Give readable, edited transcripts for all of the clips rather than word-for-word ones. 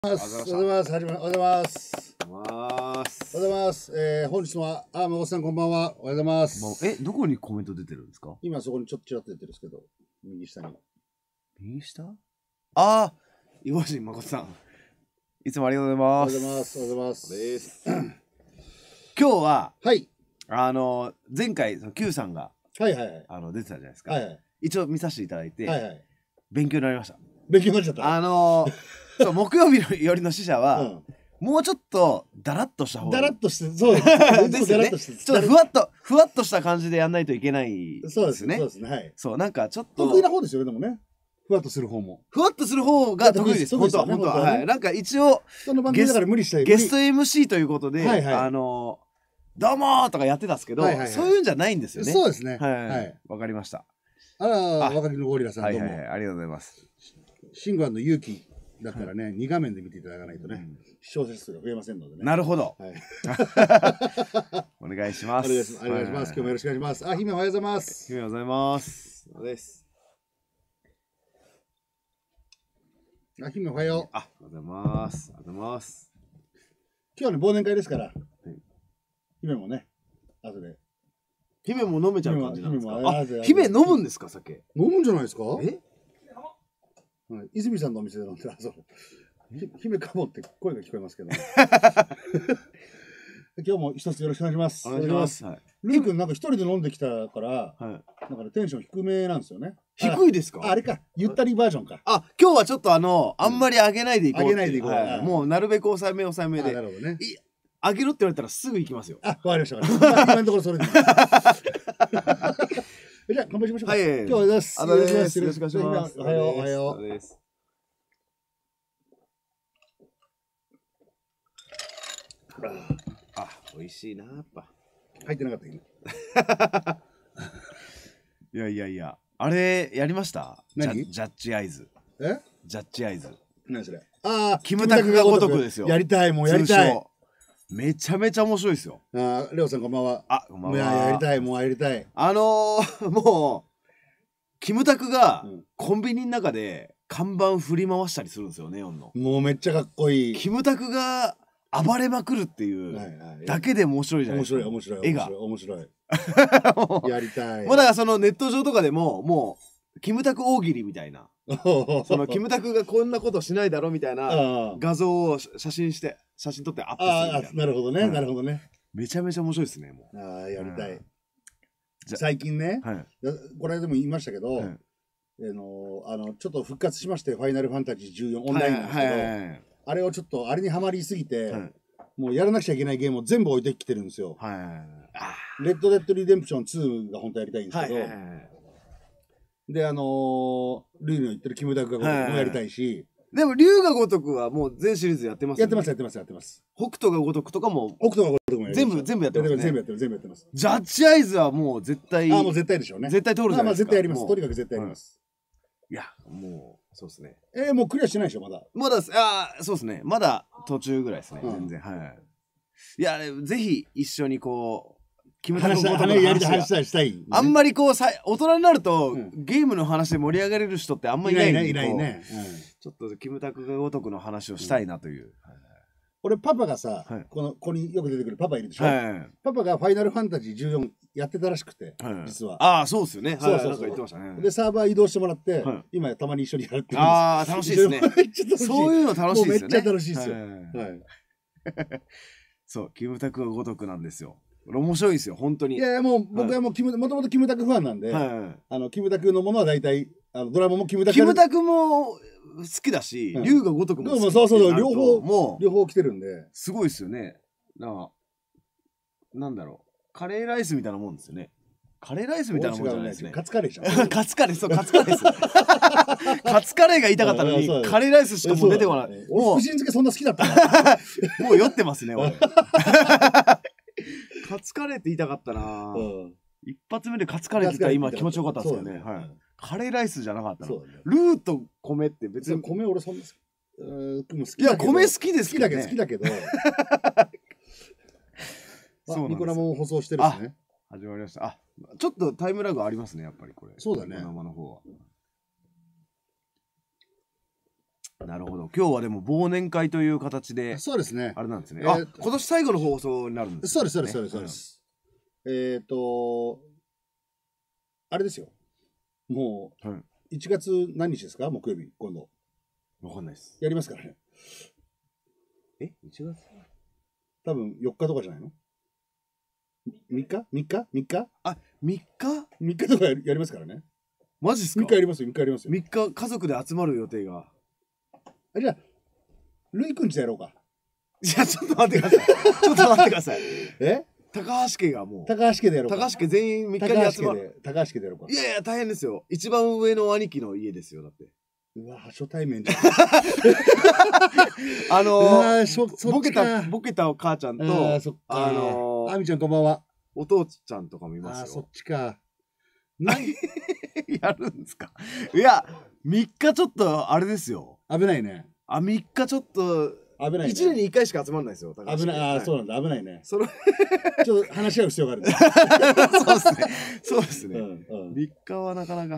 おはようございます。おはようございます。おはようございます。本日も孫さんこんばんは。おはようございます。 どこにコメント出てるんですか？ 今そこにちょっとちらっと出てるんですけど、右下に。 右下？ああ、岩橋誠さん。いつもありがとうございます。 おはようございます。おはようございます。 です。今日は、 はい。 前回、Q さんが、 はいはいはい。 出てたじゃないですか。 はいはい。 一応見させていただいて、 はいはい。 勉強になりました。 勉強になっちゃった。 そう木曜日のよりの死者は、もうちょっとダラッとした方がいい。 ダラッとして、そうですですよね。ちょっとふわっとした感じでやんないといけないですね。 そうですね。そうですね。はい。 そう、なんかちょっと。 得意な方ですよね、でもね。ふわっとする方も。 ふわっとする方が得意です。本当は。はい。なんか一応、 人の番組だから無理したい。 ゲスト MC ということで、どうもーとかやってたんですけど、そういうんじゃないんですよね。 そうですね。 はい。わかりました。 あら、若きのゴリラさんどうも。 はいはい、ありがとうございます。 シングアンの勇気だったらね、2画面で見ていただかないとね、視聴者数が増えませんのでね。 なるほど。お願いします。 お願いします。今日もよろしくお願いします。あ、姫おはようございます。 姫おはようございます。です。 あ、姫おはよう。 あ、おはようございます。おはようございます。 今日はね、忘年会ですから、姫もね、後で。 姫も飲めちゃう感じなんですか？あ、姫飲むんですか、酒？ 飲むんじゃないですか？泉さんのお店で飲んでた。姫かもって声が聞こえますけど。今日も一つよろしくお願いします。 お願いします。 ルー君なんか一人で飲んできたから、だからテンション低めなんですよね。 低いですか？ あれか、ゆったりバージョンか。 あ、今日はちょっとあんまり上げないでいこう。 上げないでいこう。 もうなるべく抑えめで。 なるほどね。 上げろって言われたらすぐ行きますよ。 あ、わかりました。今のところそれで。じゃあ乾杯しましょうか。今日はよろしくお願いします。 よろしくお願いします。 おはようおはよう。 あ、美味しいなやっぱ。 入ってなかった今。 いや、あれやりました？ 何？ ジャッジアイズ。ジャッジアイズ。 何それ？ キムタクが如くですよ。 やりたい、もうやりたい。 めちゃめちゃ面白いですよ。 レオさんこんばんは。 こんばんは。 やりたい、もうやりたい。 もうキムタクがコンビニの中で看板振り回したりするんですよ、ネオンの。 もうめっちゃかっこいい。 キムタクが暴れまくるっていうだけで面白いじゃないですか。 面白い。 絵が面白い。やりたい。 もうだからそのネット上とかでももうキムタク大喜利みたいな、そのキムタクがこんなことしないだろみたいな画像を写真撮ってアップするみたいな。 なるほどね、なるほどね。 めちゃめちゃ面白いですね、もう。 やりたい。最近ね、これでも言いましたけど、ちょっと復活しまして、ファイナルファンタジー14オンラインなんですけど、あれをちょっとあれにはまりすぎて、もうやらなくちゃいけないゲームを全部置いてきてるんですよ。レッド・デッド・リデンプション2が本当やりたいんですけど、で、ルーの言ってるキムタクがもやりたいし、 でも、龍が如くはもう全シリーズやってますよね。 やってます。 北斗が如くとかも。 北斗が如くもやってます。 全部やってますね。 全部やってます。 ジャッジアイズはもう絶対。 もう絶対でしょうね。 絶対通るじゃないですか。 絶対やります。とにかく絶対やります。 いや、もう、そうですね。 もうクリアしてないでしょ、まだ。 そうですね。まだ途中ぐらいですね。全然。いや、ぜひ一緒にこう、キムタクのことの話したい。 あんまりこう、大人になると、ゲームの話で盛り上がれる人ってあんまりいないんで。 いないね。 ちょっとキムタクが如くの話をしたいなという。 俺、パパがさ、ここによく出てくるパパいるでしょ。パパがファイナルファンタジー14やってたらしくて、実は。 そうですよね。 そうなんか言ってましたね。 で、サーバー移動してもらって、今たまに一緒にやるっていう。 楽しいですね。そういうの楽しいですよね。 めっちゃ楽しいですよ。 そう、キムタクが如くなんですよ。面白いですよ、本当に。 いや、もう僕はもともとキムタクファンなんで、キムタクのものは大体、ドラマもキムタク。 キムタクも好きだし、龍が如くも好き。 そう、両方来てるんで。 すごいですよね。なんだろう。カレーライスみたいなもんですよね。カレーライスみたいなもんじゃないですね。 カツカレーじゃん。 カツカレー、そう、カツカレーです。カツカレーが言いたかったのに、カレーライスしかもう出てこない。 もう、福神漬けそんな好きだったの？もう酔ってますね、俺。カツカレーって言いたかったな。一発目でカツカレーって言ったら今気持ちよかったんですよね。カレーライスじゃなかったの。ルーと米って別に。 米俺そんな好き。 いや、米好きですけど。 好きだけど。ニコ生も放送してるしね。 始まりました。ちょっとタイムラグありますね、やっぱりこれ。 そうだね。 生の方は。 なるほど。今日はでも忘年会という形で、 そうですね。 あれなんですね。今年最後の放送になるんですね。 そうです。あれですよ。もう1月何日ですか？木曜日今度。 わかんないです。 やりますからね。 1月？ 多分4日とかじゃないの？3日？ あ、3日？ 3日とかやりますからね。 マジっすか？ 3日やりますよ。3 日家族で集まる予定が。 じゃあ、ルイくんちでやろうか。 いや、ちょっと待ってください。高橋家がもう。 高橋家でやろうか。 高橋家全員3日に集まる。 高橋家でやろうか。 いや、大変ですよ。一番上の兄貴の家ですよ、だって。 うわ、初対面じゃん。 ボケたお母ちゃんと、 あみちゃんこんばんは。 お父ちゃんとかもいますよ。 そっちか。 やるんですか？いや、3日ちょっとあれですよ。 危ないね。 3日ちょっと危ない。 1年に1回しか集まらないですよ。 危ない。そうなんだ。危ないね。 ちょっと話し合う必要がある。 そうですね。3日はなかなか、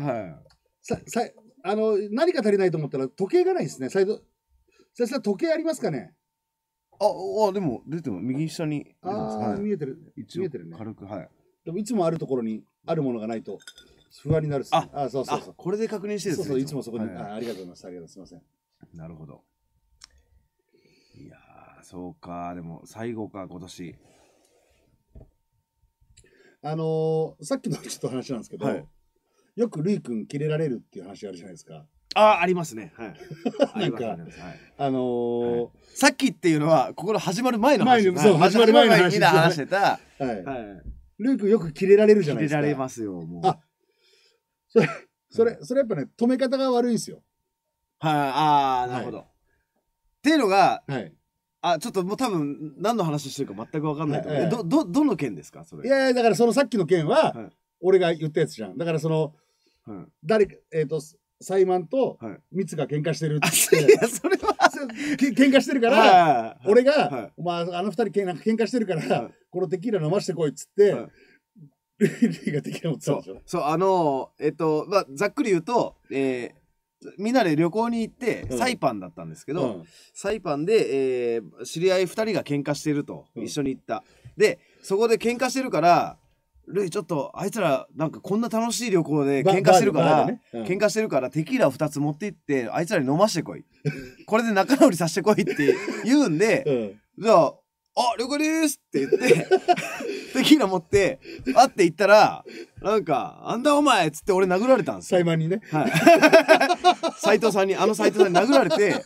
何か足りないと思ったら時計がないですね。先生時計ありますかね？ でも出ても右下に見えてる。 見えてるね。軽く、 でもいつもあるところにあるものがないと不安になるっすね。そう。 これで確認してるんですね。 そう、いつもそこに。ありがとうございます。すいません。 なるほど。いやー、そうか。でも最後か、今年。 さっきのちょっと話なんですけど、よくルイ君キレられるっていう話あるじゃないですか。 ありますね。 なんかさっきっていうのはここの始まる前の話。 始まる前の話で話してた。 ルイ君よくキレられるじゃないですか。 キレられますよ。もう。 それやっぱね、止め方が悪いんですよ。 なるほど。っていうのが、ちょっともう多分何の話してるか全く分かんないと思う。どの件ですか、それ？ いや、だからそのさっきの件は俺が言ったやつじゃん。だからそのサイマンとミツが喧嘩してるって言って、それは喧嘩してるから、俺があの二人喧嘩してるからこのテキーラ飲ましてこいっつって、ルイがテキーラ持ってたんでしょ。 そうざっくり言うと、みんなで旅行に行ってサイパンだったんですけど、サイパンで知り合い2人が喧嘩してると、一緒に行った。でそこで喧嘩してるからルイちょっとあいつらなんかこんな楽しい旅行で喧嘩してるからテキーラを2つ持って行ってあいつらに飲ましてこいこれで仲直りさせてこいって言うんで、じゃあ了解ですって言ってテキーラ持って会って行ったらなんかあんだお前っつって俺殴られたんですよ。 サイマンにね。 斉藤さんに殴られて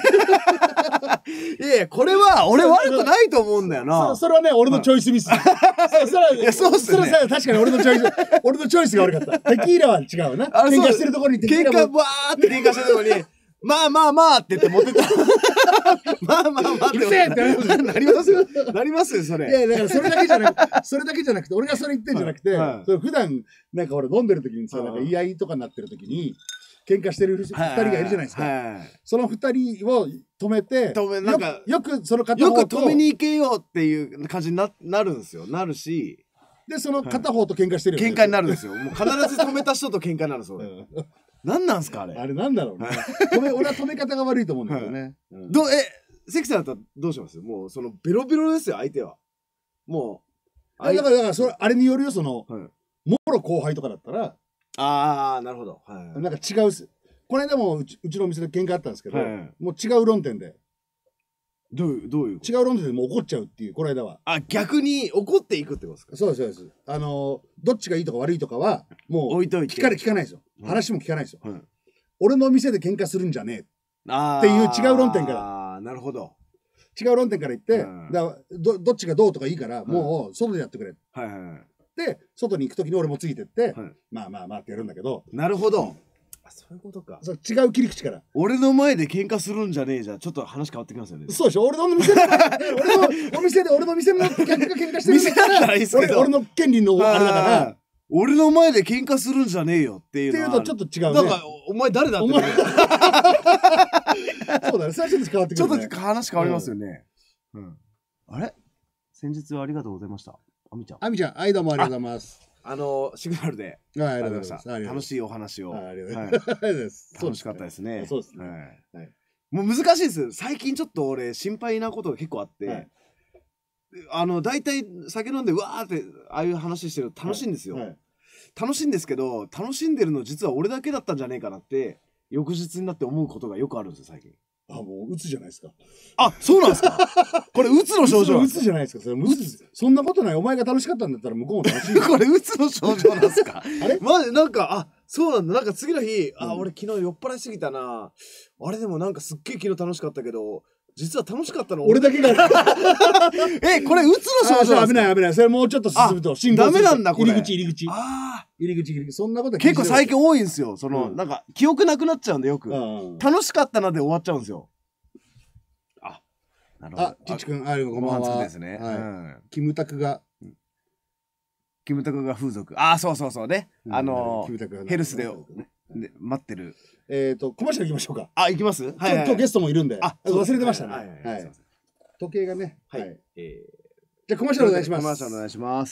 いやこれは俺悪くないと思うんだよな。 それはね俺のチョイスミス。そうっすね。確かに俺のチョイスが悪かった。テキーラは違うな。喧嘩してるところにテキーラバーって喧嘩してるところにまあって言って持ってた。まあってなりますよそれ。 いやだからそれだけじゃなくて俺がそれ言ってんじゃなくて、普段なんか俺飲んでる時にさ、なんか言い合いとかになってる時に喧嘩してる2人がいるじゃないですか。その2人を止めて、よくその片方と止めに行けよっていう感じになるんですよ。なるし。 でその片方と喧嘩してるよ。 喧嘩になるんですよ。もう必ず止めた人と喧嘩になるんですよ。何なんすかあれ。 あれなんだろうね。俺は止め方が悪いと思うんだけどね。 関さんだったらどうします？もうそのベロベロですよ相手は。もうだからそれあれによるよ、そのもろ後輩とかだったら。 なるほど。 なんか違うっす。この間もうちのお店で喧嘩あったんですけど、もう違う論点で。 どういう違う論点でもう怒っちゃうっていう、この間は。 逆に怒っていくってことですか？ そうです。どっちがいいとか悪いとかはもう聞かないですよ。話も聞かないですよ。俺の店で喧嘩するんじゃねえっていう違う論点から。 なるほど。 違う論点から言って、どっちがどうとかいいからもう外でやってくれ。で外に行く時に俺もついてってまあってやるんだけど。 なるほど。そういうことか。 違う切り口から。 俺の前で喧嘩するんじゃねえじゃちょっと話変わってきますよね。 そうでしょ。俺の店で俺の店の客が喧嘩してるんだから俺の権利のあれだから。 俺の前で喧嘩するんじゃねえよっていうのは。 っていうとちょっと違うね。 なんかお前誰だって。 そうだね。最初に変わってくるね。 ちょっと話変わりますよね。あれ？先日はありがとうございました。あみちゃん。 はい、どうもありがとうございます。 シグナルで。 ありがとうございました。 楽しいお話を。 楽しかったですね。 そうですね。 もう難しいです。最近ちょっと俺心配なことが結構あって、大体酒飲んでうわーってああいう話してるの楽しいんですよ。楽しいんですけど、楽しんでるの実は俺だけだったんじゃねえかなって翌日になって思うことがよくあるんですよ最近。 もう鬱じゃないですか。 そうなんですか。これ鬱の症状。 鬱じゃないですか。そんなことない。お前が楽しかったんだったら向こうも楽しい。 これ鬱の症状なんですか。あれマジなんかそうなんだ。なんか次の日俺昨日酔っ払いすぎたな。あれでもなんかすっげえ昨日楽しかったけど実は楽しかったの俺だけが。 これ鬱の症状。 危ない。それもうちょっと進むとダメなんだこれ。 入り口。そんなこと結構最近多いんですよ。なんか記憶なくなっちゃうんでよく。楽しかったなで終わっちゃうんですよ。なるほど。 ちっちくん、こんばんは。 ですね。 キムタクが風俗。そうね。ヘルスで待ってる。 コマーシャル行きましょうか。 行きます？ 今日ゲストもいるんで。忘れてましたね。時計がね。じゃあコマーシャルお願いします。 コマーシャルお願いします。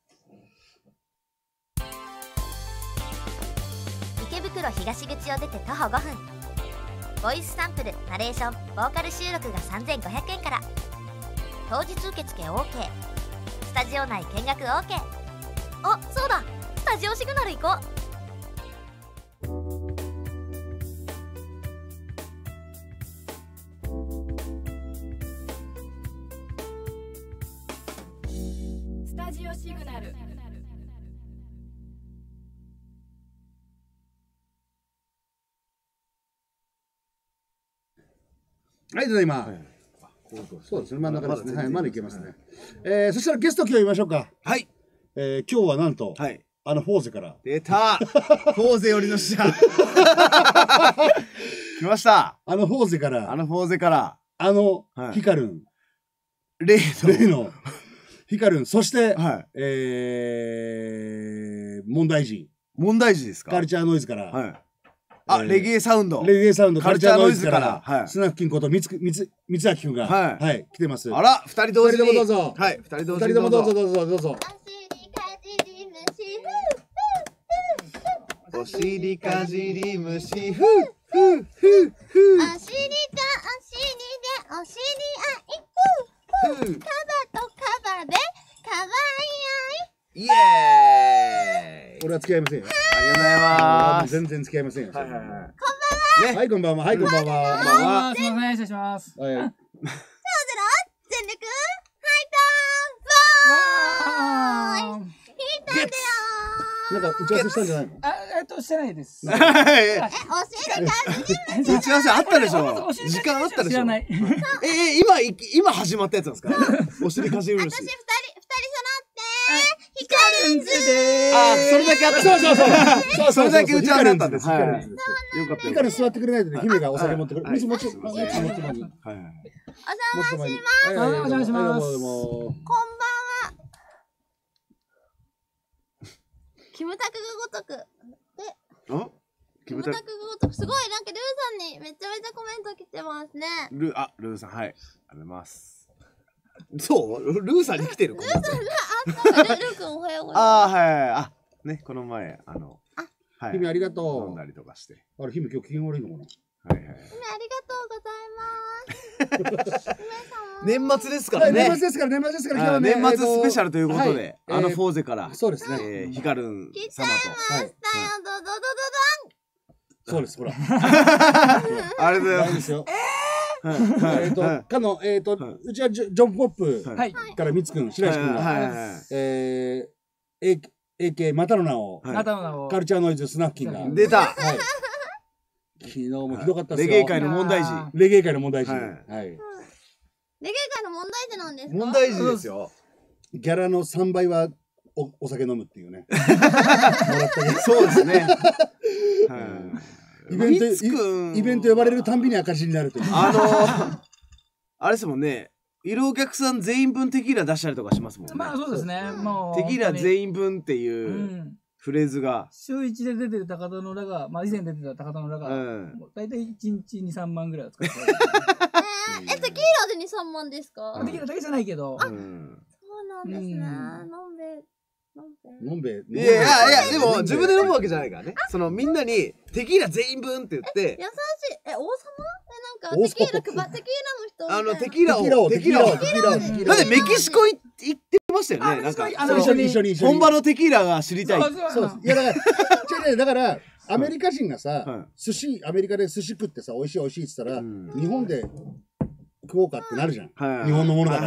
池袋東口を出て徒歩5分。ボイスサンプル、ナレーション、ボーカル収録が3500円から。当日受付 OK。スタジオ内見学 OK。そうだ、スタジオシグナル行こう。スタジオシグナル。 ただいま。そうですね、真ん中ですね。まだいけますね。そしたらゲスト今日言いましょうか。 はい。 今日はなんと、フォーゼから。 出た。フォーゼよりの使者。来ました。 フォーゼから。ヒカルン。 例の。ヒカルン。そして、問題児。 問題児ですか？ カルチャーノイズから。 レゲエサウンド。 カルチャーノイズから、スナフキンこと三明くんが、来てます。 二人同時に。 二人ともどうぞ。 二人ともどうぞ。 お尻かじり虫、ふ。 お尻とお尻でお尻あい、カバとカバでかわいい。 イエーイ。 俺は付き合いませんよ。 ありがとうございます。 全然付き合いませんよ。 こんばんは。 はい、こんばんは。 すみません、失礼します。 そうだろ、全力ハイターンボーイ。引いたんだよ。 なんか打ち合わせしたんじゃないの？ してないです。 教える感じ。 打ち合わせあったでしょ。時間あったでしょ。 知らない。 今始まったやつなんですか？お尻かじり虫。 私二人揃ってヒカルンズでそれだけあった。それだけ打ち合わせあったんです。よかった。 ヒカルン座ってくれないとね、姫がお酒持ってくる。もちもち。 お邪魔します。 お邪魔します。 こんばんは。キムタクがごとく。キムタクがごとく。すごい、なんかルーさんにめちゃめちゃコメント来てますね。 ルーさん、はい。ありがとうございます。そうルーさんに来てる。 ルー君おはようございます。 はい。ね、この前、 姫ありがとう。 飲んだりとかして。 あれ、姫今日機嫌悪いのかな？ 姫ありがとうございます。 年末ですからね。 年末ですから年末スペシャルということで、フォーゼから。 そうですね。 ヒカルン様と。 来ちゃいましたよ、 そうです、ほら。 ありがとうございます。 うちはジョンポップからミツくん、白石くんが、AK またの名を、カルチャーノイズスナフキンが出た。 昨日もひどかったですよ。 レゲエ界の問題児。 レゲエ界の問題児。 レゲエ界の問題児なんですか？ 問題児ですよ。 ギャラの3倍はお酒飲むっていうね。 そうですね。 イベント呼ばれるたんびに赤字になるという。 あれですもんね。いるお客さん全員分テキーラ出したりとかしますもんね。 まあそうですね。 テキーラ全員分っていうフレーズが。 週1で出てる高田の裏が、以前出てた高田の裏が、大体1日2、3万ぐらいは使ってる。 テキーラで2、3万ですか？ テキーラだけじゃないけど。 そうなんですね。飲んで飲んべいやいやいや、でも自分で飲むわけじゃないからね。そのみんなにテキーラ全員分って言って。 優しい。王様なんかテキーラの人テキーラを。だってメキシコ行ってましたよね。なんか一緒に本場のテキーラが知りたい。 そう。いやだからアメリカ人がさ、アメリカで寿司食ってさ、美味しいって言ったら、日本で食おうかってなるじゃん。日本のものだから。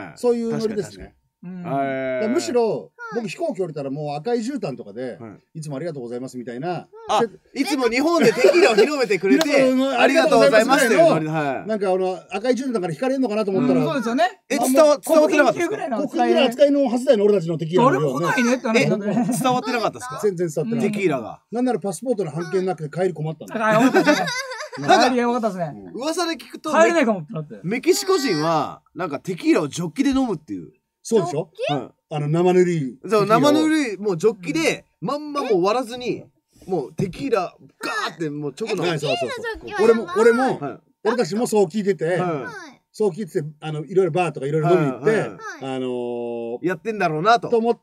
そういうノリですね。むしろ僕飛行機降りたらもう赤い絨毯とかでいつもありがとうございますみたいな、 いつも日本でテキーラを広めてくれてありがとうございますってなんか赤い絨毯だから引かれるのかなと思ったら、 そうですよね。 伝わってなかったですか？ 国旗ぐらい扱いのはずだよね、俺たちのテキーラ。 誰も来ないねって話だったね。 伝わってなかったですか？ 全然伝わってない。 テキーラが。 なんならパスポートの半券なくて帰り困ったんだ。 なんか分かったですね。 噂で聞くと帰れないかもってなって。 メキシコ人はなんかテキーラをジョッキで飲むっていう。 そうでしょ？生ぬるい。 そう、生ぬるい、もうジョッキで、まんまもう割らずに、もうテキーラ、ガーってもう直の。 俺たちもそう聞いてて、いろいろバーとかいろいろ飲みに行って、 やってんだろうなと。 と思って、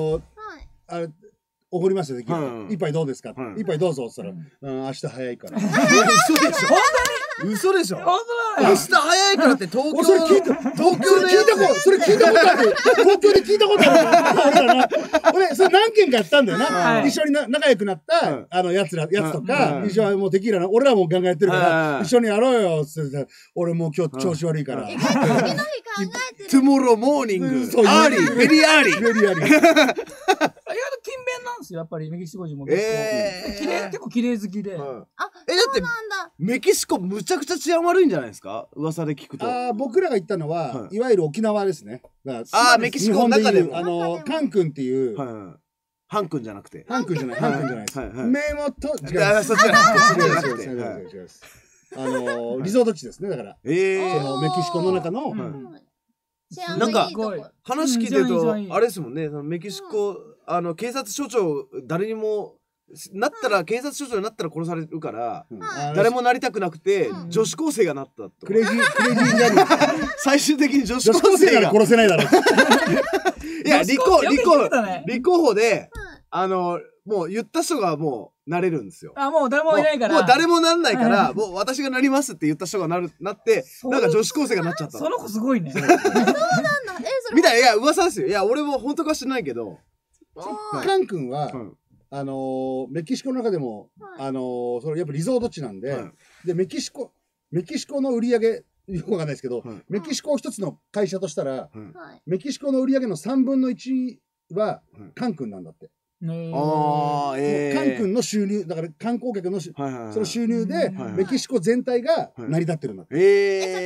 おごりますよ、一杯どうですか？一杯どうぞって言ったら、明日早いから。 嘘でしょ？明日早いからって東京それ聞いたことある。東京で聞いたことある。俺それ何件かやったんだよな。一緒に仲良くなったやつとか、一緒にもうテキーラ俺らもガンガンやってるから一緒にやろうよって言って、俺もう今日調子悪いから。 トゥモローモーニング、アーリー、ベリーアーリー。 勤勉なんですよ、やっぱりメキシコ人も結構綺麗好きで。 だってメキシコむちゃくちゃ治安悪いんじゃないですか？噂で聞くと。 僕らが行ったのはいわゆる沖縄ですね。 メキシコの中でもカン君っていうハン君じゃなくて。 ハン君じゃないです。名元違う。そっちじゃなくて。 リゾート地ですね。だからそのメキシコの中のなんか話聞いてるとあれですもんね。メキシコ警察署長誰にも警察署長になったら殺されるから誰もなりたくなくて女子高生がなったと。 クレイジーになる。 最終的に女子高生が殺せないだろ。 いや立候補でもう言った人がもうなれるんですよ。 もう誰もいないから。 もう誰もなんないからもう私がなりますって言った人がなってなんか女子高生がなっちゃった。 その子すごいね。 そうなんだ。 みたいな。いや噂ですよ。いや俺も本当か知らないけど。 カン君はメキシコの中でもそれやっぱリゾート地なんで、でメキシコの売り上げよくわかんないですけど、メキシコを一つの会社としたらメキシコの売り上げの3分の1はカン君なんだって。カン君の収入だから観光客のその収入でメキシコ全体が成り立ってるんだって。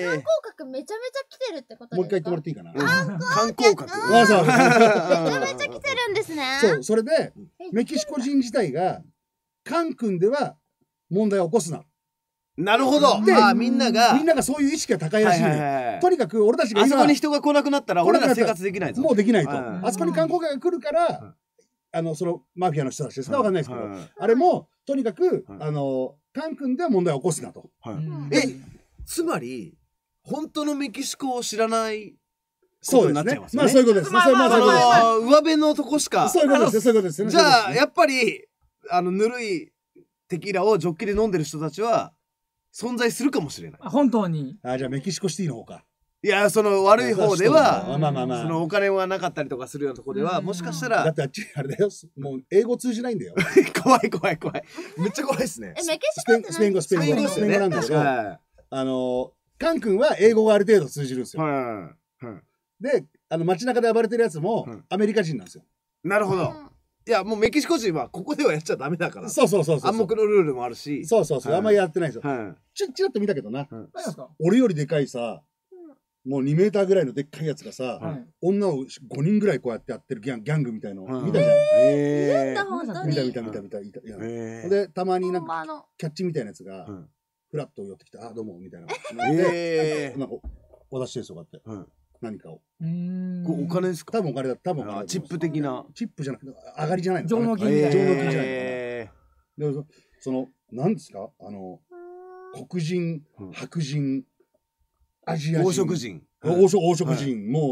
観光客めちゃめちゃ来てるってことですか？ もう一回言ってもらっていいかな。 観光客めちゃめちゃ来てるんですね。 そう、それでメキシコ人自体がカン君では問題を起こすな。 なるほど。みんながそういう意識が高いらしいのよ。とにかく俺たちがあそこに人が来なくなったら俺ら生活できないぞ。 もうできないと。あそこに観光客が来るからそのマフィアの人たちですかわかんないですけど、あれもとにかくカン君では問題を起こすなと。 つまり本当のメキシコを知らないことになっちゃいますね。まあそういうことです。上辺のとこしか。 そういうことです。そういうことですね。 じゃあやっぱりぬるいテキーラをジョッキで飲んでる人たちは存在するかもしれない。 本当に。 じゃあメキシコシティの方か。 いやその悪い方ではそのお金はなかったりとかするようなところではもしかしたらだってあれだよ、もう英語通じないんだよ。 怖いめっちゃ怖いですね。 メキシコってスペイン語なんだけど、カン君は英語がある程度通じるんですよ。で街中で暴れてるやつもアメリカ人なんですよ。 なるほど。いやもうメキシコ人はここではやっちゃダメだから。 そう暗黙のルールもあるし。 そうあんまりやってないですよ。ちらっと見たけどな、俺よりでかいさもう2メーターぐらいのでっかいやつがさ、女を5人ぐらいこうやってやってるギャングみたいの見たじゃん。見た。でたまになんかキャッチみたいなやつがフラッと寄ってきて、どうもみたいな。なんか渡してるんですよ、こうやって。何かを。 お金ですか？ 多分お金だ。 チップ的な。 チップじゃなくて上がりじゃないの。 上納金じゃないの。でその何ですか黒人白人アジア人黄色人黄色人もう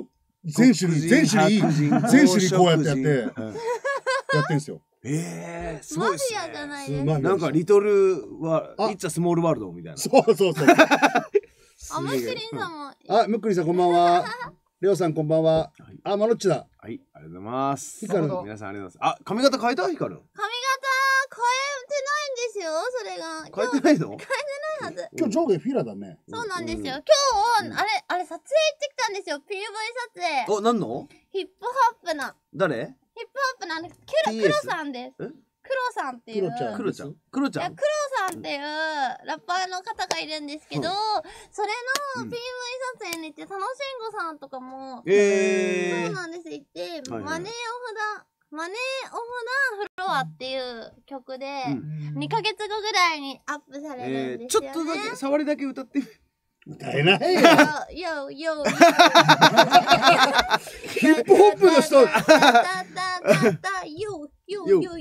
全種類こうやってやってんすよ。 すごいですね。 マフィアじゃないですか。 なんかリトルはイッツァスモールワールドみたいな。 そう。 あ、ムックリンさんも。 あ、ムックリンさんこんばんは。レオさんこんばんは。あ、マロッチだ。 はい、ありがとうございます。 ヒカル皆さんありがとうございます。あ、髪型変えたヒカル。 髪型変えてないんですよ、それが。 変えてないの？ 変えてないはず。 今日上下フィラだね。 そうなんですよ。今日、あれ撮影行ってきたんですよ。PV 撮影。 お、何の？ ヒップホップの。 誰？ ヒップホップのクロさんです。クロさんっていう。 クロちゃん。クロさんっていうラッパーの方がいるんですけど、それの PV 撮影に行って、楽しんごさんとかも、そうなんです、行って、マネーオフフロアっていう曲で、2ヶ月後ぐらいにアップされるんですよね。 ちょっとだけ、触りだけ歌って。 歌えないよ。 よヒップホップの人。ヒ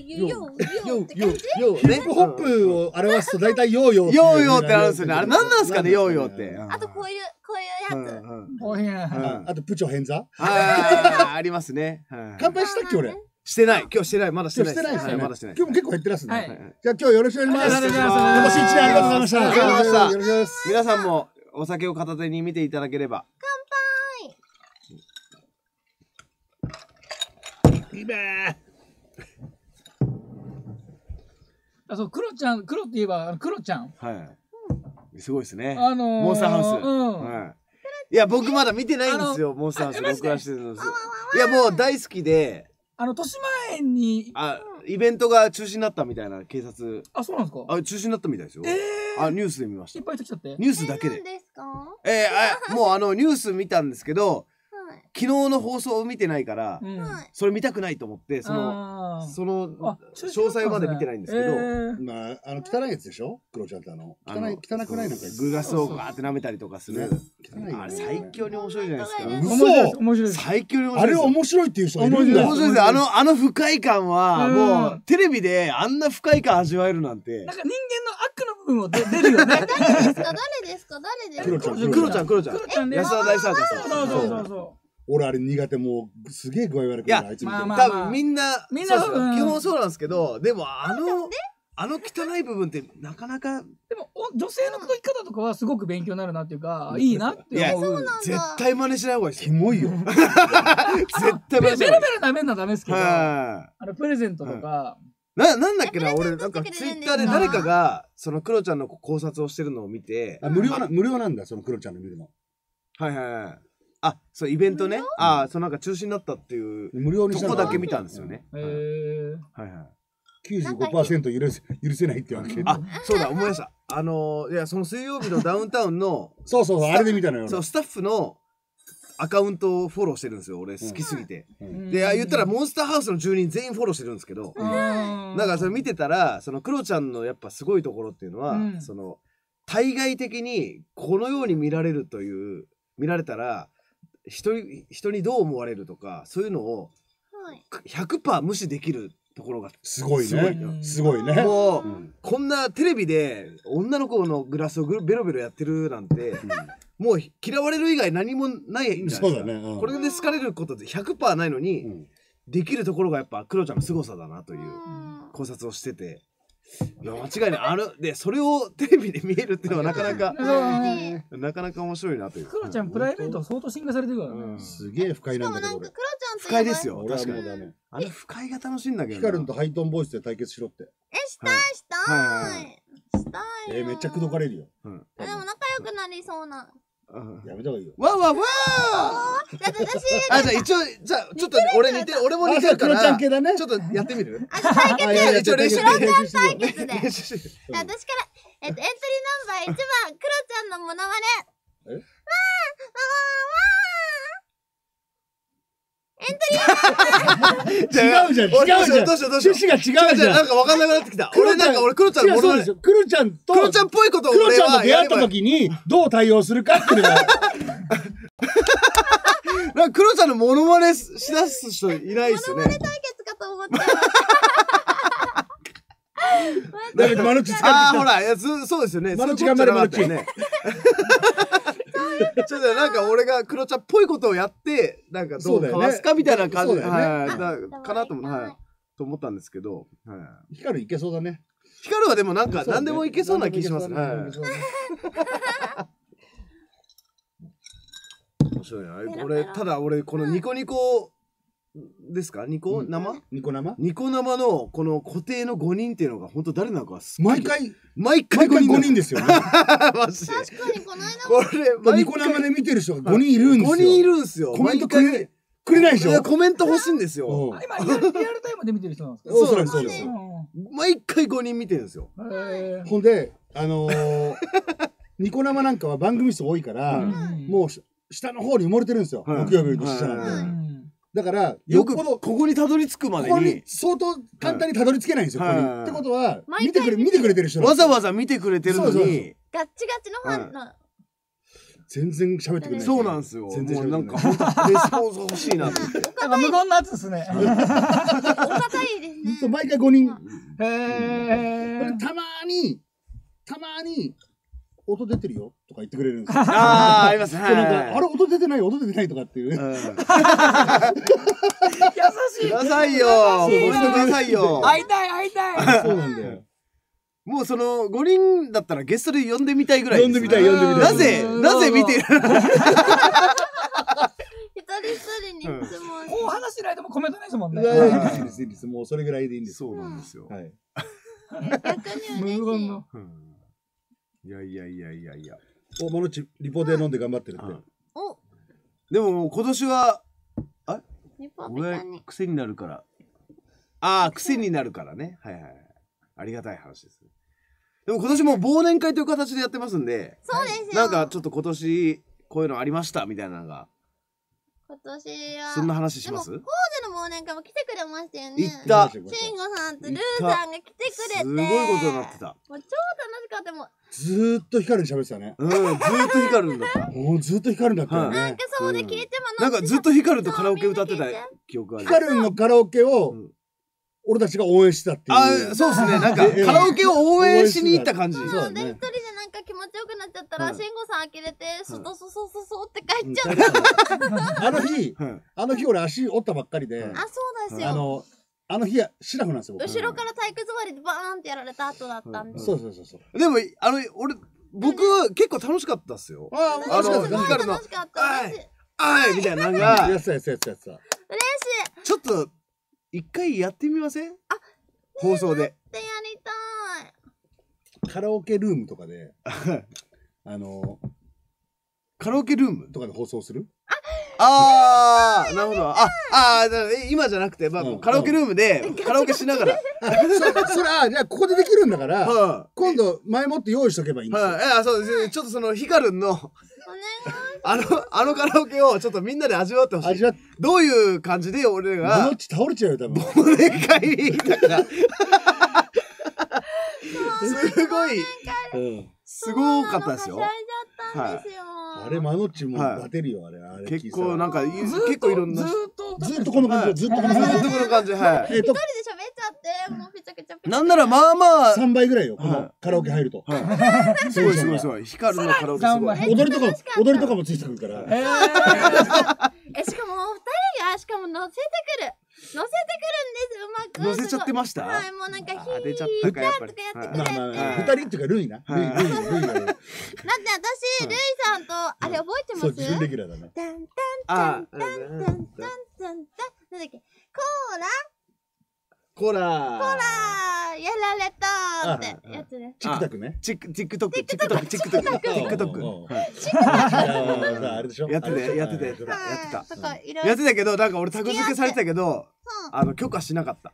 ップホップを表すと大体ヨーヨー。 ヨーヨーってあるんですよね。あれ何なんですかね、ヨーヨーって。 あとこういうやつ。 あとプチョ変座。 ありますね。 乾杯したっけ俺。 してない。今日してない。まだしてない。 してないですよね。 まだしてない。 今日も結構減ってますね。 はい。 じゃあ今日よろしくお願いします。今年1年ありがとうございました。 ありがとうございました。 よろしくお願いします。 皆さんもお酒を片手に見ていただければ。 乾杯。いいね。 あ、そう、クロって言えばクロちゃん。 はい。すごいですね。モンスターハウス。いや、僕まだ見てないんですよ、モンスターハウス。録画してるんです。いや、もう大好きで。 豊島園に。 イベントが中止になったみたいな、警察。 あ、そうなんですか？ 中止になったみたいですよ。ニュースで見ました。 いっぱい人来ちゃって。 ニュースだけで。 もうニュース見たんですけど、昨日の放送を見てないから、それ見たくないと思って、その詳細まで見てないんですけど、 まあ汚いやつでしょ？クロちゃんって汚くないなんかグラスをガーって舐めたりとかする。あれ最強に面白いじゃないですか。 面白い。 最強に面白い。 あれ面白いっていう人がいるんだ。 面白いです。あの不快感はもうテレビであんな不快感味わえるなんて。 なんか人間の悪の部分を出るよね。 誰ですか？ クロちゃん。安田大サーカス。 そう。 俺あれ苦手、もうすげえ具合悪くなる。あいつ見て多分みんな基本そうなんですけど、でもあの汚い部分ってなかなか。 でも女性の描き方とかはすごく勉強になるなっていうか、いいなって思う。 絶対真似しない方がいいです。 キモいよ。 絶対真似しない。 ベラベラダメならダメですけど、プレゼントとか。 なんだっけな、俺なんかツイッターで誰かがそのクロちゃんの考察をしてるのを見て、 無料なんだ、そのクロちゃんの見るの。 はいはい。あ、そうイベントね。そうなんか中止になったっていう無料にとこだけ見たんですよね。 はいはい。 95% 許せないってわけ。 あ、そうだ、思い出した。いや、その水曜日のダウンタウンのそうあれで見たのよ。 そうスタッフのアカウントをフォローしてるんですよ。俺好きすぎて。で、言ったらモンスターハウスの住人全員フォローしてるんですけど、なんかそれ見てたら、そのクロちゃんのやっぱすごいところっていうのは、その対外的にこのように見られたら人にどう思われるとか、そういうのを 100% 無視できるところがすごいね。すごいね。 もうこんなテレビで女の子のグラスをベロベロやってるなんて、もう嫌われる以外何もないんじゃないですか。これで好かれることって 100% ないのにできるところがやっぱクロちゃんの凄さだなという考察をしてて。いや間違いない。でそれをテレビで見えるっていうのはなかなか面白いなという。 クロちゃんプライベート相当進化されてるからね。 すげえ不快なんだけど。 不快ですよ。確かに。不快が楽しいんだけど。 ヒカルンとハイトーンボイスで対決しろって。 したい。 めっちゃ口説かれるよ。 でも仲良くなりそうな。 やめた方がいいよ。 わわわー。じゃあ一応ちょっと俺も似てるからちょっとやってみる？ 一応練習対決で。私からエントリーナンバー1番クロちゃんのモノマネ。エントリー違うじゃん。趣旨が違うじゃん。 なんか分かんなくなってきた。俺クロちゃんのモノマネ。 クロちゃんっぽいことをクロちゃんと出会った時にどう対応するかっていうのが。 なんかクロちゃんのモノマネしだす人いないですよね。 モノマネ対決かと思って。 マルチ使ってきた。 ほら、そうですよね。 マルチ頑張れマルチ。 そうちょっとなんか俺がクロちゃんっぽいことをやってなんかどうかわすかみたいな感じで、はいかなと思はいと思ったんですけど、 ヒカルいけそうだね。 ヒカルはでもなんか何でもいけそうな気しますね。面白いな。俺このニコニコですか？ニコ生？ ニコ生？ ニコ生のこの固定の5人っていうのが本当誰なのか毎回 5 人ですよね。 マジで。 確かにこの間これニコ生で見てる人が5人いるんですよ。 5人いるんですよ。 コメントくれないでしょ。 コメント欲しいんですよ。 今リアルタイムで見てる人なんですか？ そうです。 毎回5人見てるんですよ。 ほんでニコ生なんかは番組数多いからもう下の方に埋もれてるんですよ。木曜日の下なんで。だからよくここにたどり着くまでに相当簡単にたどり着けないんですよ。ってことは見てくれてる人わざわざ見てくれてるのにガッチガチのファンの全然喋ってくれない。 そうなんですよ。 全然なんかレスポンス欲しいなって。 なんか無言のやつですね。 お堅いですね。 毎回5人。 たまに音出てるよとか言ってくれるんですよ。 あります。 なんかあれ音出てないとかっていう。優しい。 くださいよ。くださいよ。 会いたい。 そうなんだよ。 もうその5人だったらゲストで呼んでみたいぐらい。 呼んでみたい。 なぜ見てる？ 一人一人に質問。 こう話してないともコメントないですもんね。 いいです。もうそれぐらいでいいんです。 そうなんですよ。 はい。 逆に嬉しい。 いや。 マノッチリポで飲んで頑張ってるって。 でも今年は俺癖になるから。癖になるからね。はい。ありがたい話です。でも今年も忘年会という形でやってますんで。 そうですよ。 なんかちょっと今年こういうのありましたみたいなのが。 今年はそんな話します？ でもコージの忘年会も来てくれましたよね。 行った。 慎吾さんとルーさんが来てくれて。 すごいことになってた。 もう超楽しかった。もうずーっとヒカルに喋ってたね。 ずーっとヒカルんだった。 もうずっとヒカルんだったよね。 なんかそうで聞いてもなんかずっとヒカルとカラオケ歌ってた記憶がある。 ヒカルのカラオケを俺たちが応援してたっていう。 そうですね。なんかカラオケを応援しに行った感じ。 そうで一人でなんか気持ちよくなっちゃったら慎吾さん呆れてそうって帰っちゃった。 あの日俺足折ったばっかりで。 そうですよ。 あの日はシラフなんですよ。 後ろから体育座りでバーンってやられた後だったんで。 そう。 でも僕結構楽しかったっすよ。 ヒカルの楽しかったみたいなのがやつ。嬉しい。 ちょっと一回やってみません？放送で。 やりたい。 カラオケルームとかでカラオケルームとかで放送する？ なるほど。今じゃなくてカラオケルームでカラオケしながら。 それじゃあここでできるんだから今度前もって用意しとけばいいんですよ。 そうです。ちょっとそのヒカルンのあのカラオケをちょっとみんなで味わってほしい。どういう感じで俺がマノッチ倒れちゃうよ多分。 忘年会だから。すごかったですよ。 あれマノッチも当てるよあれ。 結構なんか結構いろんなずっとこの感じ。ずっとこの感じ。 一人で喋っちゃってもうピチャピチャ。 なんならまあ 3倍ぐらいよこのカラオケ入ると。 すごい。ヒカルのカラオケすごい。 踊りとかもついてくるから。 しかも2人がしかも乗せてくるんですうまく。 乗せちゃってました？ はい、もうなんか出ちゃったかやっぱり。 2人っていうかルイな。ルイ。だって私ルイさんとあれ覚えてます？そう準レギュラーだね。 なんだっけコーラやられたってやつね。 チックタクね。 TikTok。 あれでしょ。 やってたけどなんか俺タグ付けされてたけど許可しなかった。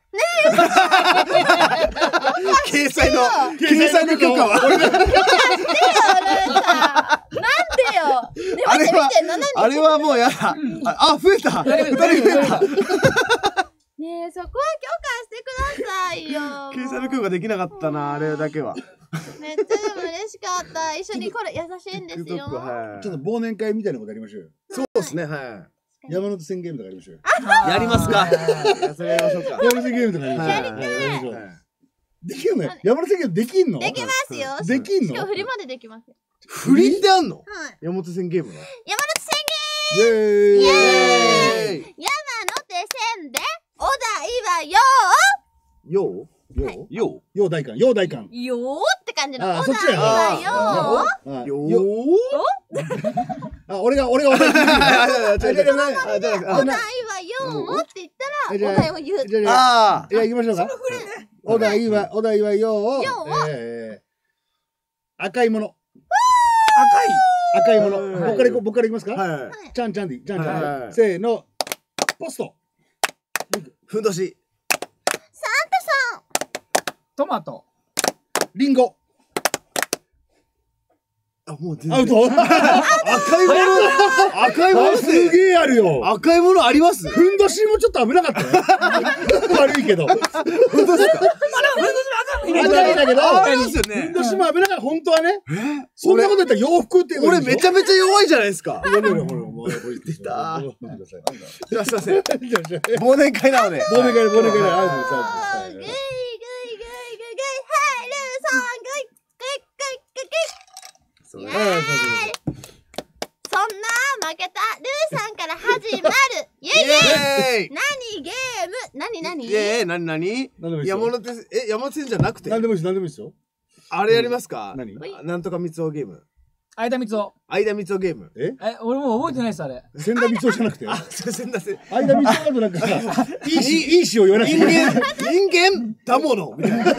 掲載の許可は。 なんでよ。 あれはもうやだ。増えた。2人増えた。 ねえ、そこは許可してくださいよ。 掲載の許可できなかったな、あれだけは。 めっちゃでも嬉しかった。一緒にこれ優しいんですよ。ちょっと忘年会みたいなことやりましょうよ。 そうですね、はい。 山手線ゲームとかやりましょうよ。 やりますか。それやりましょうか。 山手線ゲームとかやりましょう。 やりたい。 できるのよ。山手線ゲームできんの？ できますよ。 できんの？ しかも振りまでできますよ。 振りってあんの？ はい。 山手線ゲームの。 山手線イエーイ。 イエーイ。 山手線でお題はよようよよう大官、よう大官。 ーよーって感じのおそっちや題はよーよよ俺がお題ー。 お題はよーって言ったらお題を言う。 じゃあ行きましょうか。お題はよう。赤いもの。赤いもの。僕からいきますか。ちゃんでいい。ちゃん。せーの。ポスト。 ふんどし。 トマト。 リンゴ。 あ、もう全然。 アウト。 赤いものすげえあるよ。 赤いものあります？ ふんどしもちょっと危なかったよ。悪いけど。 本当ですか？ 危ないだけど。 ありますよね。 ふんどしも危なかった。本当はね。そんなこと言ったら洋服っていう。 俺めちゃめちゃ弱いじゃないですか。 出た。 じゃあすいません。忘年会なので。 忘年会。 そんな負けたルーさんから始まるイエイイエイ何ゲーム何山手線じゃなくて何でもいいですよ。 あれやりますか？ 何？ なんとか三つおゲーム。 相田光雄。 相田三つおゲーム。 俺もう覚えてないです、あれ。 千田光雄じゃなくて。 あ、千田線。 相田光雄だとなんかさ、いい詩を言わなくて。 人間だものみたいな。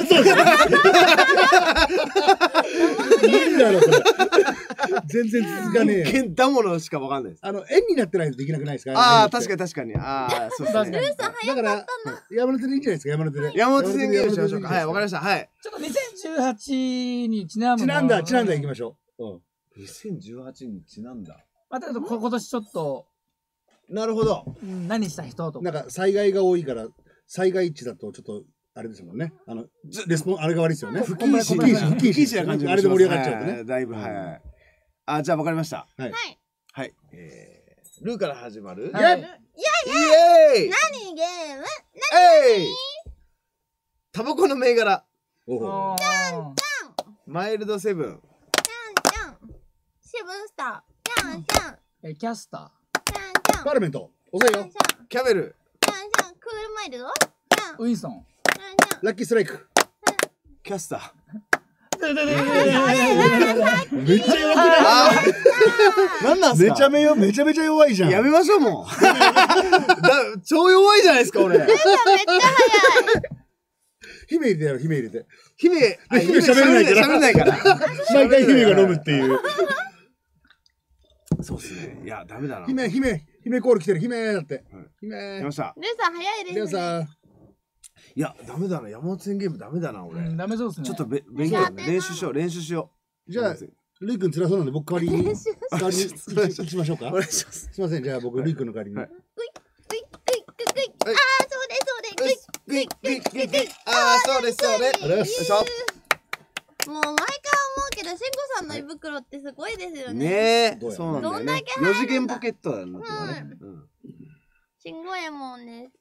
何だろそれ。全然続かねえ。 人間だものしかわかんないです。 円になってないとできなくないですか？ ああ、確かに。ああ、そうですね。 ルーさん早かったな。 山手でいいんじゃないですか？山手で。 山手線ゲームしましょうか。はい、わかりました。はい。 ちょっと2018にちなむ。 ちなんだ行きましょう。 2018にちなんだ。 また今年ちょっとなるほど。 何した人とか。 なんか災害が多いから災害地だとちょっとあれですもんね。あれが悪いですよね。 不謹慎な感じ。 あれで盛り上がっちゃうとね。 だいぶはい。あ、じゃあわかりました。 はい。 はい。ルーから始まる。 イエイ。 イエーイ。 何ゲーム？ えい。タバコの銘柄。マイルドセブン。 セブンスター。 キャスタパーラメント。遅いよ。 キャベル。 クールマイルド。 ー。ウィンソン。 ラッキーストライク。 キャスター。 めっちゃ弱くない？ なんなんすか？ めちゃめちゃ弱いじゃん。 やめましょうもう。超弱いじゃないですか俺。 めっちゃ早い。 姫入れてやろう、姫入れて。 姫喋れないから。毎回姫が飲むっていう。 そうっすね。いや、ダメだな。 姫コール来てる。姫だって。姫。 来ました。 ルーさん早いですね。 ルーさん。 いや、ダメだな。山手線ゲームダメだな、俺。 ダメそうですね。 ちょっと勉強練習しよう。 じゃあ、ルイ君辛そうなんで僕代わりに行きましょうか。 お願いします。 すいません、じゃあ僕ルイ君の代わりに。 そうです。もう毎回思うけど、慎吾さんの胃袋ってすごいですよね。 ねえ、そうなんだよね。4次元ポケットだなってね。 慎吾エモンです。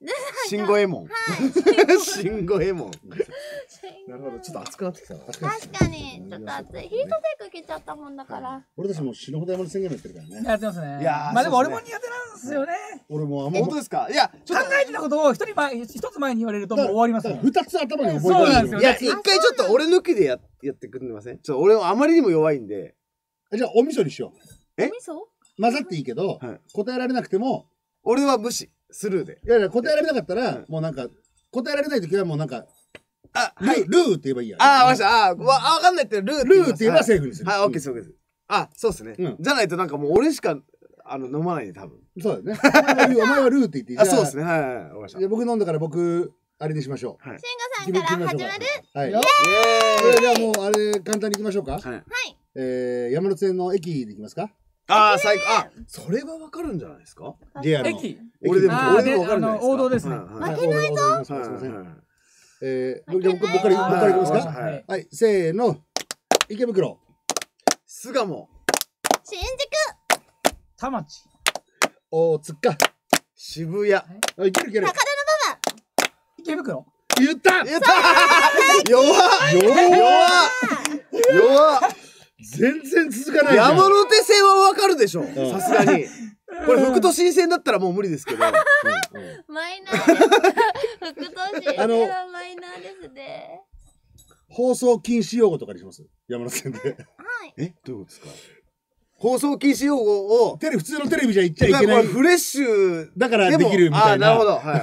慎吾エモン。慎吾エモン。なるほど、ちょっと熱くなってきたな。 確かに、ちょっと熱い。ヒートテック着ちゃったもんだから。 俺たちも死ぬほど山手線ゲームやってるからね。 やってますね。 いや、 まあでも俺も苦手なんですよね。 俺もあんま。 本当ですか？いや、 考えてたことを一つ前に言われるともう終わりますよ。 2つ頭に覚えてる。 そうなんですよ。 いや、一回ちょっと俺抜きでやってくれません？俺あまりにも弱いんで。 じゃあお味噌にしよう。 お味噌？ 混ざっていいけど、答えられなくても。 俺は無視。スルーで。 いや答えられなかったら、もうなんか、答えられないときはもうなんか、ルーって言えばいいや。 あ、わかりました。わかんないってルーって言えばセーフにする。 はい、オッケーです、オッケーです。あ、そうですね。じゃないとなんかもう俺しか、飲まないで多分。 そうだね。お前はルーって言っていい。 あ、そうですね。はい、わかりました。 僕飲んだから僕、あれにしましょう。 慎吾さんから始まる。 はい。じゃあもう、あれ、簡単にいきましょうか。はい。山手線の駅でいきますか。 ああ、最高。あ、それはわかるんじゃないですか？ JR の。 駅。 俺でもわかるんじゃないですか？ 王道ですね。 負けないぞ。 すみません。じゃあ僕からいきますか？はい。せーの。池袋。 巣鴨。 新宿。 田町。 大塚。 渋谷。 いけるいける。 高田馬場。 池袋。 言った弱っ全然続かないじゃん。 山手線はわかるでしょ、さすがに。これ、副都心線だったらもう無理ですけど。 マイナーです。副都心線はマイナーですね。 放送禁止用語とかにします？山手線で。 はい。 どういうことですか？放送禁止用語を。 普通のテレビじゃ言っちゃいけない。 フレッシュだからできるみたいな。 なるほど。はい。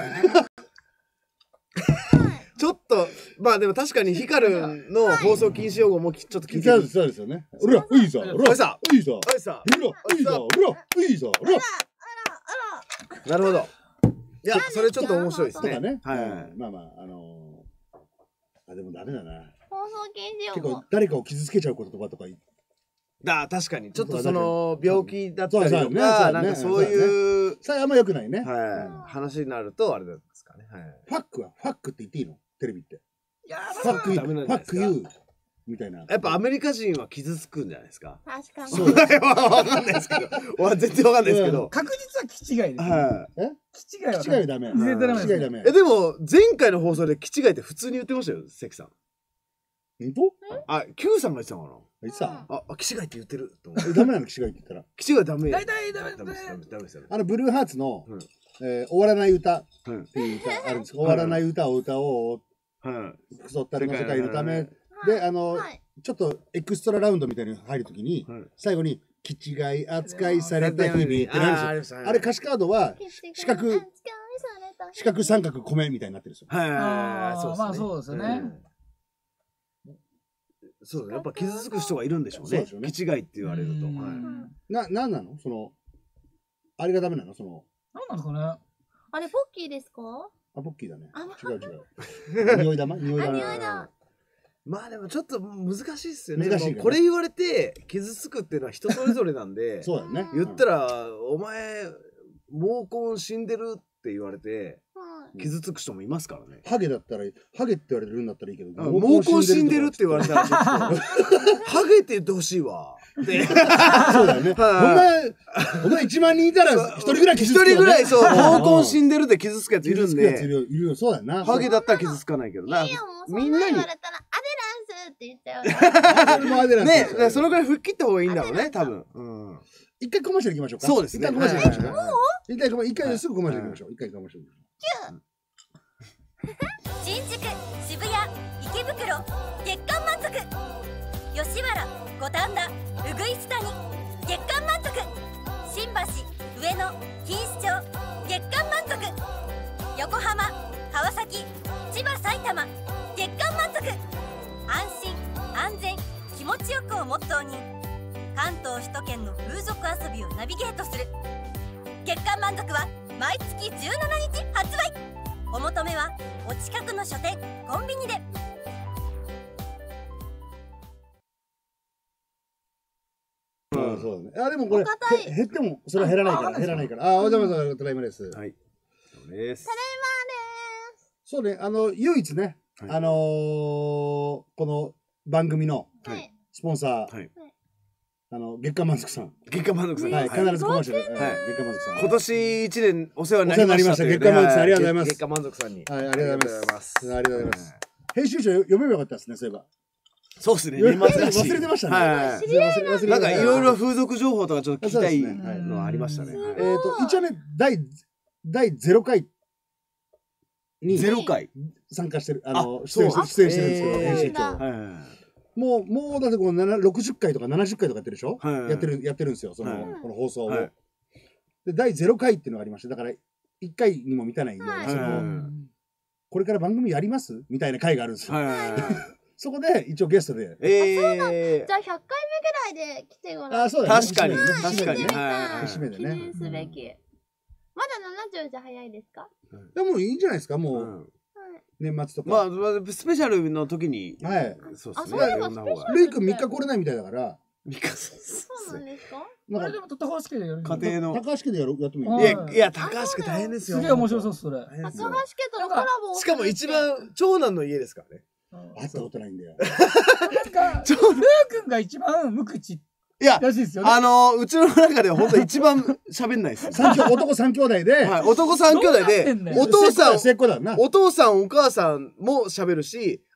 ちょっと、まあでも確かにヒカルの放送禁止用語もちょっと聞いてる。 そうですよね。うら、いいぞ。うら、いいぞ。うら、いいぞ。うら、いいぞ。 なるほど。いや、それちょっと面白いですね。 ね。はい。まあまあ、でもダメだな。 放送禁止用語。 結構誰かを傷つけちゃう言葉とか。 確かに。ちょっとその、病気だったりとか、なんかそういう。 それあんま良くないね。 はい。話になると、あれですかね。 ファックはファックって言っていいの？テレビって。 いやファックユーみたいな。 やっぱアメリカ人は傷つくんじゃないですか。 確かに。 そうわかんないですけど。全然わかんないですけど。 確実は気違いです。 気違いはダメ。 絶対ダメ。 気違いダメ。 でも、前回の放送で気違いって普通に言ってましたよ、関さん。 本当 Q さんが言ってたのかな？ 言ってた？ 気違いって言ってる。 ダメなの気違いって言ったら。 気違いダメ。 大体ダメですよ。 ブルーハーツの、終わらない歌っていう歌あるんです。終わらない歌を歌おう。クソったれの世界のため。で、ちょっとエクストララウンドみたいに入るときに、最後に、気違い扱いされた日々ってなるんですよ。あれ歌詞カードは、四角三角米みたいになってるんですよ。 まあそうですよね。 そうだ、やっぱ傷つく人がいるんでしょうね。気違いって言われると。 なんなのあれがダメなのなんなんですかね。 あれ、ポッキーですか？ ポッキーだね。違う。匂い玉？匂い玉。 まあでもちょっと難しいっすよね。これ言われて傷つくっていうのは人それぞれなんで。 そうだね。 言ったら、お前、毛根死んでるって言われて、傷つく人もいますからね。 ハゲだったら、ハゲって言われるんだったらいいけど、 毛根死んでるって言われたらちょっと、ハゲって言ってほしいわ。 そうだよね。お前1万人いたら1人ぐらい傷つく。 1人ぐらいそう、毛根死んでるで傷つくやついるんで。 いるよ、そうだよな。 ハゲだったら傷つかないけどな。 みんなに言われたら、アデランスって言っちゃうね。ね、そのぐらい吹っ切った方がいいんだろうね、多分。 一回コマーシャル行きましょうか。 そうですね。 一回コマーシャル行きましょうか。一回すぐコマーシャル行きましょう。一回コマーシャル。 新宿、渋谷、池袋、月刊満足。吉原、五反田、うぐいす谷、月刊満足。新橋、上野、錦糸町、月刊満足。横浜、川崎、千葉、埼玉、月刊満足。安心、安全、気持ちよくをモットーに関東首都圏の風俗遊びをナビゲートする月刊満足は毎月17日発売。お求めはお近くの書店、コンビニで。 そうだね。でもこれ減ってもそれは減らないから。お邪魔さん、ただいまです。はい。 ただいまです。 そうね、唯一ね、この番組のスポンサー、月刊満足さん。 月刊満足さん。 はい、必ずコマーシャル。月刊満足さん。 今年1年お世話になりました。 月刊満足さん、ありがとうございます。 月刊満足さんに。 はい、ありがとうございます。ありがとうございます。編集長読めばよかったですね、そういえば。 そうですね、年末だし。 忘れてましたね。 なんかいろいろ風俗情報とかちょっと聞きたいのありましたね。 一応ね、第0回に 0回参加してる、出演してるんですけど、編集長。もうだってこの60回とか70回とかやってるでしょ？やってるんですよ、この放送を。で、第0回っていうのがありまして、だから1回にも満たないような、これから番組やりますみたいな回があるんですよ。そこで一応ゲストで。 じゃあ100回目ぐらいで来てごらん。 そうだね。 確かに。 節目でね。 記念すべき。まだ70じゃ早いですか？ でもいいんじゃないですか、もう。年末とか。 まあ、スペシャルの時に。 はい。 そうですね。 ルイ君3日来れないみたいだから。 3日。 そうなんですか？ あれでも高橋家でやる。 家庭の。 高橋家でやってもいい。 いや、高橋家大変ですよ。 すげえ面白そう、それ。 高橋家とのコラボを。 しかも一番長男の家ですからね。 会ったことないんだよ。 なんか、ルー君が一番無口いや、 らしいですよね。 うちの中では本当一番喋んないです。 男3兄弟で。 はい、男3兄弟で、お父さん、お母さんも喋るし、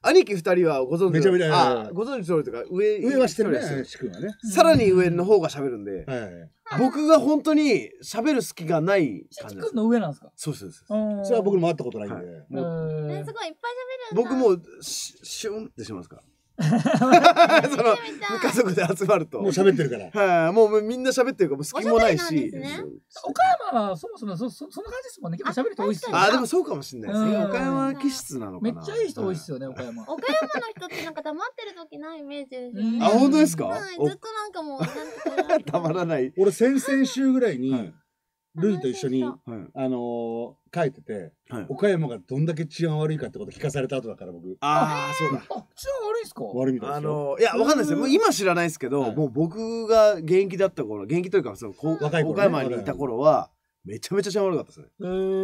兄貴2人はご存知めちゃめちゃご存知の通りというか上はしてるね、しくんはね。 さらに上の方が喋るんで、僕が本当に喋る隙がない感じ。 しくんの上なんですか？ そうです。 それは僕も会ったことないんで。 すごいいっぱい喋るんだ。 僕もシュンってしますから。その家族で集まるともう喋ってるから、 はい、もうみんな喋ってるからもう隙もないし、 岡山はそもそもそんな感じですもんね。結構喋る人多いっすよね。 あ、でもそうかもしれないですね。岡山気質なのかな。 めっちゃいい人多いっすよね、岡山。 岡山の人ってなんか黙ってる時ないイメージですよね。 あ、本当ですか？ はい、ずっとなんかもうたまらない。 俺先々週ぐらいにルイと一緒に帰ってて、岡山がどんだけ治安悪いかってこと聞かされた後だから僕。 ああ、そうだ。 治安悪いっすか？ 悪いみたいですよ。 いや、わかんないですよ。もう今知らないですけど、もう僕が現役だった頃、現役というかその岡山にいた頃はめちゃめちゃ治安悪かったですね。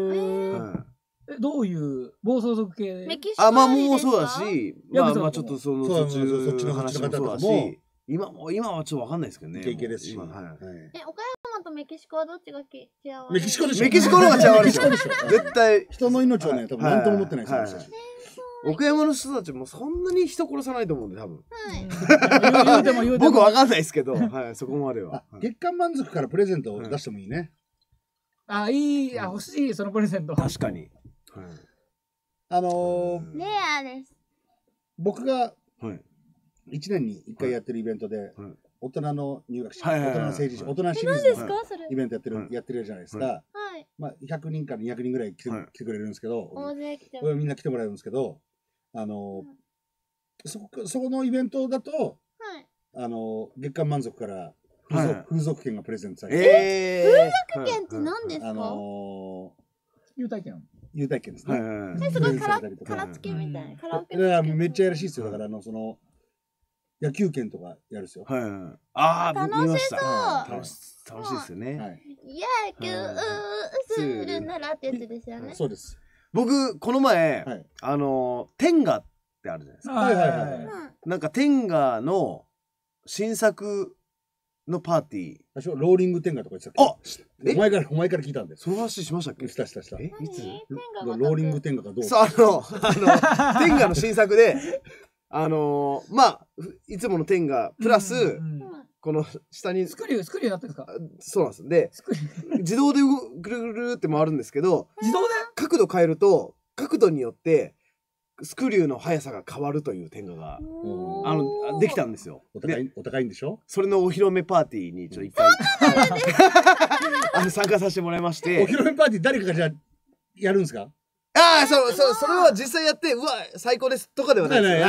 どういう暴走族系？ あ、まあもうそうだし、まあちょっとそっちの話もそうだし、今はちょっとわかんないですけどね。 経験ですし。 岡山とメキシコはどっちが治安悪い？ メキシコでしょ。 メキシコの方が治安悪いでしょ。絶対人の命をね、多分何とも思ってないですよ。 岡山の人たちもそんなに人殺さないと思うんで多分。 はい。 僕わかんないですけど、はい、そこまでは。 月刊満足からプレゼントを出してもいいね。 あ、いい、欲しいそのプレゼント。 確かに。 レアです。 僕が1年に1回やってるイベントで、大人の入学式、大人の成人式、大人シリーズのイベントやってるじゃないですか。まあ100人から200人ぐらい来てくれるんですけど、みんな来てもらえるんですけど、そこのイベントだと、月刊満足から風俗券がプレゼントされて。風俗券って何ですか？ 優待券。 優待券ですね。 すごい殻付けみたいな。カラオケめっちゃやらしいですよ。だからその野球券とかやるんですよ。 ああ、 楽しそう。 楽しいですよね。 野球するならってやつですよね。 そうです。 僕この前天下ってあるじゃないですか。なんか天下の新作のパーティー。ローリング天下とか言ってたっけ？お前から聞いたんで。 その話しましたっけ？ した。 いつ？ ローリング天下がどう？ そう天下の新作でまあいつもの天下プラスこの下にスクリューになってるんですか？ そうなんです。で自動でぐるぐるって回るんですけど、 自動で角度変えると角度によってスクリューの速さが変わるという天下ができたんですよ。 お高いんでしょ？ それのお披露目パーティーにちょっと一回参加させてもらいまして。 お披露目パーティー誰かがじゃあやるんですか？ ああ、それは実際やって、うわ、最高ですとかではないです。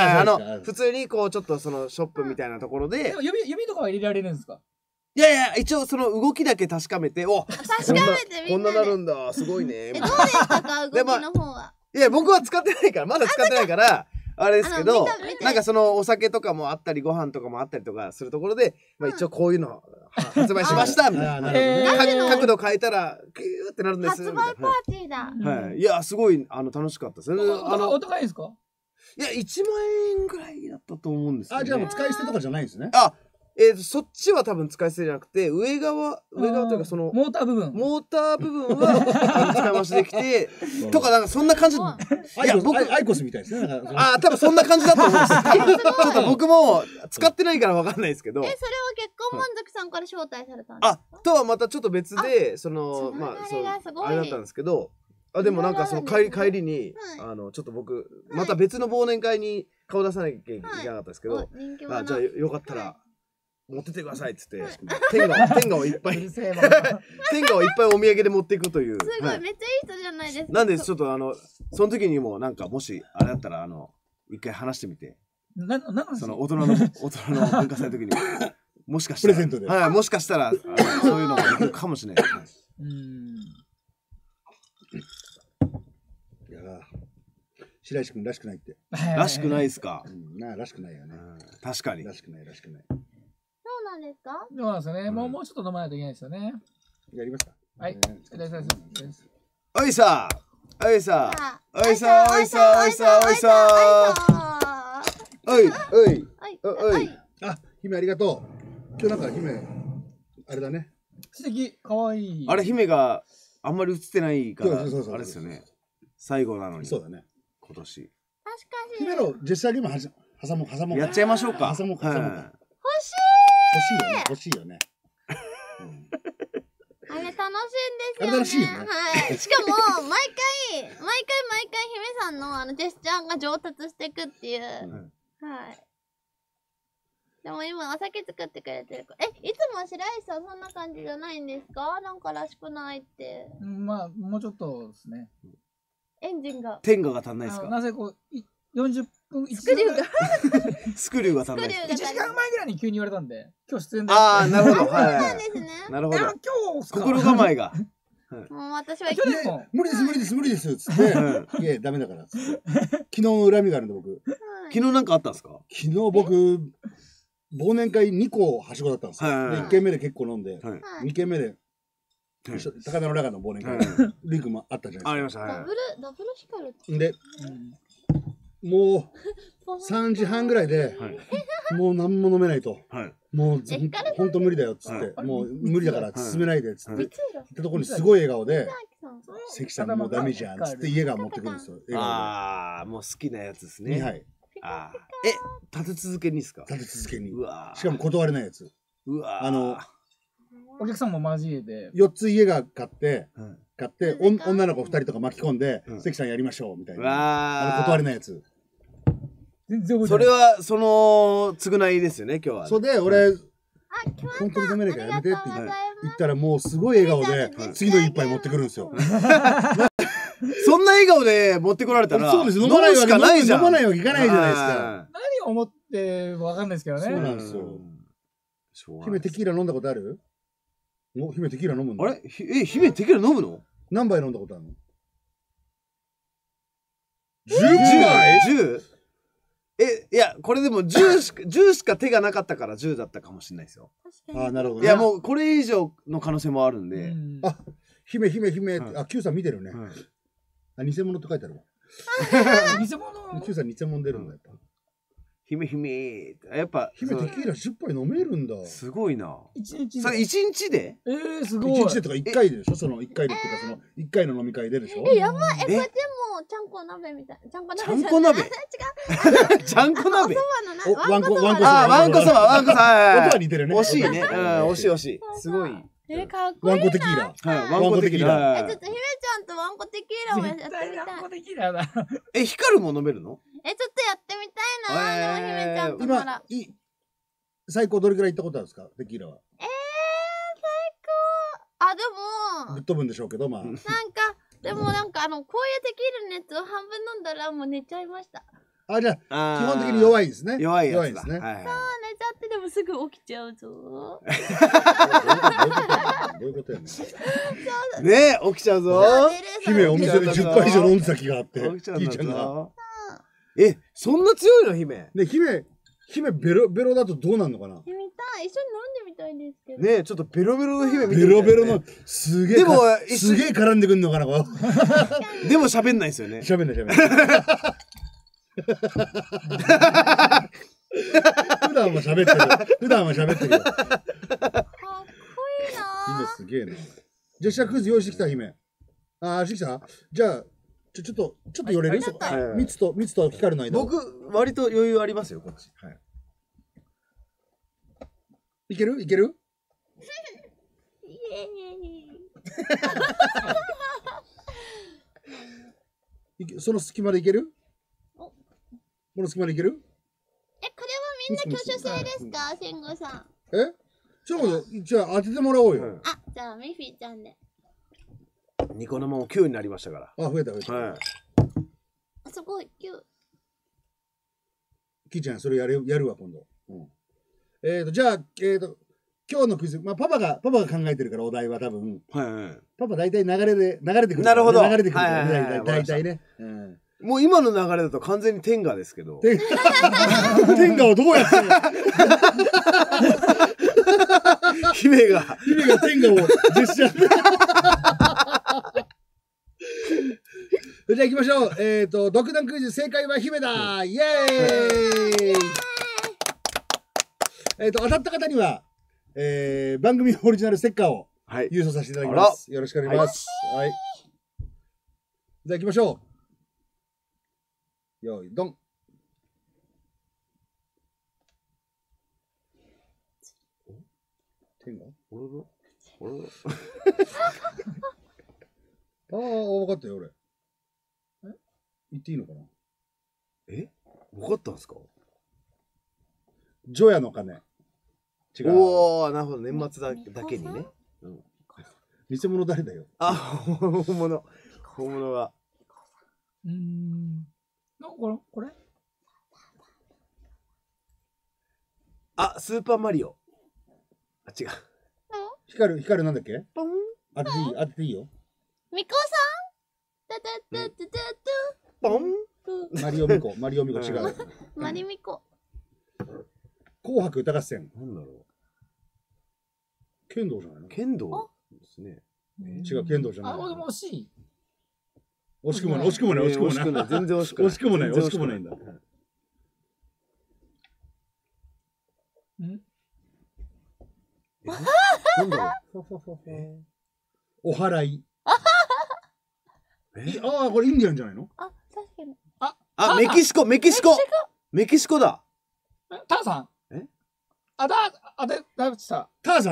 普通にこうちょっとそのショップみたいなところで。 指とかは入れられるんですか？ いやいや、一応その動きだけ確かめて、こんななるんだ、すごいね。 どうでしたか、動きの方は。 いや、僕は使ってないから、まだ使ってないから、あれですけど、なんかそのお酒とかもあったり、ご飯とかもあったりとかするところで、まあ一応こういうの発売しましたみたいな。角度変えたら、キューってなるんです。 発売パーティーだ。 はい。いや、すごい楽しかったですね。 お高いですか？ いや、1万円ぐらいだったと思うんですけど。 じゃあもう使い捨てとかじゃないんですね。 そっちは多分使い捨てじゃなくて、上側というかそのモーター部分は使い回しできてとかなんかそんな感じ。いや僕アイコスみたいですね。 多分そんな感じだと思うんです。ちょっと僕も使ってないからわかんないですけど。 それは月刊満足さんから招待されたんですか？ とはまたちょっと別であれだったんですけど。でもなんかその帰りにちょっと僕また別の忘年会に顔出さなきゃいけなかったんですけど、じゃあよかったら持ってってくださいっつって天下をいっぱいお土産で持っていくという。 すごいめっちゃいい人じゃないですか。 なんでちょっとその時にもなんかもしあれだったら一回話してみて、その大人の文化祭の時にもしかしたらプレゼントで、 はい、もしかしたらそういうのもできるかもしれない。 いや白石君らしくないって。 らしくないですか？ らしくないよね。 確かに。 らしくない。 そうなんですか？ そうなんですよね。もうちょっと飲まないといけないですよね。 やりますか？ はい。 おいさおいさあ、姫ありがとう。今日なんか姫あれだね。 素敵、かわいい。 あれ姫があんまり映ってないからあれですよね。最後なのに。 そうだね。 今年。 確しい。 姫のジェスチャーゲーム挟もう。 やっちゃいましょうか。 挟もうか。 欲しい。 欲しいよね。 あれ楽しいんですよね。 あれ楽しいよね。 はい。しかも、毎回、姫さんのジェスチャーが上達していくっていう。はい。でも今、お酒作ってくれてる。いつも白石さんそんな感じじゃないんですか？なんからしくないって。 まあ、もうちょっとですね。 エンジンが。 天下が足んないですか？ なぜこう、40分、 スクリューが。 スクリューが足んないです。 1時間前ぐらいに急に言われたんで、今日出演で。 ああ、なるほど。はい。 そうなんですね。 なるほど。 今日、 心構えが。 もう私は無理ですつって、いやダメだからつって。昨日の恨みがあるんで僕。 昨日なんかあったんですか？ 昨日僕忘年会2個はしごだったんですよ。1軒目で結構飲んで、2軒目で高田の中の忘年会リンクもあったじゃないですか。 ありました。 ダブル光る。 で、もう3時半ぐらいで、もう何も飲めないと。もう本当無理だよっつって、もう無理だから進めないでっつって、行ったところにすごい笑顔で、関さんもうダメじゃんっつって家が持ってくるんですよ。 ああ、もう好きなやつですね。 2杯。 立て続けにですか？ 立て続けに。しかも断れないやつ。 お客さんも交えて。 4つ家が買って、女の子2人とか巻き込んで、関さんやりましょうみたいな。断れないやつ。 それは、償いですよね、今日は。 それで、俺、本当にダメだからやめてって言ったら、もうすごい笑顔で、次の一杯持ってくるんですよ。 そんな笑顔で持ってこられたら、 そうです、飲まないわけいかないじゃないですか。 何を思ってわかんないですけどね。 そうなんですよ。姫テキーラ飲んだことある？姫テキーラ飲むの？ あれ？姫テキーラ飲むの？ 何杯飲んだことあるの？10杯 ？10？いや、これでも10しか手がなかったから10だったかもしれないですよ。 あ、なるほど。 いや、もうこれ以上の可能性もあるんで。 あ、姫、Q さん見てるね。あ、偽物って書いてあるわ。 偽物 Q さん偽物出るんだ、やっぱ。 姫、やっぱ。 姫テキーラ10杯飲めるんだ。 すごいな。 1日で。 それ1日で？ すごい。 1日でとか1回でしょ？その1回でっていうか、1回の飲み会ででしょ？ やばい。これでも、ちゃんこ鍋みたい。ちゃんこ鍋。 違う。ちゃんこ鍋。 ワンコそば。 ワンコそば。 音は似てるね。 惜しいね。惜しい。すごい。 かっこいいな。 ワンコテキーラ。 ワンコテキーラ。 ちょっと姫ちゃんとワンコテキーラをやってみたい。 ワンコテキーラだ。 ヒカルも飲めるの？ ちょっとやってみたいな。でも姫ちゃんとなら。 今、最高どれくらい行ったことあるんですか？テキーラは。 最高。でも。 ぶっ飛ぶんでしょうけど、まあ。 でもこういうテキーラのやつを半分飲んだらもう寝ちゃいました。 あ、じゃあ、基本的に弱いですね。 弱いですね。 そう、寝ちゃってでもすぐ起きちゃうぞ。 どういうことやねん。 ねえ、起きちゃうぞ。 姫お店で10杯以上飲んでた気があって。 起きちゃうんだぞ。そんな強いの姫？ ね、姫ベロベロだとどうなんのかな？ 一緒に飲んでみたいですけど。 ねえ、ちょっとベロベロの姫見てみたい。 ベロベロのすげえ絡んでくんのかな。 でも喋んないですよね。 喋んない。普段は喋ってるよ。かっこいいな。 姫すげえな。じゃあ、クイズ用意してきた姫。してきた？じゃあ、ちょっと寄れる？ミツと光の間。 僕、割と余裕ありますよ、こっち。 いける？その隙間でいける？この隙間でいける？ これはみんな挙手制ですか？慎吾さん。 じゃあ当ててもらおうよ。 じゃあミフィーちゃんで。 ニコ生も9になりましたから。 増えた。 すごい、9。 キーちゃん、それやるわ、今度。じゃあ、今日のクイズ、パパが考えてるから、お題は多分。パパ大体流れてくる。 なるほど。 流れてくる。大体ね。 もう今の流れだと完全に天下ですけど。 天下をどうやって姫が天下をジェスチャーじゃあ行きましょう。独断クイズ正解は姫だ。イエーイ。当たった方には、番組オリジナルステッカーを郵送させていただきます。よろしくお願いします。はい。じゃあ行きましょう。 よい、ドン。天がああ、分かったよ、俺。言っていいのかな。 分かったんですか。 ジョヤの鐘。違う。 おお、なるほど、年末だけにね。 偽物誰だよ。 あ、本物が。 これあ、スーパーマリオ。あ、違う。 光るなんだっけ？当てていいよ。 みこさん。 ポン。 マリオミコ違う。 マリミコ。 紅白歌合戦。 なんだろう。剣道じゃないの？ 剣道ですね。 違う、剣道じゃない。 あ、でも惜しい。 惜しくもない。 全然惜しくない。 惜しくもないんだ。 なんだろう。 お祓い。ああ、これインディアンじゃないの？ あ、確かに。 あ、メキシコだ。 ターさん。さ。 ターザ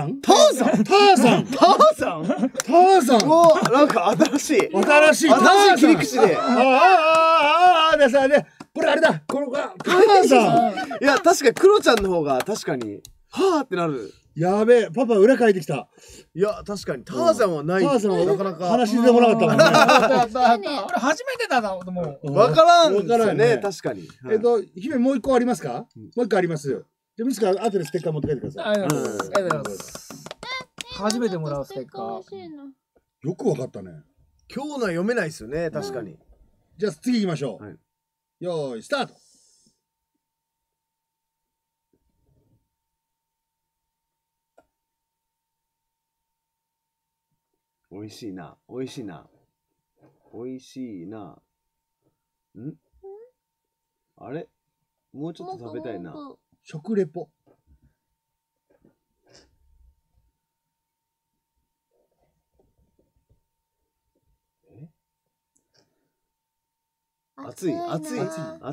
ン。 お、なんか新しい切り口で。 でさ、これあれだ。これターザン。 いや、確かにクロちゃんの方が確かにはーってなる。 やべえ、パパ裏書いてきた。 いや、確かにターザンはない。 ターザンはなかなか話でもなかったもんね。 俺初めてだなと思う。 わからんですよね、確かに。 姫もう一個ありますか？もう一個あります。じゃあ、ミスカ後でステッカー持って帰ってください。 ありがとうございます。初めてもらうステッカー。 よくわかったね。 今日のは読めないですよね、確かに。 じゃあ次行きましょう。よーい、スタート。 美味しいな。あれ？もうちょっと食べたいな。 食レポ。 熱い。 飲みすぎ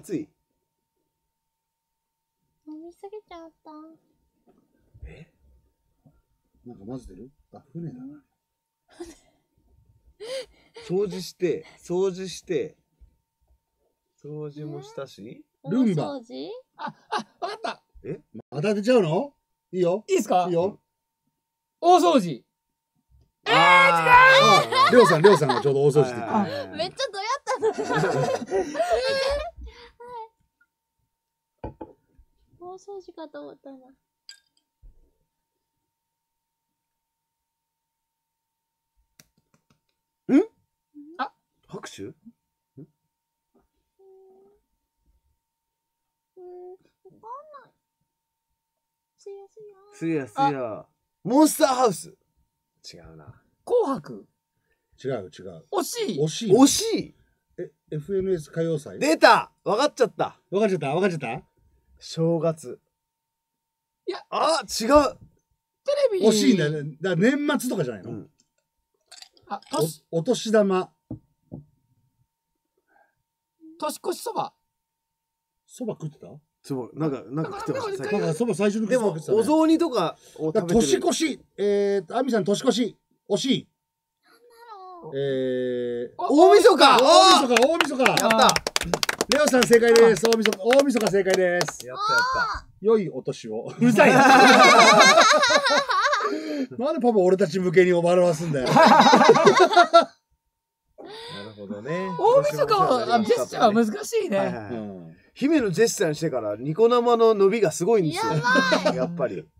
ちゃった。 なんか混ぜてる？あ、船だな。 掃除もしたし。 ルンバ。 わかった。 また当てちゃうの？いいよ。 いいですか？ いいよ。 大掃除。 違う。レオさんがちょうど大掃除って言って。 めっちゃどやったの。大掃除かと思ったな。 拍手？すや。モンスターハウス。違うな。 紅白。 違う。 惜しい。 FNS 歌謡祭。 出た。分かっちゃった。 正月。 いや、違う。 テレビ。 惜しいんだよね。だから年末とかじゃないの？お年玉。 年越しそば。 そば食ってた？ なんか食ってました。 なんかそば最初にでもお雑煮とかを食べてる。 年越し。アミさん年越し。惜しい。 大晦日。 やった。レオさん正解です。大晦日正解です。 やった。 良いお年を。うるさいな。なんでパパ俺たち向けに笑わすんだよ。 なるほどね。 大晦日はジェスチャーは難しいね。 姫のジェスチャーにしてからニコ生の伸びがすごいんですよ。やっぱり。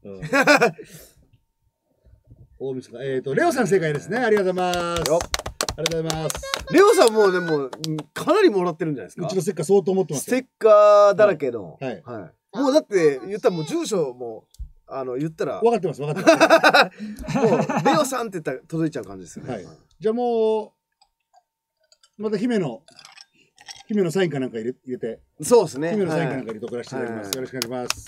大晦日。レオさん正解ですね。ありがとうございます。 レオさんもでもかなりもらってるんじゃないですか。 うちのステッカー相当持ってます。 ステッカーだらけの。 はい。 もうだって言ったらもう住所も言ったら分かってます。もうレオさんって言ったら届いちゃう感じですよね。 じゃあもうまた姫のサインかなんか入れて。 そうですね。 姫のサインかなんか入れて送らせていただきます。よろしくお願いします。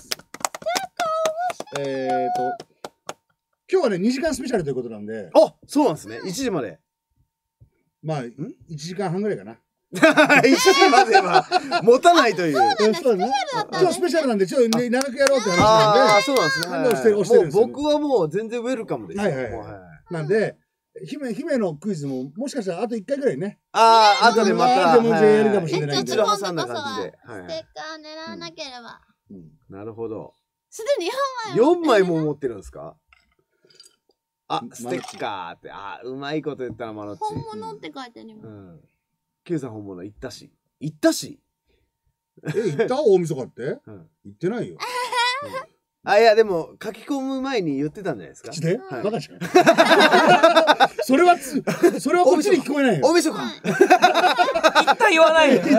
今日はね2時間スペシャルということなんで。 そうなんですね。1時まで。 まあ1時間半ぐらいかな。 1時までは持たないという。 そうね。今日スペシャルなんで、ちょっと長くやろうって話ああ、 なんで。 そうなんですね。もう僕はもう全然ウェルカムです。 はいはいはい。なんで、姫のクイズも、もしかしたらあと1回ぐらいね。 ああ、後でまた。 もうやるかもしれないんで。 一度挟んだ感じで。 ステッカー狙わなければ。 なるほど。 すでに 4枚も持ってるんですか？あ、ステッカーって、うまいこと言ったらマロッチ。 本物って書いてあります。 Q さん本物行ったし。行ったし？ 行った大晦日って？行ってないよ。 いやでも書き込む前に言ってたんじゃないですか。 口で？バカじゃん。それはこっちに聞こえないよ。 大晦日。 一旦言わないよ。 言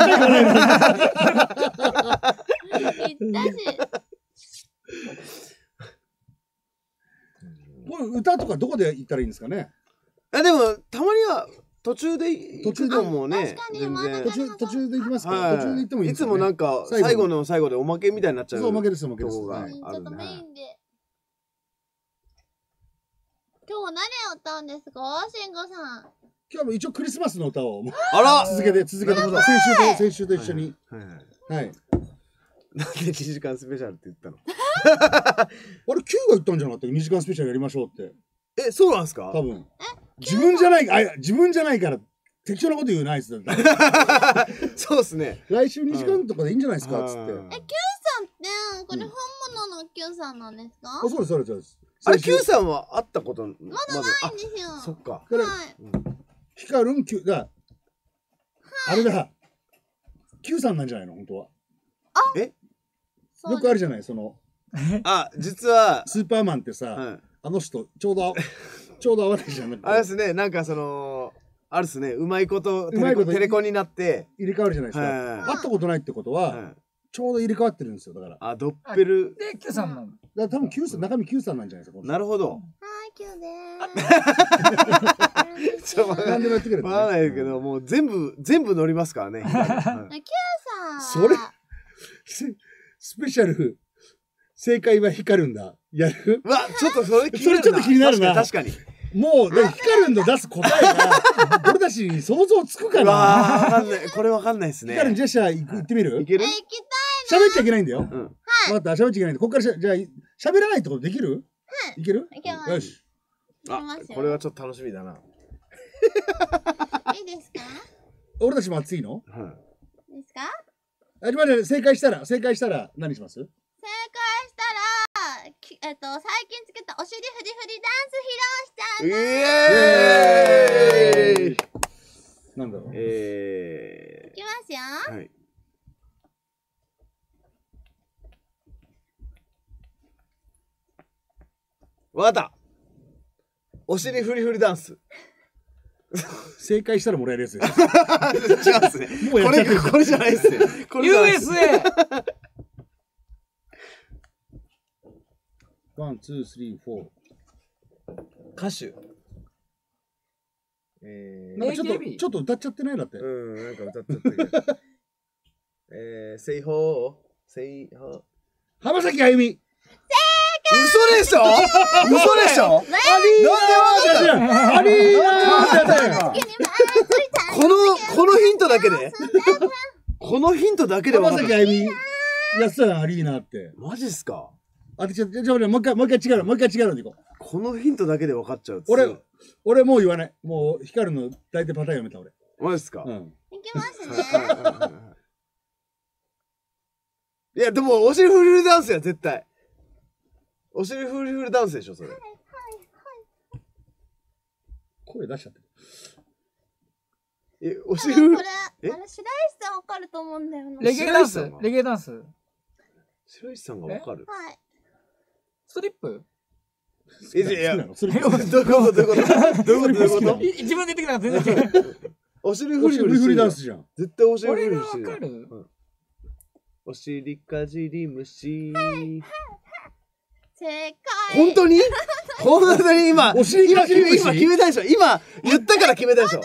ったし。 これ歌とかどこで行ったらいいんですかね。 でもたまには途中で行くかもね。 全然途中で行きますか。途中で行ってもいいですね。 いつもなんか最後の最後でおまけみたいになっちゃう。 そうおまけですおまけです。 ちょっとメインで。今日は何を歌うんですか、慎吾さん。 今日も一応クリスマスの歌を続けて先週と一緒に。はい。 なんで2時間スペシャルって言ったの？ あれ Q が言ったんじゃなかった？2時間スペシャルやりましょうって。 そうなんですか？ 多分。自分じゃないから適当なこと言うナイスだった。 そうですね。 来週2時間とかでいいんじゃないですかっつって。 Q さんってこれ本物の Q さんなんですか？ そうですそうです。 あれ Q さんは会ったことまだないんですよ。 そっか。 ヒカルン Q だ。あれだ。Q さんなんじゃないの本当は。よくあるじゃないその。 実はスーパーマンってさ、あの人ちょうど合わないじゃん。 あれですね、なんかあるっすね、うまいことテレコになって入れ替わるじゃないですか。会ったことないってことはちょうど入れ替わってるんですよだから。 ドッペルで Q さんなの。 だから多分 Q さん中身 Q さんなんじゃないですか。 なるほど。 はい Q でーす。 何でもやってくれる。 わからないけどもう全部乗りますからね。 Q さん。 それスペシャル正解は光るんだ。やる？ ちょっとそれちょっと気になるな。 確かに。 もう光るんだ出す答えが俺たち想像つくかな。 わかんない。これわかんないですね。 光るんジェスチャー行ってみる？ いける？ 行きたいな。 喋っちゃいけないんだよ。分かった。喋っちゃいけないんで。ここからじゃあ喋らないってことできる？いける？よし。 これはちょっと楽しみだな。 いいですか？ 俺たちも熱いの？ ですか？ 正解したら何します？ 正解したら最近つけたお尻フリフリダンス披露しちゃいます。 イエーイ。なんだろう。 いきますよ。 はい。わかった。お尻フリフリダンス。 正解したらもらえるやつです。 違うんですね。もうやっちゃってる。これじゃないですね。 USA。 ワン、ツー、スリー、フォー。 歌手。 ちょっと歌っちゃってないだって。 なんか歌っちゃってる。セイホー。浜崎あゆみ。嘘でしょ？アリーナこのヒントだけで浜崎あゆみやってたよアリーナって。 マジっすか？ もう一回違うのでいこう。 このヒントだけで分かっちゃう。 俺もう言わない。もう光るの大体パターンやめた俺。 マジっすか？ いきますね。 いやでもお尻フリフリダンスや絶対。お尻フリフリダンスでしょそれ。 声出しちゃってる。お尻フリ。 これ白石さんわかると思うんだよな。 レゲエダンス。 白石さんがわかる。 はい。 ストリップ？ いやどういうこと自分で言ってきたら全然違う。 お尻フリフリダンスじゃん。 絶対お尻フリフリしてる。 俺がわかる？ お尻かじり虫。 正解。 本当に今お尻かじり虫。 今決めたでしょ。今言ったから決めたでしょ。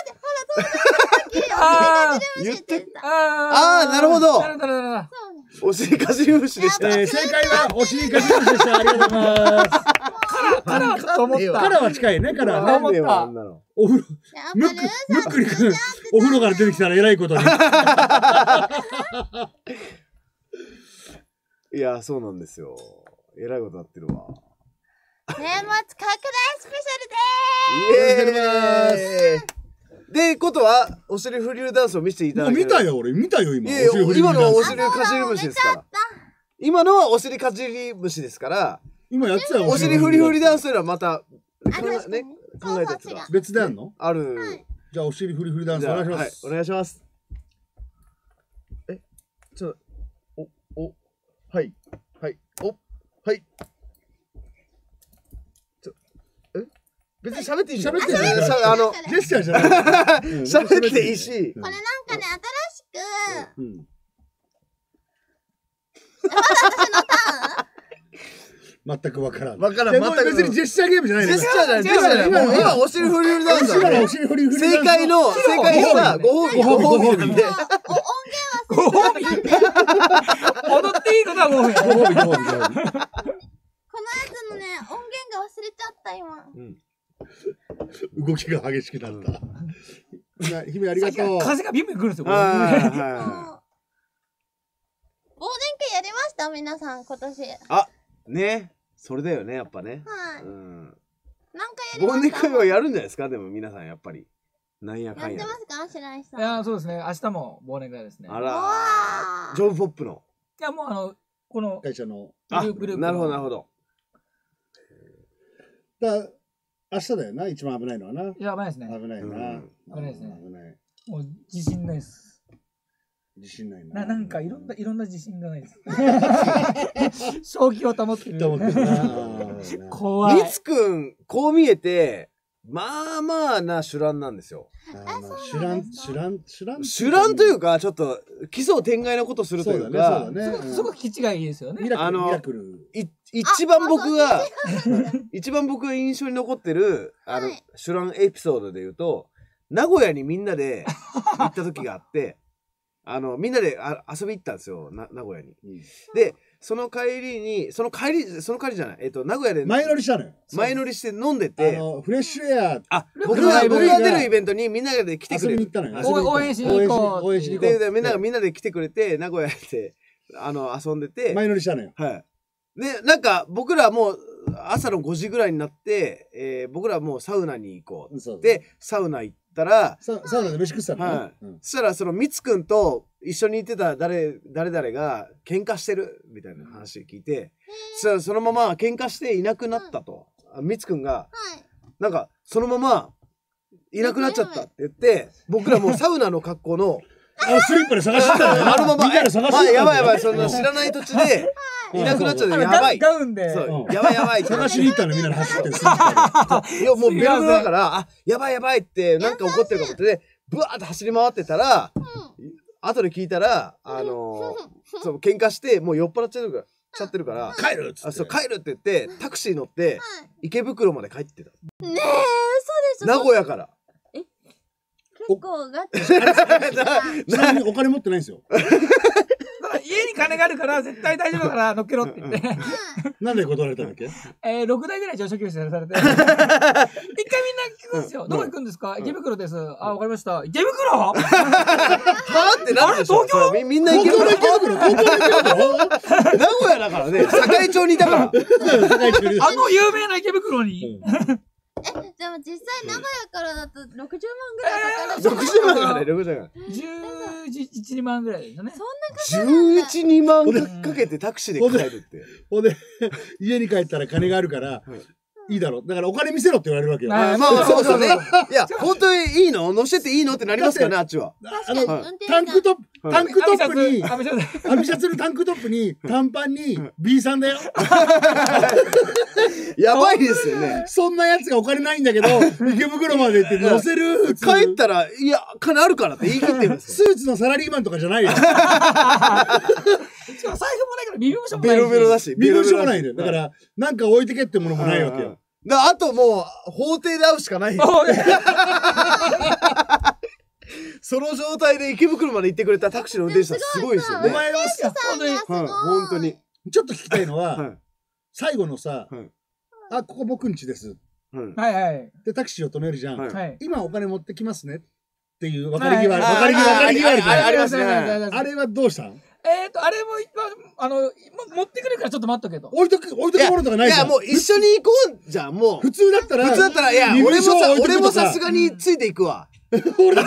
言って。なるほど。お尻かじり虫でした。 正解はお尻かじり虫でした。ありがとうございます。 カラーかと思った。 カラーは近いね。カラーね。 お風呂、むっくりくん、お風呂から出てきたら偉いことに。 いや、そうなんですよ。偉いことなってるわ。 年末拡大スペシャルでイエーイで、ことは、お尻フリルダンスを見せていただいて。 見たよ、俺。見たよ、今。 今のはお尻かじり虫ですから。今のはお尻かじり虫ですから、 今やってたよ、 お尻フリフリダンスよりはまた、 ね、 考えてたら。 別でやんの？ ある。 じゃあ、お尻フリフリダンスお願いします。 はい、お願いします。はい、はい、はい。別に喋っていいんだよ。 喋っていいんだよ。ジェスチャーじゃない。 喋っていいし。 これなんかね、新しく。 まだ私のターン？全くわからん。 わからん。全く別にジェスチャーゲームじゃないジェスチャーじゃない。今お尻フリフリダンスだね。正解したご褒美なんで。 音源はご褒美。踊っていいことはご褒美。 ご褒美。 このやつのね、音源が忘れちゃった今。 動きが激しくなった。姫ありがとう。 風がビュンビュン来るんですよ。 忘年会やりました皆さん今年。 あ、ね、それだよねやっぱね。 はい。 何回やりました？ 忘年会はやるんじゃないですかでも皆さんやっぱり。なんやかんや。 やってますか白石さん。 いやそうですね。明日も忘年会ですね。 あら。ジョブポップの。 いやもうこの会社のグループ。 なるほどなるほど。 明日だよな、一番危ないのはな。 いや、危ないですね。 危ないな。 危ないですね。 危ない。 もう自信ないです。 自信ないな。 なんかいろんな自信がないです。正気を保ってる。怖い。 みつくん、こう見えて、まあまあな手段なんですよ。 手段というか、ちょっと奇想天外なことするというか、 そこ気違いですよね。 ミラクル。 一番僕が印象に残ってるシュランエピソードで言うと、名古屋にみんなで行った時があってみんなで遊び行ったんですよ、名古屋に。でその帰りじゃない、名古屋で前乗りしたのよ。 前乗りして飲んでて、 フレッシュエア、 僕が出るイベントにみんなで来てくれて、 応援しに行こうでみんなで来てくれて、名古屋で遊んでて前乗りしたのよ。 はい。でなんか僕らもう朝の5時ぐらいになって、僕らもうサウナに行こうでサウナ行ったらサウナで飯食ってたのね。 そしたらそのみつくんと一緒に行ってた誰々が喧嘩してるみたいな話聞いて、そのまま喧嘩していなくなったと、みつくんがなんかそのままいなくなっちゃったって言って、僕らもうサウナの格好のスリッパで探してたよ。 あのままやばい、そんな知らない土地でいなくなっちゃってやばい。 ガウンで。 やばい。 探しに行ったのみんなで走って。 いやもうベロベロだから、やばいってなんか怒ってるかもってブワーって走り回ってたら、後で聞いたらそう喧嘩してもう酔っ払っちゃってるから帰るっつって。 帰るって言ってタクシー乗って池袋まで帰ってた。 ねえ、嘘でしょ。 名古屋から。 結構ガチ。 ちなみにお金持ってないんですよ。 家に金があるから絶対大丈夫だから乗っけろって言って。 なんで断られたんだっけ ？6台ぐらい上昇教室されて。一回みんな聞くんですよ。どこ行くんですか？池袋です。あ、わかりました。池袋？はってなるでしょ。 東京？ みんな池袋。名古屋だからね。堺町にいたから。 有名な池袋に。 でも実際名古屋からだと60万ぐらいかかる。 60万からね、60万。 11、2万ぐらいですよね。 そんなかかるんだ。 11、2万かけてタクシーで帰るって。 ほんで、家に帰ったら金があるから、いいだろ。だからお金見せろって言われるわけよ。 まあそうですよね。いや、本当にいいの？乗せていいのってなりますからね、あっちは。 タンクトップに、アミシャツのタンクトップに、短パンに B さんだよ。 やばいですよね。 そんなやつがお金ないんだけど、池袋まで行って乗せる。 帰ったら、いや、金あるからって言い切ってるんですよ。スーツのサラリーマンとかじゃないよ。 しかも財布もないから身分証もない。 ベロベロだし。 身分証もないのよ。だから、なんか置いてけってものもないわけよ。 あともう、法廷で会うしかない。その状態で池袋まで行ってくれたタクシーの運転手さんすごいですよね。 お前は本当に。 ちょっと聞きたいのは、最後のさ、あ、ここ僕ん家ですってはいはい。 で、タクシーを止めるじゃん。 はい。 今お金持ってきますねっていう別れ際ありますね。あれはどうしたん？ あれも持ってくるからちょっと待っとけと。 置いとくものとかないじゃん。 いや、もう一緒に行こうじゃん、もう。 普通だったら、 いや、俺もさすがについていくわ。普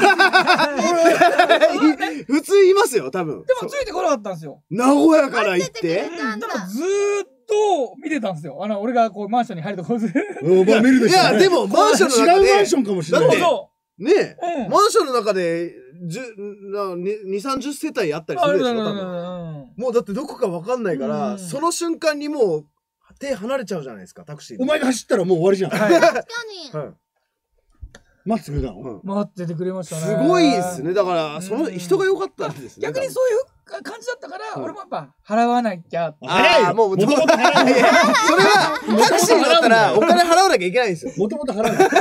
通言いますよ、多分。 でもついてこなかったんですよ。 名古屋から行って。 だからずーっと見てたんですよ。俺がこうマンションに入るところで。 まあ見るでしょ。 いや、でもマンションの中で。 違うマンションかもしれない。 ねえ、マンションの中で2、30世帯あったりするでしょ、多分。もうだってどこか分かんないから、その瞬間にもう手離れちゃうじゃないですか、タクシーで。 お前が走ったらもう終わりじゃん。 確かに。 待ってくれたの？ 待っててくれましたね。 すごいですね。だから、その人が良かったんですね。 逆にそういう感じだったから、俺もやっぱ払わなきゃ。 ああ、もう、それは、タクシーだったらお金払わなきゃいけないんですよ。 もともと払わない。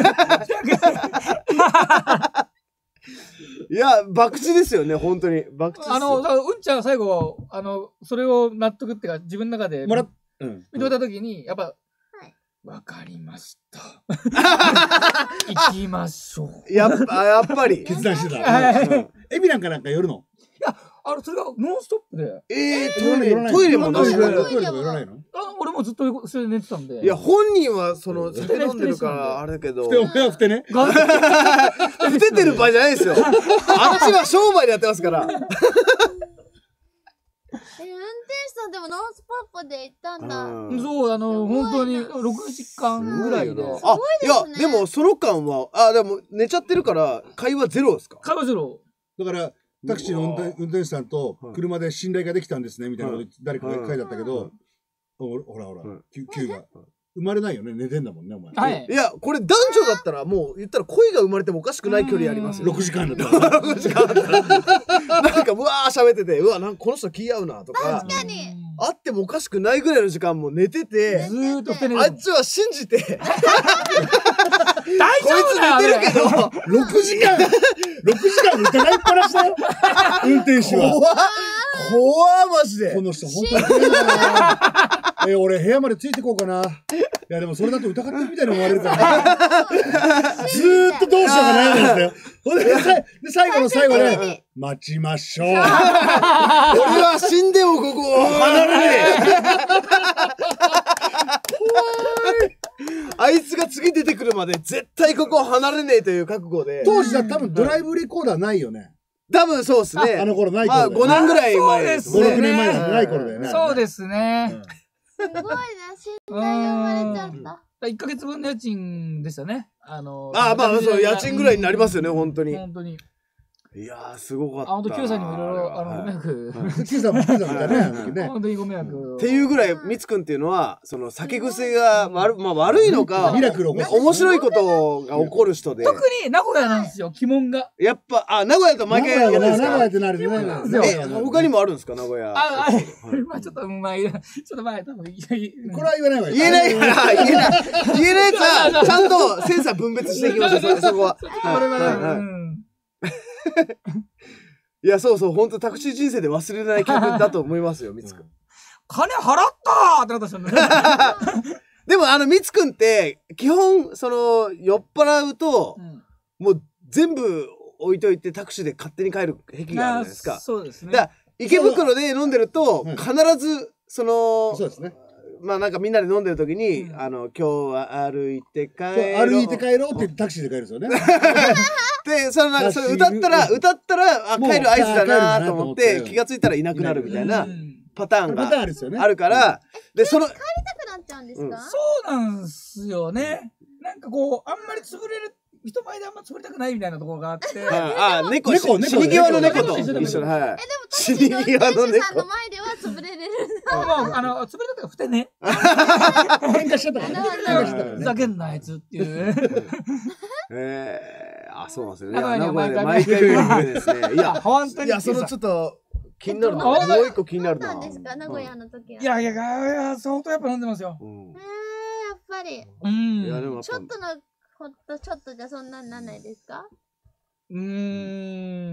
いや、博打ですよね、本当に。博打。 うんちゃんが最後、それを納得っていうか、自分の中で、認めたときに、やっぱ、わかりました。行きましょう。 やっぱり。 決断してた。エビなんか寄るの？ いや、それがノンストップで。 トイレもなしで。 俺もずっとそれで寝てたんで。 いや、本人は、酒飲んでるから、あれだけど。 ふてね。 ふててる場合じゃないですよ。あっちは商売でやってますから。 運転手さんでもノンスポップで行ったんだ。 そう、本当に6時間ぐらいで。 あ、いや、でもその間は、でも寝ちゃってるから会話ゼロですか？ 会話ゼロ。 だからタクシーの運転手さんと車で信頼ができたんですねみたいなこと誰かが書いてあったけど、ほら、Q が。生まれないよね、寝てんだもんね、お前。 はい。 いや、これ男女だったらもう言ったら恋が生まれてもおかしくない距離ありますよ。 6時間だったら。 6時間だったら。なんか、うわー喋ってて、うわ、なんかこの人気合うなとか。 確かに。 あってもおかしくないぐらいの時間も寝てて、 ずーっと寝てる。 あっちは信じて、 大丈夫だよこいつ寝てるけど、 6時間疑いっぱなしだよ。運転手は。 怖マジで。 この人本当に怖いな。俺部屋までついてこうかな。いやでもそれだと疑ってるみたいに思われるからね。ずーっとどうしようか悩んでるんだよ。で最後の最後で待ちましょう。俺は死んでもここを離れねえ。あいつが次出てくるまで絶対ここを離れねえという覚悟で。 当時は多分ドライブレコーダーないよね。 多分そうですね。 あの頃ない頃。 まあ5年ぐらい前ですね。5、6年前だない頃だよね。 そうですね。 すごいな、信頼が生まれちゃった。 1ヶ月分の家賃でしたね。 まあそう、家賃ぐらいになりますよね、本当に。 本当に。 いやー、すごかった。 本当、Q さんにもいろいろ、ご迷惑。 Q さんもね。 本当にご迷惑。 っていうぐらい、みつくんっていうのは、その酒癖が悪いのか、 ミラクル面白いことが起こる人で。 特に名古屋なんですよ、鬼門が。 やっぱ、名古屋と毎回やるんですか？ 名古屋ってなるね。 他にもあるんですか、名古屋。 まあちょっと前、多分。 これは言わないわよ。 言えないやつは、ちゃんとセンサー分別していきましょう、そこは。 これはいや、そうそう、本当タクシー人生で忘れない曲だと思いますよ、みつくん。 金払ったーってなったんですよね。 でも、みつくんって、基本、酔っ払うと、もう全部置いといてタクシーで勝手に帰る癖があるじゃないですか。 そうですね。 だから池袋で飲んでると、必ず、 そうですね。 まあなんかみんなで飲んでる時に、今日は歩いて帰ろう。 歩いて帰ろうってタクシーで帰るんですよね。 で、それ歌ったら、帰る合図だなと思って、気がついたらいなくなるみたいなパターンがあるから、 で、帰りたくなっちゃうんですか？ そうなんすよね。なんかこう、あんまり潰れる、人前であんま潰りたくないみたいなところがあって。 猫、死に際の猫と一緒で。 でも、死に際の猫さんの前では潰れれる。 もう、潰れたとか、ふてね。 喧嘩しちゃったから。 ふざけんな、あいつっていう。 そうなんですよね。名古屋で毎回来るですね。いや、そのちょっと、気になるな。もう一個気になるな。 何ですか、名古屋の時は。 いや、相当やっぱ飲んでますよ。 やっぱり。ちょっとの、ちょっとじゃそんなんなんないですか？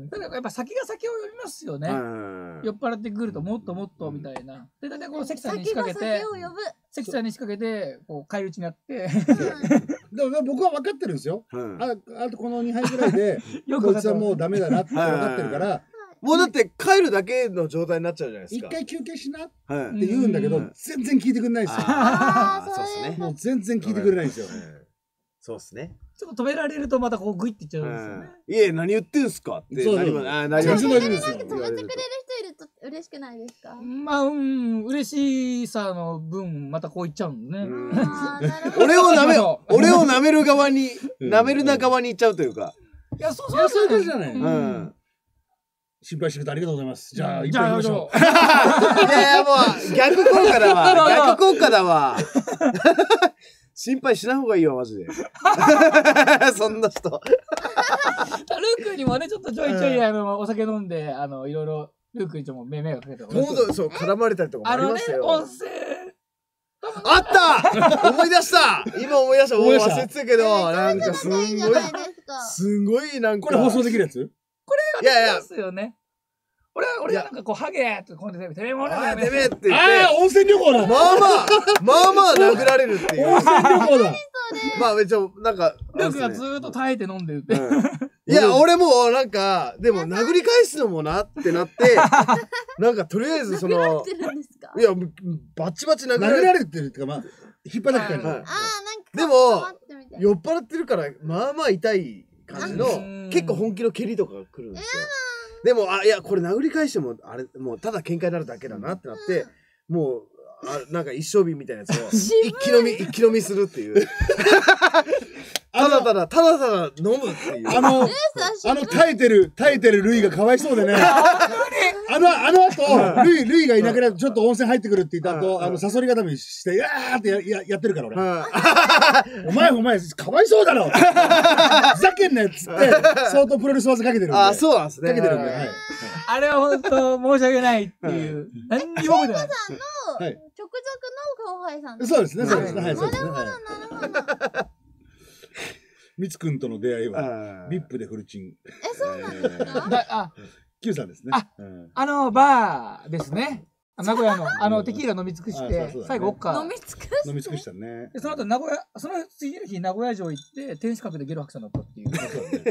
だからやっぱ先が先を読みますよね。酔っ払ってくるともっともっとみたいな。で、だいたいこう関さんに仕掛けて、関さんに仕掛けて、こう返り討ちになって。 でも僕は分かってるんですよ。あとこの2杯ぐらいで、こいつはもうダメだなって分かってるから、 もうだって帰るだけの状態になっちゃうじゃないですか。 一回休憩しなって言うんだけど、全然聞いてくれないんですよ。 そうですね。 もう全然聞いてくれないんですよ。 そうですね。 ちょっと止められるとまたこうグイっていっちゃうんですよね。 いえ、何言ってんすかって。 そうそう。 止めてくれる人いると嬉しくないですか？ まあ、嬉しさの分、またこう言っちゃうんね。 俺を舐める側に、舐めるな側に行っちゃうというか。 いや、そういうことじゃない。心配してくれてありがとうございます。じゃあ、行きましょう。 いやいや、もう、逆効果だわ。逆効果だわ。心配しない方がいいよ、マジで。そんな人。ルー君にもね、ちょっとちょいちょい、お酒飲んで、いろいろ、ルー君にも迷惑かけてもらって。 そう、絡まれたりとかもありますよ。 音声。 あった思い出した今思い出した。もう忘れてたけど、なんかすんごいなんか。 これ放送できるやつ？ これはですよね。俺はなんかこう、ハゲーってこうやって、てめえもらてめえって言って。 ああ、温泉旅行だ。 まあまあ殴られるっていう。 温泉旅行だ。 まあめっちゃ、なんか。 ルークがずーっと耐えて飲んでるって。 いや、俺もなんか、でも殴り返すのもなってなって、なんかとりあえずその、いや、バチバチ殴られてるっていうか、まあ、引っ張られてるから。 でも、酔っ払ってるから、まあまあ痛い感じの、結構本気の蹴りとかが来るんですよ。でも、いや、これ殴り返しても、あれ、もうただ喧嘩になるだけだなってなって、もう、なんか一生日みたいなやつを、一気飲みするっていう。ただただ飲むっていう。 耐えてるルイがかわいそうでね。あの後、ルイがいなくなって、ちょっと温泉入ってくるって言った後、サソリ固めして、やーってやってるから俺。お前、かわいそうだろふざけんなよっつって、相当プロレス技かけてるんで。 あ、そうなんですね。 かけてるんで、はい。 あれは本当申し訳ないっていう。何にも覚えてない。 さんの直属の後輩さん。 そうですね、そうですね。 なるほど、なるほど。 みつくんとの出会いは、ビップでフルチン。 そうなんですか Q さんですね。 バーですね。名古屋の、テキーラ飲み尽くして、最後、オッカー。 飲み尽くしたね。 その後、その次の日、名古屋城行って、天守閣でゲロ吐きさんだったっていう。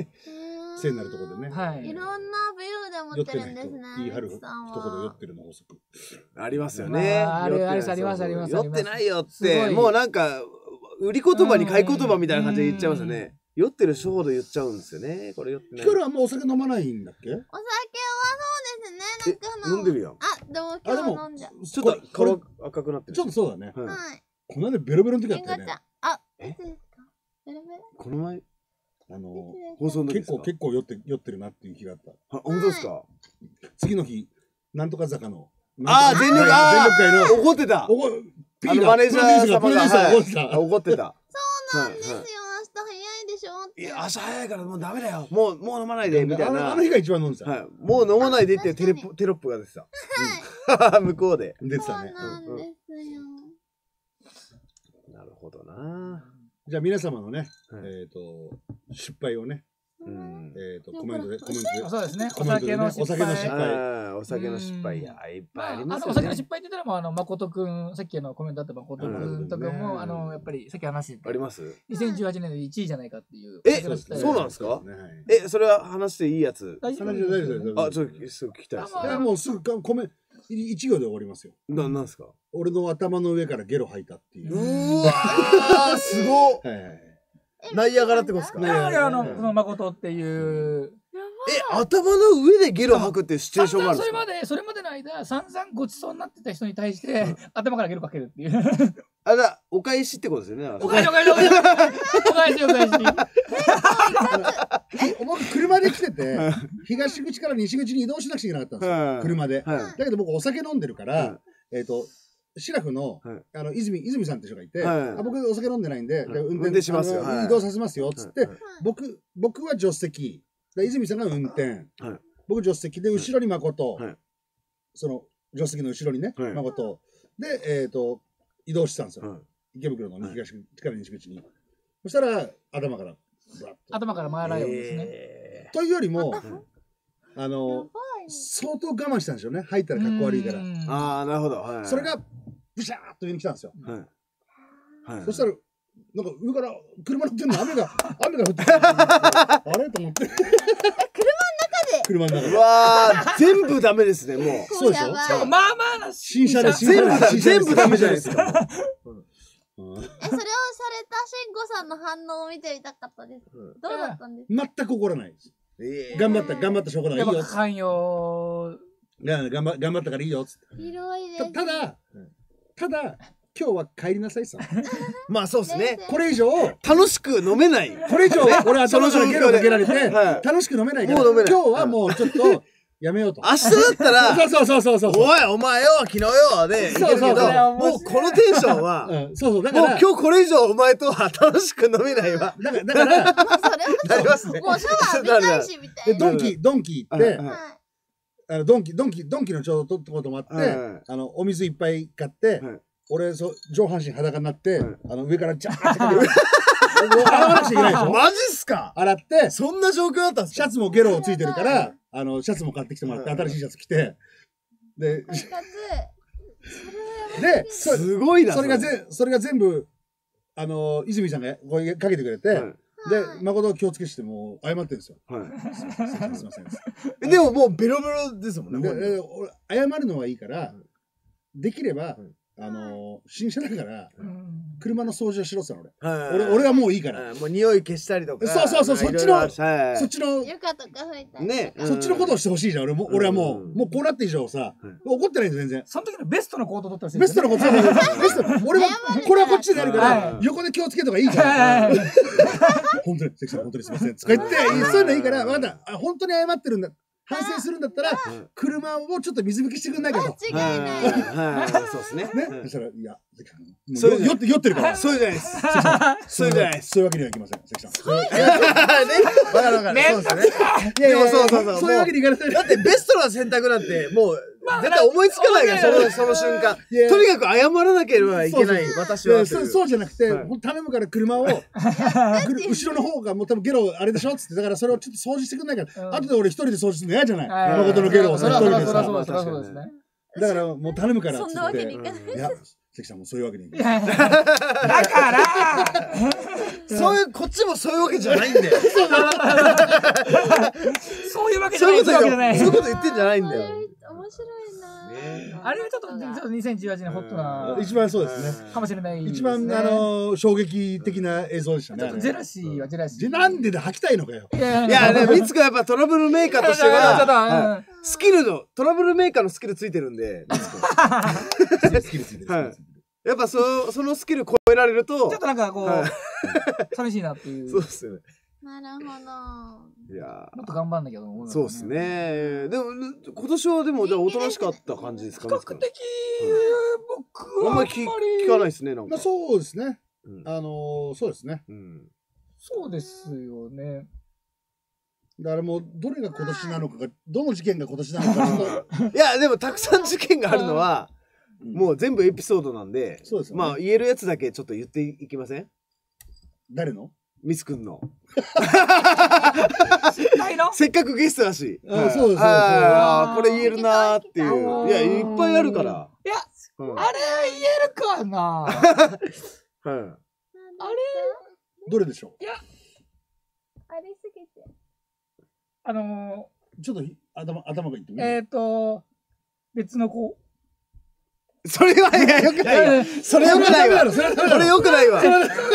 聖なるところでね。 はい。 いろんな美容で持ってるんですね。 言い張る一言酔ってるの法則。 ありますよね。 あります。 酔ってないよって、もうなんか、売り言葉に買い言葉みたいな感じで言っちゃいますよね。酔ってる人ほど言っちゃうんですよね。これ酔ってない。 ヒカルはもうお酒飲まないんだっけ？ お酒はそうですね。 飲んでるやん。 でも今日飲んじゃう。 ちょっと顔赤くなってる。 ちょっとそうだね。 はい。 この間ベロベロの時あったよね。 いつですか？ベロベロ？ この前放送の時結構酔ってるなっていう日があった。 本当ですか？ 次の日なんとか坂の全力会の怒ってた。マネージャー様が怒ってた。 そうなんですよ。明日早いでしょ。 いや、朝早いからもうダメだよ。もう飲まないでみたいな。 あの日が一番飲んでた。 もう飲まないでってテロップが出てた。向こうで出てたね。 そうなんですよ。 なるほどな。 じゃあ皆様のね、失敗をね、コメントで。 そうですね。 お酒の失敗。 お酒の失敗や、いっぱいありますよね。 お酒の失敗って言ったらもう、誠くん、さっきのコメントあった誠くんとかも、やっぱりさっき話してて。 あります ?2018 年で1位じゃないかっていう。 そうなんですか？それは話していいやつ？ 大丈夫です。 ちょっとすぐ聞きたいです。 もうすぐ1行で終わりますよ。 なんですか？ 俺の頭の上からゲロ吐いたっていう。 うわー、すごっ。ナイアガラってことですか？ その誠っていう。 頭の上でゲロ吐くっていうシチュエーションがあるんですか？ それまでの間、散々ごちそうになってた人に対して、頭からゲロかけるっていう。 お返しってことですよね。 お返し。 僕、車で来てて、東口から西口に移動しなくちゃいけなかったんですよ。車で。だけど僕、お酒飲んでるから、シラフの泉さんって人がいて、僕お酒飲んでないんで、運転しますよ。移動させますよ、つって、僕は助手席。泉さんが運転、僕助手席で後ろに誠、その助手席の後ろにね、誠で、移動してたんですよ。池袋の東口から西口に。そしたら頭から回らんようですね。 というよりも、 相当我慢したんでしょうね。入ったらかっこ悪いから。 ああ、なるほど。 それが、ブシャーっと上に来たんですよ。そしたら、なんか上から車乗ってんの雨が降ってあれと思って。車の中で。 うわー、全部ダメですね、もう。 そうでしょ。 まあまあな新車で全部ダメじゃないですか。 それをされた慎吾さんの反応を見てみたかったです。どうだったんですか？ 全く怒らないです。頑張った証拠だからいいよ。 寛容。 頑張ったからいいよっつって。 広いです。 ただ今日は帰りなさいさ。 まあそうですね。 これ以上楽しく飲めない。 これ以上俺はそのゲロかけられて楽しく飲めないから。今日はもうちょっとやめようと。 明日だったらそう。 おいお前よ昨日よでいけるけど、もうこのテンションはそうだからもう今日これ以上お前とは楽しく飲めないわ。 だからなりますね。もうシャワー浴びたいしみたいな。 ドンキ行ってドンキのちょうどとこ止まってお水いっぱい買って。俺上半身裸になって上からジャーってかけて洗わなくちゃいけないでしょ。 マジっすか。 洗ってそんな状況だったんですか。 シャツもゲロついてるからシャツも買ってきてもらって新しいシャツ着てですごいな。 それが全部泉さんがこれかけてくれてで誠気をつけしても謝ってるんですよ。すいません。 でももうベロベロですもんね。 謝るのはいいからできれば新車だから車の掃除をしろって言ったの俺はもういいからもう匂い消したりとかそうそっちの床とか拭いたりねそっちのことをしてほしいじゃん俺はもうこうなって以上さ怒ってないんです全然。 その時のベストの行動取ってほしい。 ベストのこと俺はこれはこっちでやるから横で気をつけとかいいじゃん。本当に関さん本当にすいませんとか言ってそういうのいいから分かった本当に謝ってるんだ反省するんだったら車をちょっと水拭きしてくんないかと。 間違いない。 そうですね。 そしたらいや酔ってるから。 そうじゃないです。そうじゃないです。 そういうわけにはいきません関さん。 ね。そうですね。いやそういうわけにいかない。 だってベストな選択なんてもう絶対思いつかないからその瞬間。とにかく謝らなければいけない私は。 そうじゃなくて頼むから車を後ろの方がもう多分ゲロあれでしょっつってだからそれをちょっと掃除してくんないから後で俺一人で掃除するの嫌じゃない誠のゲロをさ一人でさ。だからもう頼むからっつって。 そんなわけにいかない。 いや関さんもそういうわけにいかない。 だからこっちもそういうわけじゃないんだよ。 そういうわけじゃない。そういうこと言ってんじゃないんだよ。 面白いな。 あれはちょっと2018年ホットな一番そうですね。 かもしれない。 一番衝撃的な映像でしたね。 ジェラシーはジェラシー。 なんで吐きたいのかよ。 いやねミツコやっぱトラブルメーカーとしてはスキルのトラブルメーカーのスキルついてるんでミツコ。 スキルついてる。 やっぱそのスキル超えられるとちょっとなんかこう寂しいなっていう。 そうですよね。 なるほど。 いやもっと頑張んなきゃと思う。 そうですね。でも今年はでもじゃあおとなしかった感じですか。 比較的僕はあんまり聞かないですねなんか。 そうですね。そうですね。 そうですよね。 だからもうどれが今年なのかがどの事件が今年なのか。 いやでもたくさん事件があるのはもう全部エピソードなんで、まあ言えるやつだけちょっと言っていきません？ 誰の？ ミツくんの。 ないの？ せっかくゲストだし。 そうです。 これ言えるなーっていう。いやいっぱいあるから。 いやあれ言えるかな。 あれどれでしょう？ いやありすぎて。 ちょっと頭がいってもいい？ 別の子。 それはいやよくないわ。それよくないわ。それよくないわ。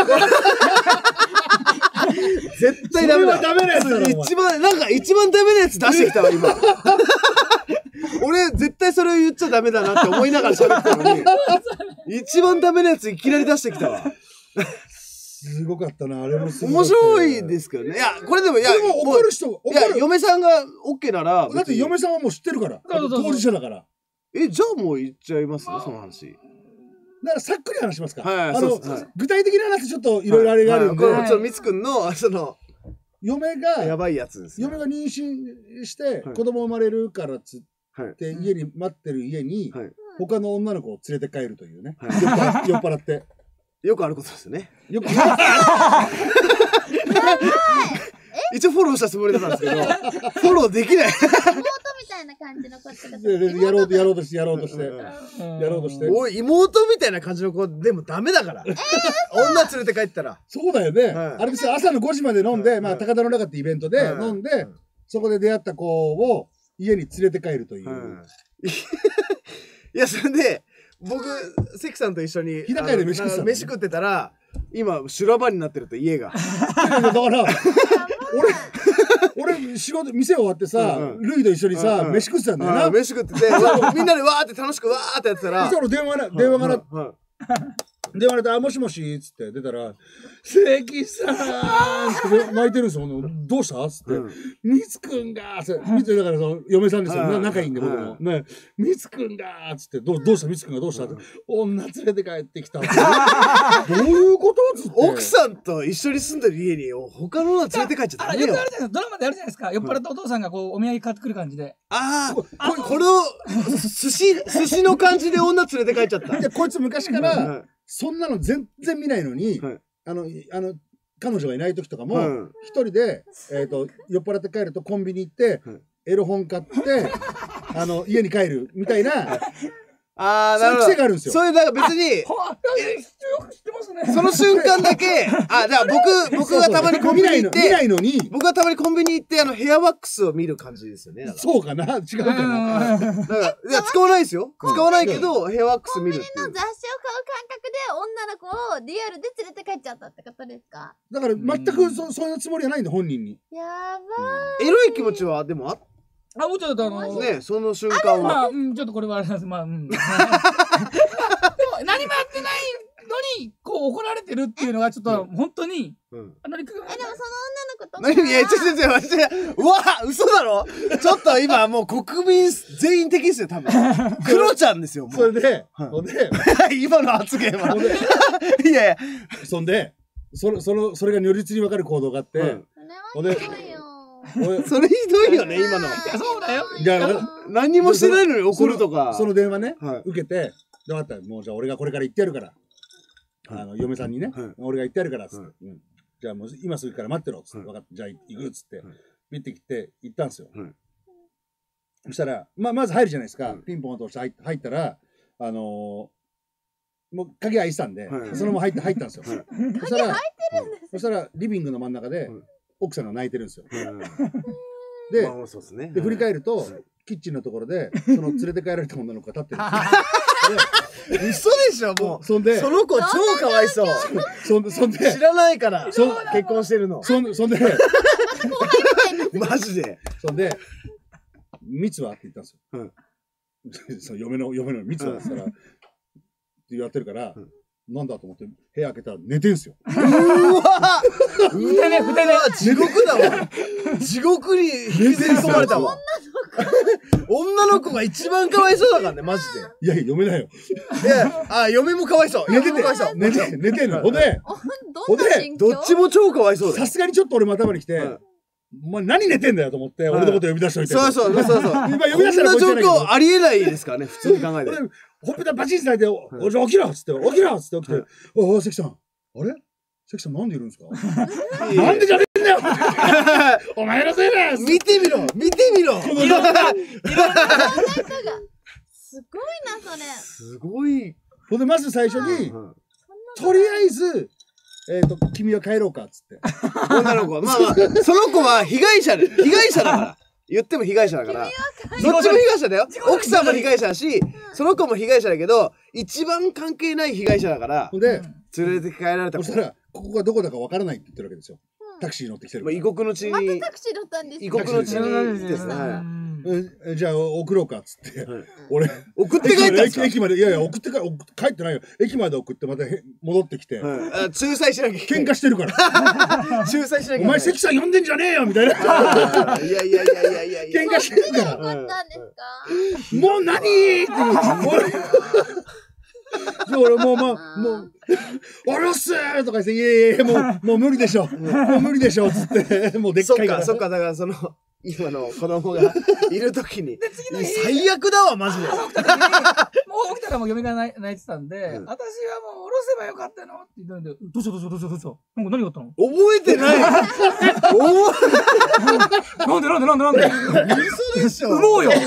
絶対ダメだ。 ダメなやつだろ。 一番ダメなやつ出してきたわ今。俺絶対それを言っちゃダメだなって思いながら喋ってるのに、一番ダメなやついきなり出してきたわ。 すごかったなあれも。 面白いですけどね。いやこれでも怒る人。 いや嫁さんがオッケーなら。 だって嫁さんはもう知ってるから。当事者だから。 じゃあもう言っちゃいますその話。 だからさっくり話しますか。 はい具体的な話ちょっといろいろあれがあるんで。 これもちょっとミツくんのその嫁がやばいやつです。 嫁が妊娠して子供生まれるからっつって家に待ってる家に他の女の子を連れて帰るというね。酔っ払って。 よくあることですよね。 よく。 一応フォローしたつもりだったんですけど、フォローできない。 妹みたいな感じの子ってことやろうとして。 おい、妹みたいな感じの子でもダメだから。女連れて帰ったら。 そうだよね。あれですよ、朝の5時まで飲んで、まあ、高田の中ってイベントで飲んで、そこで出会った子を家に連れて帰るという。 いや、それで、僕、関さんと一緒に、 日高屋で飯食ってたら、今、修羅場になってると、家が。 だから、俺、仕事、店終わってさ、ルイと一緒にさ、飯食ってたんだよな。 飯食ってて、みんなでわーって楽しくわーってやってたら、 そしたら電話が鳴って、もしもしっつって出たら、関さんって泣いてるんですよ。どうしたっつって、みつくんがみつだから嫁さんですよ。仲いいんで僕も。ね、みつくんがつって、どうしたみつくんがどうしたって、女連れて帰ってきた。どういうことっつって。 奥さんと一緒に住んでる家に他の女連れて帰っちゃダメよ。 よくあるじゃないですか。ドラマであるじゃないですか。酔っ払ったお父さんがこうお土産買ってくる感じで。 ああ、これを寿司の感じで女連れて帰っちゃった。 こいつ昔から、そんなの全然見ないのに、彼女がいない時とかも、一人で、酔っ払って帰るとコンビニ行って、エロ本買って、家に帰るみたいな、 なるほど。そういう癖があるんですよ。 そういう、だから別に、 よく知ってますね。 その瞬間だけ、じゃあ僕がたまにコンビニ行って、 見ないのに、 僕がたまにコンビニ行って、ヘアワックスを見る感じですよね。 そうかな違うかな。 いや、使わないですよ。使わないけど、ヘアワックス見るっていう。 コンビニの雑誌を買う感覚で、女の子をリアルで連れて帰っちゃったってことですか？ だから、全くそういうつもりはないんだ、本人に。 やばい。エロい気持ちは、でももうちょっとね、その瞬間は。 ちょっとこれはあれなんです。でも何もやってないのに、こう怒られてるっていうのがちょっと本当に。 でもその女の子と。 いや、うわ嘘だろちょっと今もう国民全員的ですよ、多分。クロちゃんですよ、もう。 それで、 今の発言は。いやいや。 そんで、それが如実に分かる行動があって、 それはひどいよ。 それひどいよね、今の。 いや、そうだよ。 何もしてないのに怒るとか。 その電話ね、受けて、どうだったら、もうじゃあ俺がこれから言ってやるから、嫁さんにね、俺が言ってやるから、つって。じゃあもう今すぐから待ってろ、つって。分かった、じゃあ行く、つって。ピッて来て、行ったんですよ。そしたら、まず入るじゃないですか。ピンポンとして入ったら、もう鍵開いてたんで、そのまま入ったんですよ。そしたら、リビングの真ん中で、奥さんが泣いてるんですよ。で、振り返ると、キッチンのところで、その連れて帰られた女の子が立ってるんですよ。 嘘でしょ、もう。その子超かわいそう。 そんで、 知らないから、結婚してるの。 そんで、 マジで。 そんで、蜜はって言ったんですよ。嫁の蜜はって言ったら、ってやってるから、なんだと思って部屋開けたら寝てんすよ。 ふてね。 地獄だわ。地獄に引きずり込まれたわ。女の子が一番かわいそうだからね、マジで。いや、嫁だよ。 嫁もかわいそう。 寝てんの。ほんで、 どっちも超かわいそうだよ。 さすがにちょっと俺も頭に来て、お前何寝てんだよと思って、俺のこと呼び出しといて。 そう。今呼び出したらこんな状況ありえないですからね、普通に考えて。 ほっぺたバチンって泣いて、じゃあ起きろっつって、起きて、関さん、あれ関さんなんでいるんですかなんでじゃねえんだよお前のせいだよ見てみろいろんなすごいな、それ。 すごい。 ほんで、まず最初に、とりあえず、君は帰ろうかっつって。 女の子は。その子は被害者だから。言っても被害者だから。どっちも被害者だよ。奥さんも被害者だし、その子も被害者だけど、一番関係ない被害者だから、 で、 連れて帰られた子。 そしたら、ここがどこだかわからないって言ってるわけですよ。タクシー乗ってきてる。 異国の地に。 またタクシー乗ったんです異国の地にですね。 じゃあ送ろうかっつって、俺送って帰ったんですか？ 駅まで、いや送って帰ってないよ。駅まで送ってまた戻ってきて、 仲裁しなきゃ喧嘩してるから。 仲裁しなきゃ。 お前関さん呼んでんじゃねえよみたいな。 いや喧嘩してるから。もう何って俺もうおろすとか言って、いやもう無理でしょ。もう無理でしょつって、もうでっかいから。 そっか、だからその今の子供がいるときに。最悪だわ、マジで。 もう起きたらもう嫁が泣いてたんで、私はもう下ろせばよかったのって言ったんで、どうしたなんか何があったの？ 覚えてない。 なんで嘘でしょ。 産もうよ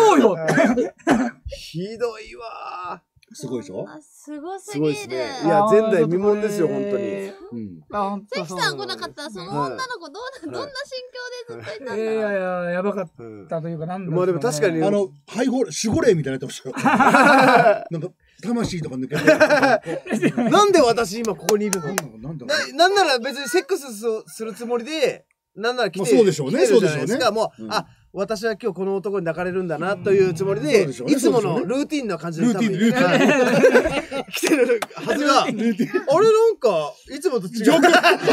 ひどいわ。 すごいでしょ？ すごすぎる。 いや、前代未聞ですよ、本当に。 関さん来なかったら、その女の子どんな心境でずっといたんだろう。 いや、やばかったというか、なんだまあでも確かに。 守護霊みたいになってましたよ。なんか、魂とか抜けて。 なんで私今ここにいるの？なんなら別にセックスするつもりで、なんなら来てるじゃないですか。もう、あ、私は今日この男に抱かれるんだなというつもりで、いつものルーティンな感じで来てるはずが、あれなんか、いつもと違う。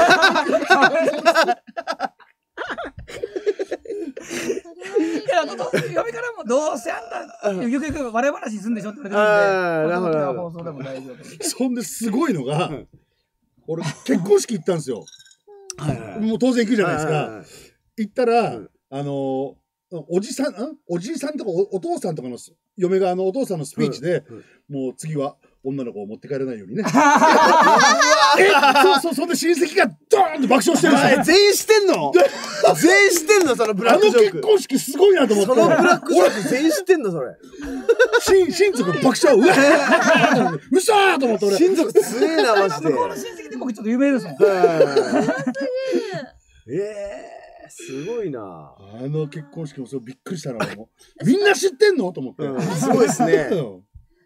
嫁からもどうせあんた、よく笑い話すんでしょって言われてるんで、放送でも大丈夫。 そんですごいのが、俺、結婚式行ったんですよ。もう当然行くじゃないですか。行ったら、おじいさんとかお父さんとかの嫁側のお父さんのスピーチで、もう次は女の子を持って帰らないようにね。そんで親戚がドーンと爆笑してるんですよ。 全員してんの？全員してんの？そのブラックジョーク。 結婚式すごいなと思って。 そのブラックジョーク全員してんの？それ。 親族爆笑。うわー嘘ーと思って俺。 親族強えなマジで。 向こうの親戚で僕ちょっと有名ですもん。 すごいな。 結婚式もそうびっくりしたな。みんな知ってんのと思って。 すごいですね。いやー、面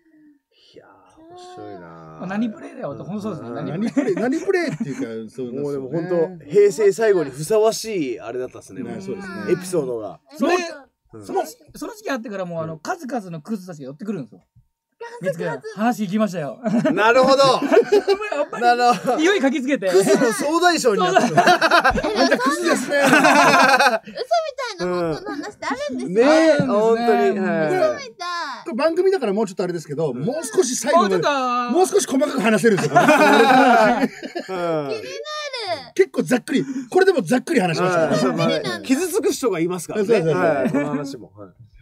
白いな。 何プレイだよと、本当そうですね。 何プレイっていうか、そうもうでも本当平成最後にふさわしいあれだったですね。 そうですね。 エピソードが。 その時期あってからもう数々のクズたちが寄ってくるんですよ。話聞きましたよ。 なるほど。 匂いかきつけて。 クズの総大将になった。 あんたクズですね。 嘘みたいな本当の話ってあるんですよ。 ね、本当に。 嘘みたい。 番組だからもうちょっとあれですけど、もう少し最後まで、もう少し細かく話せるんですよ。気になる。 結構ざっくり、これでもざっくり話しました。 傷つく人がいますからね。この話も。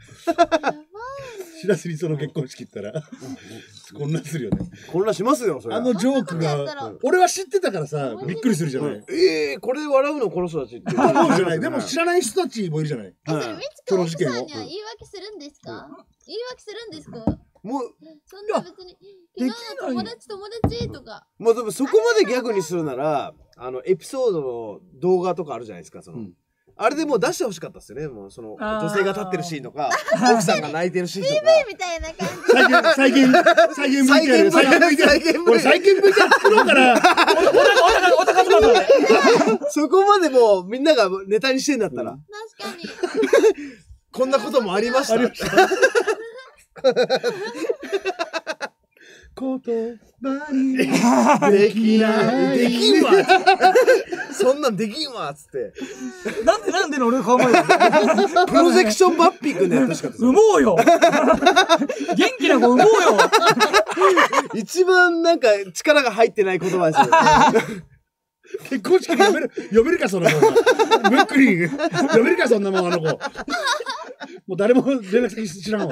しらすにその結婚式行ったら混乱するよね。 混乱しますよ、それ。 ジョークが俺は知ってたからさ、びっくりするじゃない。 これで笑うのこの人たちって思うじゃない。でも知らない人たちもいるじゃない。 それみつくん奥さんには言い訳するんですか？言い訳するんですか？もうそんな別に昨日の友達とか。 もうでもそこまでギャグにするならエピソードの動画とかあるじゃないですか。あれでもう出してほしかったですよね。もうその女性が立ってるシーンとか奥さんが泣いてるシーンとか PV みたいな感じ。 再現 VTR 俺再現 VTR 作ろうからそこまでもうみんながネタにしてんだったら確かにこんなこともありました言葉にできないできんわそんなんできんわっつってなんでの俺顔前でプロジェクションマッピングね確か産もうよ元気な子産もうよ一番なんか力が入ってない言葉ですよ結婚式呼べるかそんなもんブックリン呼べるかそんなもん子もう誰も連絡先知らんわ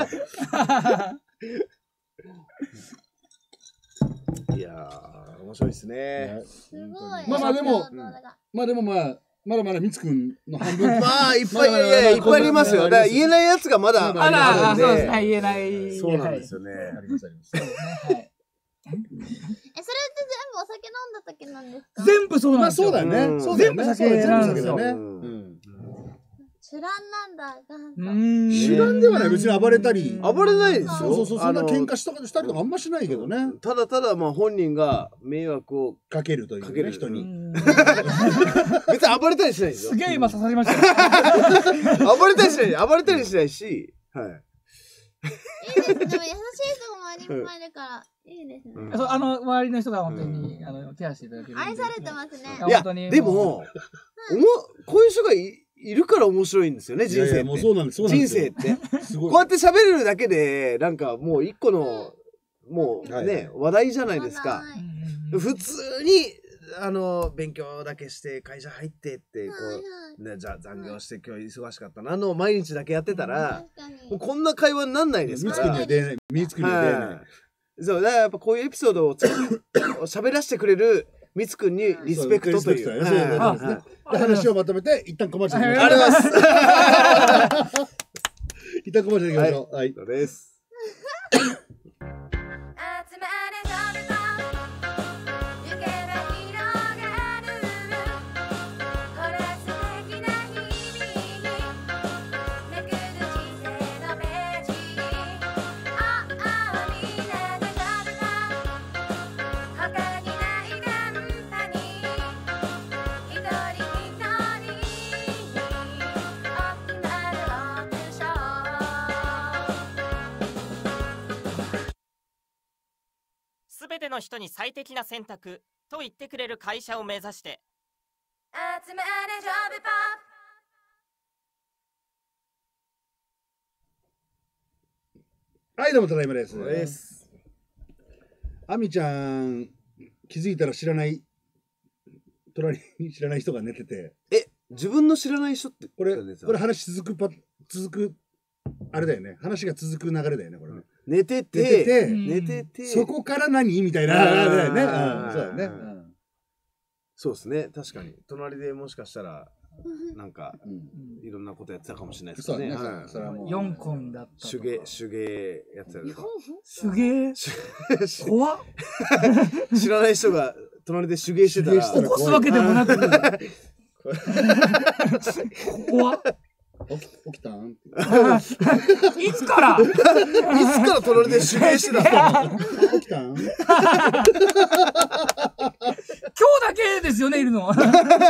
いやー面白いですね。 すごい。 まあでもまだまだみつくんの半分まあいっぱいありますよ。だから言えないやつがまだあるんで。そうですね言えない。 そうなんですよね。 ありますあります。 それって全部お酒飲んだ時なんですか？ 全部そうなんですよ。 そうだよね。 全部酒なんですよ。 主覧なんだ。 主覧ではない。別に暴れたり。 暴れないですよ。 そんな喧嘩したりとかあんましないけどね。 ただまあ本人が迷惑をかけるという人に。 別に暴れたりしないですよ。 すげえ今刺さりましたよ。 暴れたりしないし。はい。 いいですね。でも優しい人も周りにいるからいいですね。 周りの人が本当にケアしていただける。 愛されてますね。 いやでもこういう人がいるから面白いんですよね、人生って。人生って。こうやって喋れるだけで、なんかもう一個の、もうね、話題じゃないですか。普通に、 勉強だけして会社入ってってこうね、じゃあ残業して今日忙しかったな毎日だけやってたらもうこんな会話になんないですから。 身につくには出ない。 そうだからやっぱこういうエピソードを喋らせてくれるみつくんにリスペクトという。 話をまとめて一旦コマーシャル。ありがとうございます。一旦コマーシャル行きましょう。はい。 そうです。 すべての人に最適な選択と言ってくれる会社を目指して集まれジョブポップ。はい、どうもただいまです。あみちゃん気づいたら隣に知らない人が寝てて。 自分の知らない人ってこれ話続くあれだよね。話が続く流れだよねこれね。 寝ててそこから何みたいなだよね。そうだね。 そうですね。確かに隣でもしかしたらなんかいろんなことやってたかもしれないですね。 4コだった。 手芸やってたりとか。 手芸怖っ。 知らない人が隣で手芸してたら起こすわけでもなく怖っ。 起きたん？ いつから隣で手芸してたの？ 起きたん？今日だけですよねいるの。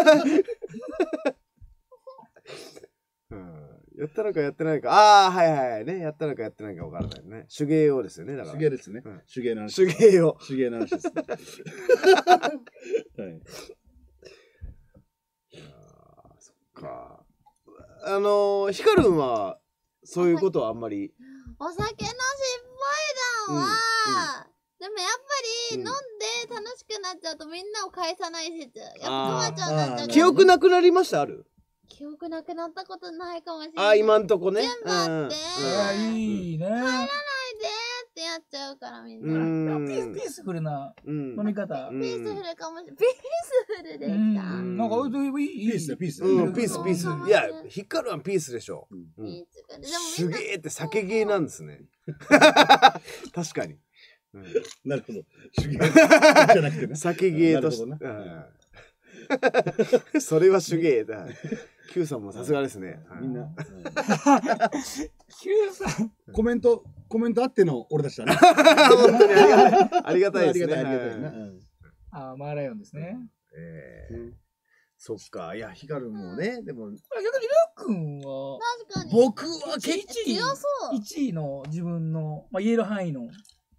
やったのかやってないか。ああはいはいね、やったのかやってないか分からないね。手芸用ですよね。だから手芸ですね。手芸の話。 手芸用。 手芸の話です。はい。 そっか。ヒカルンはそういうことはあんまり。 お酒の失敗談は、でもやっぱり飲んで楽しくなっちゃうとみんなを返さない説。やっぱ友達になっちゃう。 記憶なくなりました？ある？ 記憶なくなったことないかもしれない。 今んとこね。 全部あって。 いいね。 帰らないでってやっちゃうからみんな。 ピースフルな飲み方。 ピースフルかもしれない。ピースフルでした。 なんかいい。 ピースだピース。 ピース。いやヒカルはピースでしょ。手芸って酒芸なんですね。確かに。 なるほど。手芸じゃなくてね。 酒芸として。それは手芸だ。Q さんもさすがですね。 みんな。 Q さん。 コメントあっての俺たちだね。 本当にありがたいですね。 ありがたいな。 マーライオンですね。 そっか。いやヒカルもね、でも逆にりょうくんは僕は結構1位の自分の言える範囲の。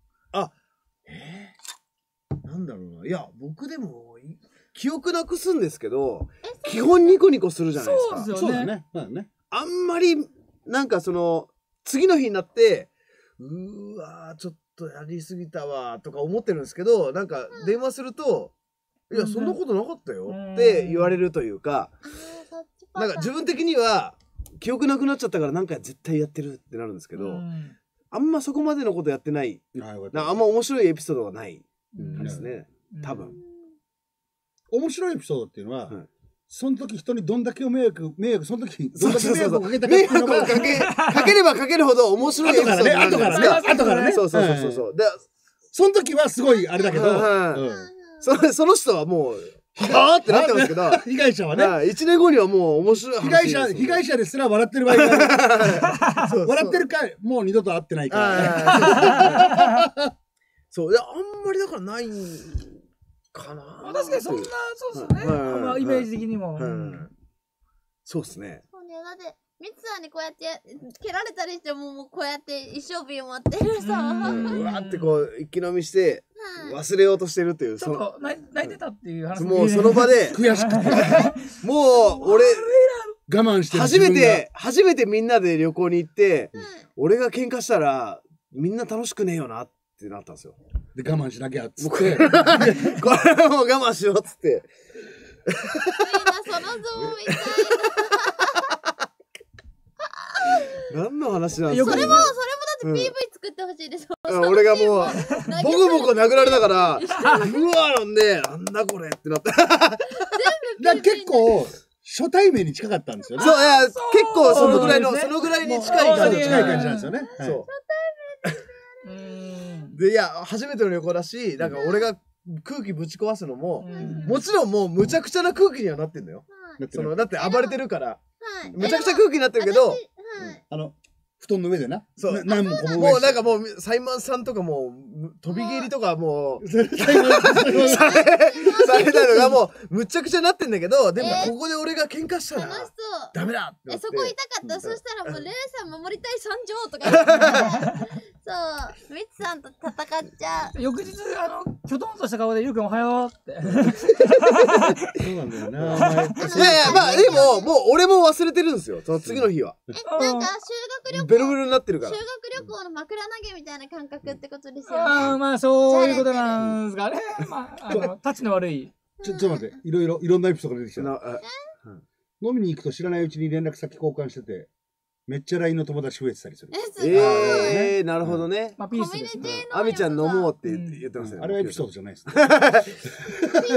なんだろうな。いや僕でも記憶なくすんですけど、基本ニコニコするじゃないですか。 そうだね。 あんまりなんか次の日になってうわちょっとやりすぎたわとか思ってるんですけど、なんか電話するといやそんなことなかったよって言われるというか、なんか自分的には記憶なくなっちゃったからなんか絶対やってるってなるんですけど、あんまそこまでのことやってない、あんま面白いエピソードがないですね、多分。 面白いエピソードっていうのは、その時人にどんだけ迷惑その時どんだけ迷惑をかけたかっていうのがかければかけるほど面白いエピソードになるじゃないですか。 後からね。 そう。 でその時はすごいあれだけど、 その人はもうはぁってなってますけど、 被害者はね、 1年後にはもう面白い話。 被害者ですら笑ってる場合が笑ってるかもう二度と会ってないから。 そうであんまりだからないかな。 確かにそんなそうですよね。イメージ的にも。 そうですね。 そうね、だってミツさんにこうやって蹴られたりしてもこうやって一生瓶を待ってるさ。 うわってこう一気飲みして忘れようとしてるっていう。 ちょっと泣いてたっていう話。 もうその場で悔しくて。 もう俺我慢して初めてみんなで旅行に行って、俺が喧嘩したらみんな楽しくねえよなっってなったんですよ。 で、我慢しなきゃっつって。 これもう我慢しようっつって。 みんなその像みたいな。何の話なんですか。 それもだって PV 作ってほしいです。 俺がもうボコボコ殴られながら、うわなんでなんだこれってなった。 結構初対面に近かったんですよね。 そういや結構そのぐらいに近い感じなんですよね。 そう。でいや初めての旅行だし、なんか俺が空気ぶち壊すのももちろんもうむちゃくちゃな空気にはなってんだよ。だって暴れてるからむちゃくちゃ空気になってるけど、 布団の上でな。 そう。 何もこぼもうなんかもう、サイマンさんとかもう、飛び蹴りとかもう、されたのがもう、むちゃくちゃなってんだけど、でもここで俺が喧嘩したら、ダメだって。 そこいたかった。そしたらもう、レイさん守りたい参上とか言って。そう。ミツさんと戦っちゃう。 翌日、きょとんとした顔で、ゆうくんおはようって。 そうなんだよな。 いやいや、まあでも、もう俺も忘れてるんですよ。その次の日は。 なんか修学旅行。 ベロベロになってるから。 修学旅行の枕投げみたいな感覚ってことですよね。 まあそういうことなんですがね。まあ、タチの悪い。 ちょっと待って、いろんなエピソードが出てきた。飲みに行くと知らないうちに連絡先交換してて、めっちゃ LINE の友達増えてたりする。 なるほどね。 まあピースですね。 アミちゃん飲もうって言ってますよ。 あれはエピソードじゃないです。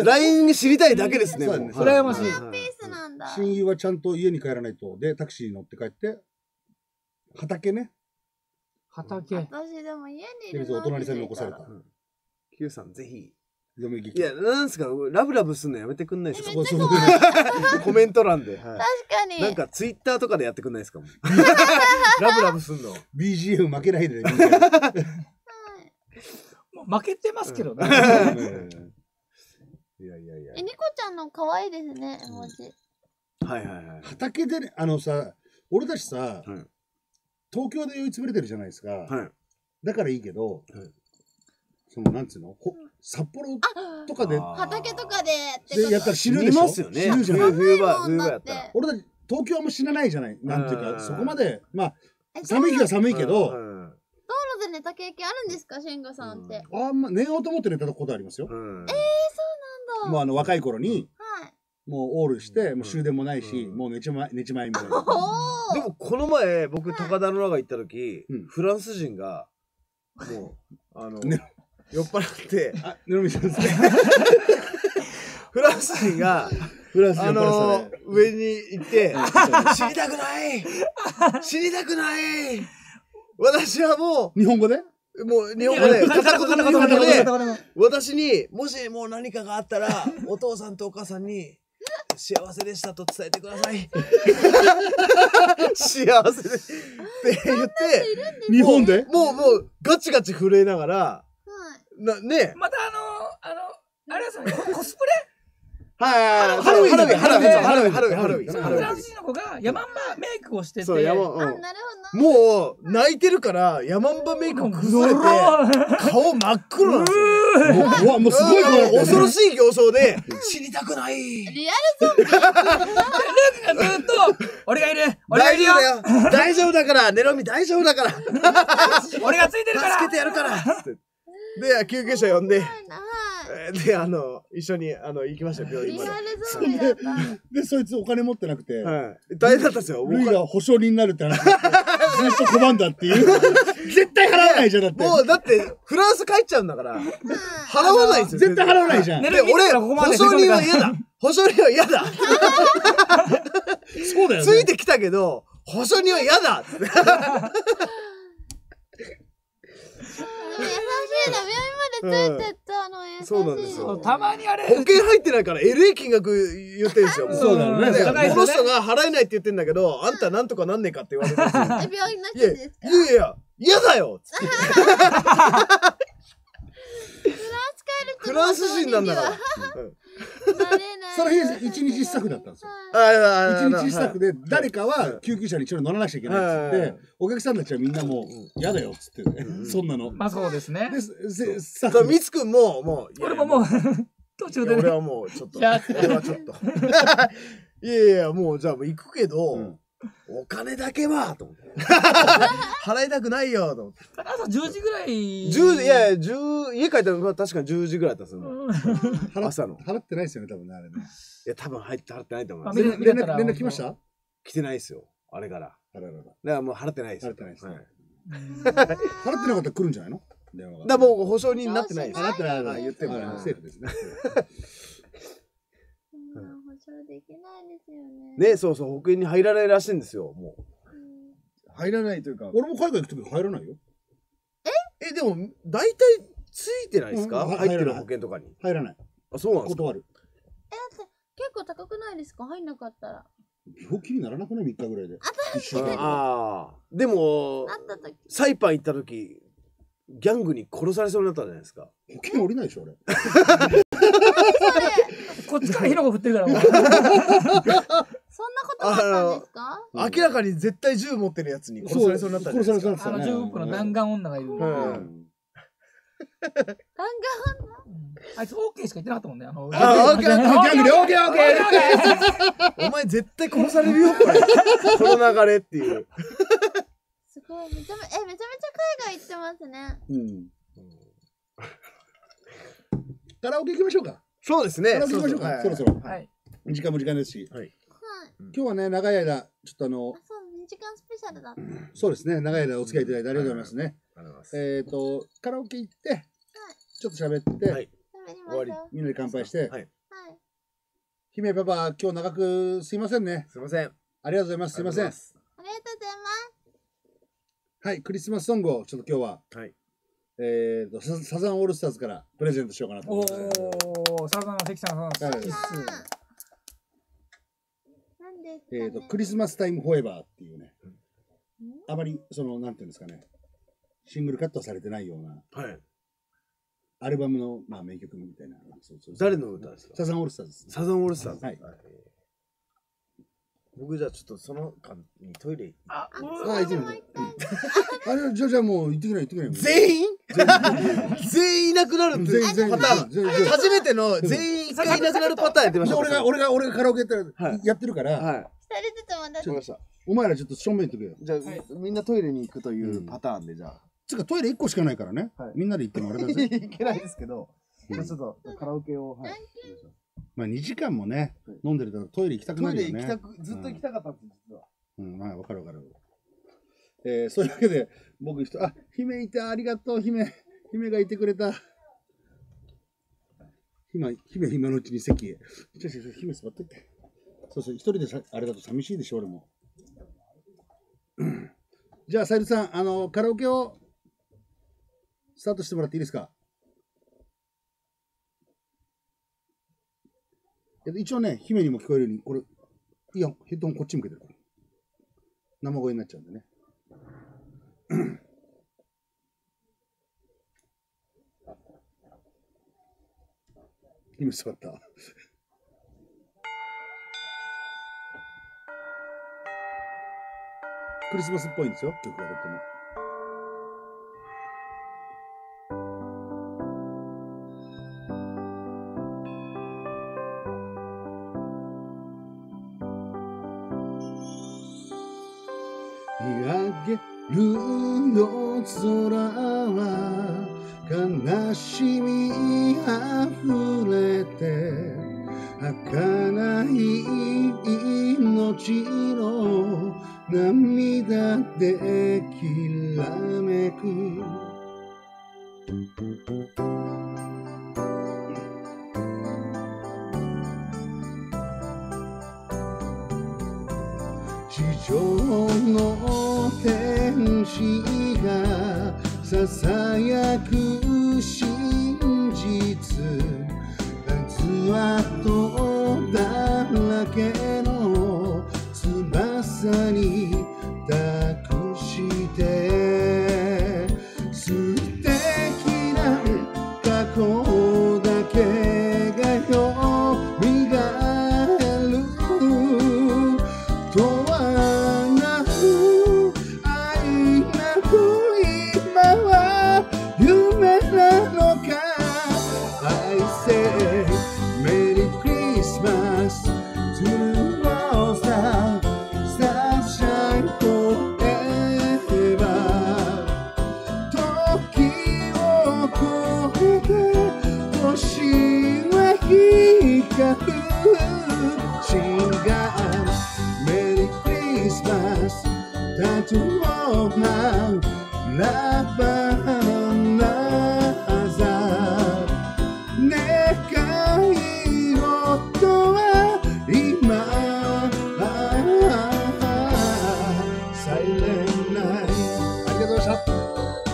LINE 知りたいだけですね。 羨ましい。 親友はちゃんと家に帰らないと。で、タクシーに乗って帰って、畑ね。 畑。 私でも家にいるの。お隣さんに残された。 Q さんぜひ。 いや、なんすか、ラブラブすんのやめてくんないですか。コメント欄で。 確かに。 なんかツイッターとかでやってくんないですか。ラブラブすんの。 BGM 負けないで。 負けてますけどね。 いや。 ニコちゃんの可愛いですね、絵文字。 はいはいはい。 畑でね、さ、俺たちさ、東京で酔いつぶれてるじゃないですか。だからいいけど、なんつうの札幌とかで畑とかでやったら死ぬでしょ。 死ぬじゃん。冬場やったら。 俺たち東京はもう死なないじゃない。なんていうかそこまでまあ寒い日は寒いけど。道路で寝た経験あるんですか、慎吾さんって。 寝ようと思って寝たことありますよ。 そうなんだ。もう若い頃にもうオールしてもう終電もないしもう寝ちまいみたいな。 でもこの前僕高田馬場行った時フランス人がもう酔っ払って、フランス人が、上に行って、死にたくない私はもう、 日本語で片言で、私に、もしもう何かがあったら、お父さんとお母さんに、幸せでしたと伝えてください。幸せでって言って、 日本でもうガチガチ震えながら、ね、 またあれですよね、コスプレ。 はい、ハロウィン。 フランス人の子がヤマンバメイクをしてて、 もう泣いてるからヤマンバメイク崩れて顔真っ黒なんですよ。もうすごい恐ろしい形相で死にたくない。 リアルゾンビ。ルークがずっと俺がいるよ。 大丈夫だからネロミ大丈夫だから。 俺がついてるから。 助けてやるから。で救急車呼んで。で一緒に行きました病院まで。 でそいつお金持ってなくて大変だったんですよ。 ルイが保証人になるって話ずっと拒んだっていう。絶対払わないじゃん。だってもうだってフランス帰っちゃうんだから払わないんですよ。 絶対払わないじゃん。 で俺保証人は嫌だ。保証人は嫌だ。 そうだよね。 ついてきたけど保証人は嫌だ。 優しいな、病院までついてったの優しい。 そうなんですよ。 たまにあれ保険入ってないからえれえ金額言ってんですよ。 そうだよね。 この人が払えないって言ってんだけど、あんたなんとかなんねえかって言われてるんですよ。 病院になっちゃうんですか。 いや嫌だよ。フランス人なんだから。 その日一日スタッフだったんですよ。一日スタッフで誰かは救急車に一緒に乗らなきゃいけないっつってお客さんたちはみんなもう嫌だよっつってね。そんなの。 まあそうですね。 スタッフミツくんも俺ももう途中で俺はもうちょっと俺はちょっといやもうじゃあ行くけどお金だけはと思って。 払いたくないよと思って。 朝10時ぐらい。 10時、いやいや、家帰ったら確かに10時ぐらいだったんですよ。朝の。 払ってないですよね、多分ね、あれね。 いや、多分払ってないと思います。 連絡来ました？ 来てないですよ、あれから。だからもう払ってないです。払ってないです。払ってなかったら来るんじゃないの？ だからもう保証人になってないです。 なってない。言ってもセーフですね。 保証できないですよね。 ね、そうそう、保険に入らないらしいんですよ、もう。 入らないというか、俺も海外行くとき入らないよ。 でも、大体ついてないですか？入ってる保険とかに。 入らない。 あ、そうなんですか？ 断る。 だって結構高くないですか？入んなかったら。 病気にならなくない？3日ぐらいで。 ああ。でも、サイパン行ったとき、ギャングに殺されそうになったじゃないですか。 保険降りないでしょ、俺。 こっちからヒロコ振ってるから。 そんなことあったんですか？ 明らかに絶対銃持ってるやつに殺されそうになったじゃないですか。 中国の弾丸女がいる。弾丸女？あいつ OK しか言ってなかったもんね。 ギャングで OK。お前絶対殺されるよ、これ。この流れっていう。 すごい、めちゃめちゃ海外行ってますね。 カラオケ行きましょうか。 そうですね。 カラオケ行きましょうか。そろそろ。時間も時間ですし。今日はね、長い間、ちょっとそう、2時間スペシャルだった。 そうですね、長い間お付き合いいただいてありがとうございますね。カラオケ行って、ちょっと喋って、終わり、みんなで乾杯して、姫パパ、今日長くすいませんね。 すいません。 ありがとうございます。すいません。 ありがとうございます。 はい、クリスマスソングをちょっと今日は、サザンオールスターズからプレゼントしようかなと思います。 おー、サザン関さん、 クリスマスタイムフォーエバーっていうね、あまりなんていうんですかね、シングルカットされてないような、アルバムの名曲みたいな。 誰の歌ですか？ サザンオールスターズです。 サザンオールスターズ。 はい。 僕じゃあちょっとその間にトイレ行ってみて。じゃあもう行ってくれ。 全員いなくなるってパターン。初めての全員一回いなくなるパターンやってました。 俺がカラオケやってるから。 2人ずつまた。 お前らちょっと正面行ってくれよ。 じゃあみんなトイレに行くというパターンでじゃあ。 つうかトイレ1個しかないからね。みんなで行ってもあれだぜ。 いけないですけど。ちょっとカラオケを。 2時間もね、飲んでるとトイレ行きたくなるよね。 ずっと行きたかったんです、実は。 わかる。そういうわけで、僕、姫いてありがとう、姫がいてくれた。姫のうちに席へ。姫座ってって。そう、一人であれだと寂しいでしょ、俺も。じゃあ、さゆりさん、カラオケをスタートしてもらっていいですか？一応ね、姫にも聞こえるように、これ、いいよ、ヘッドホンこっち向けてるから。生声になっちゃうんでね。姫座った。クリスマスっぽいんですよ、曲がとっても。見上げる夜空は悲しみあふれて儚い命の涙できらめく地上の天使がささやく真実跡だらけの翼に託して素敵な過去だけがよみがえる永遠なる愛なる今は夢なのかI say Merry Christmas to all stars sunshine tattoo of my loverの朝願い事は今Silent Night ありがとうございました。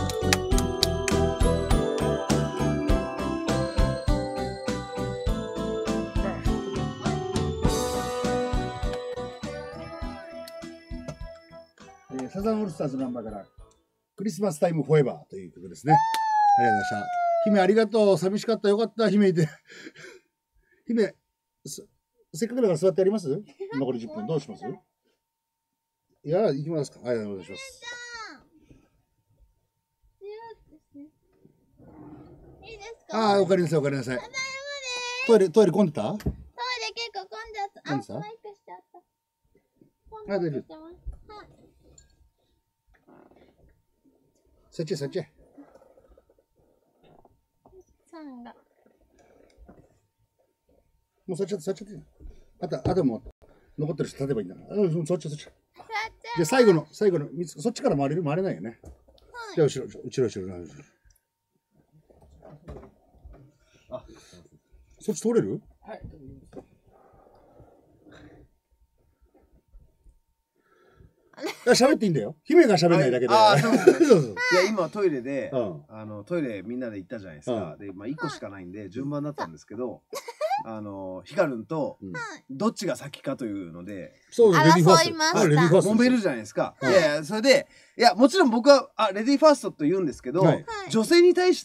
サザンオールスターズナンバーからクリスマスタイムフォーエバーという曲ですね。ありがとうございました。姫ありがとう。寂しかった。よかった。姫いて。姫、せっかくだから座ってやります？残り10分。どうします？いや、行きますか。はい、お願いします。いいですか？ああ、おかえりなさい、おかえりなさい。トイレ混んでた？トイレ結構混んじゃった。あ、マイクしちゃった。 大丈夫。そっち。もうそっちゃって。あとも残ってる人立てばいいんだから。そっち。で、最後の、そっちから回れないよね。じゃあ、後ろ。あ、そっち通れる？はい。喋っていいんだよ。姫が喋んないだけで。ああ、そうですね。 いや、今トイレで、トイレみんなで行ったじゃないですか。で、まあ、1個しかないんで、順番だったんですけど、ヒカルンと、どっちが先かというので、 そう、レディーファースト。 揉めるじゃないですか。いや、それで、いや、もちろん僕は、レディーファーストと言うんですけど、女性に対して、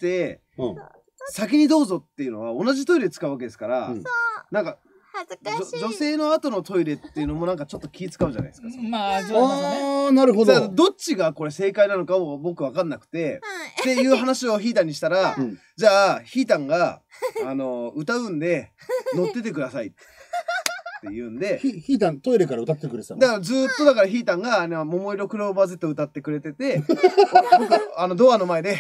先にどうぞっていうのは同じトイレ使うわけですから、なんか、女性の後のトイレっていうのもなんかちょっと気使うじゃないですか。 まあ、 なるほど。 どっちがこれ正解なのかを僕分かんなくて、っていう話をヒータンにしたら、じゃあヒータンが歌うんで乗っててくださいって言うんで、 ヒータントイレから歌ってくれてたの。 だからずっとだからヒータンが桃色クローバー Z 歌ってくれてて、僕ドアの前で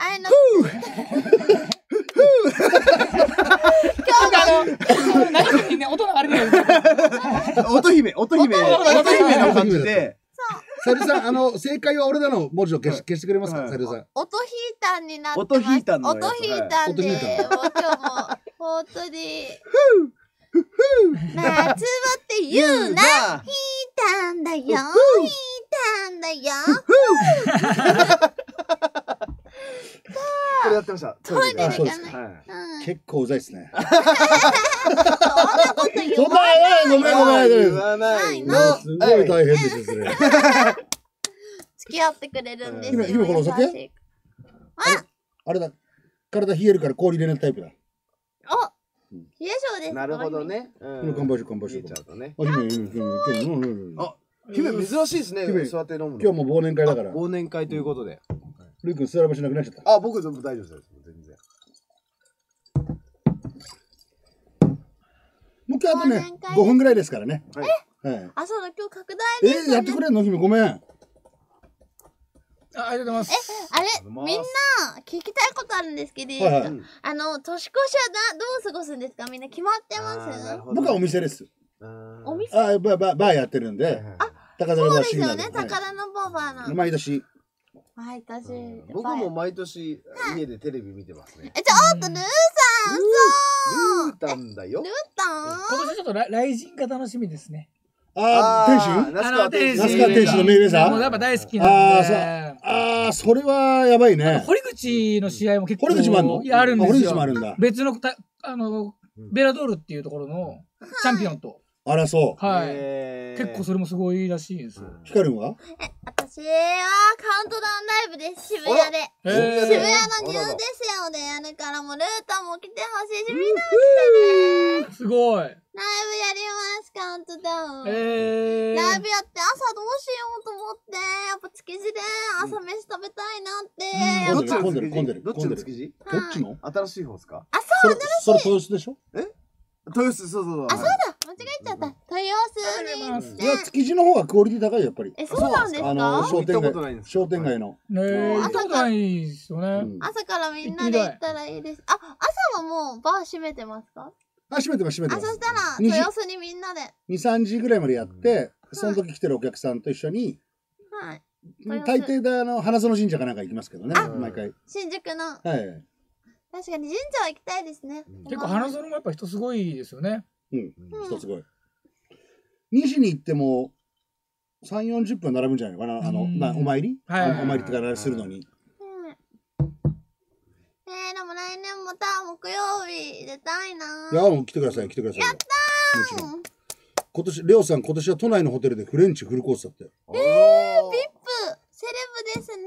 何ね、音流れてる。 音姫の感じで。 サルさん、正解は俺らの文字を消してくれますか、サルさん。 音ヒータンになってます。 音ヒータンで、 もう今日も、本当に。夏はって言うな。ヒータンだよ。ヒータンだよ。 これやってました。 トイレでかない。 結構うざいですね。 そんなこと言わない。 ごめん。 言わないの。 すごい大変ですよ、それ。 付き合ってくれるんですよ。 今このお酒？あれだ。体冷えるから氷入れないタイプだ。 あ、冷え性です。 なるほどね。 乾杯しよう。 冷えちゃうとね。 あ、 姫珍しいですね。座って飲むの。 今日も忘年会だから。 忘年会ということで。 ルイ君座らばしなくなっちゃった。 あ、僕大丈夫です。全然。 もう今日あとね、5分ぐらいですからね。 はい。あ、そうだ、今日拡大です。 やってくれんの？姫ごめん。 ありがとうございます。 あれ、みんな聞きたいことあるんですけど、年越しはどう過ごすんですか？みんな決まってます？ 僕はお店です。 お店？ バーやってるんで。 高田のバー。そうですよね、高田のバーの。 毎年。 僕も毎年家でテレビ見てますね。 ちょっとルーさん、 ルータンだよ。 ルータン？ 今年ちょっと雷神が楽しみですね。 天心？ 那須川天心のメイウェザー？ もうやっぱ大好きなんで。 それはやばいね。 堀口の試合も結構。 堀口もあるの？ いや、あるんですよ。 堀口もあるんだ。 別のベラドールっていうところのチャンピオンと。 あら、そう。 はい。結構それもすごいらしいです。 ヒカルンは？ 私はカウントダウンライブです。渋谷で。渋谷のニューデセオでやるから、もうルータも来てほしいし、みんな来てね。 すごい。 ライブやります、カウントダウン。ライブやって朝どうしようと思って、やっぱ築地で朝飯食べたいなって。 どっちの築地？ どっちの築地？どっちの？ 新しい方ですか？ あ、そう、 それ豊洲でしょ？ 豊洲、そう。 あ、そうだ、間違えちゃった。豊洲に行って。 いや、築地の方がクオリティ高い、やっぱり。 そうなんですか？ 商店街の。 朝からいいですよね。 朝からみんなで行ったらいいです。あ、朝はもうバー閉めてますか？ 閉めてます。 そしたら、豊洲にみんなで。 2、3時ぐらいまでやって、その時来てるお客さんと一緒に、 はい。 大抵で花園神社かなんか行きますけどね、毎回。 新宿の。 はい。 確かに神社は行きたいですね。 結構花園もやっぱ人すごいですよね。 うん、人すごい。2時に行っても3、40分並ぶんじゃないのかな、お参り、お参りってからするのに。 でも来年また木曜日出たいな。 いや、もう来てください、来てください。やったー。今年、レオさん、今年は都内のホテルでフレンチフルコースだって。 ビップ、セレブです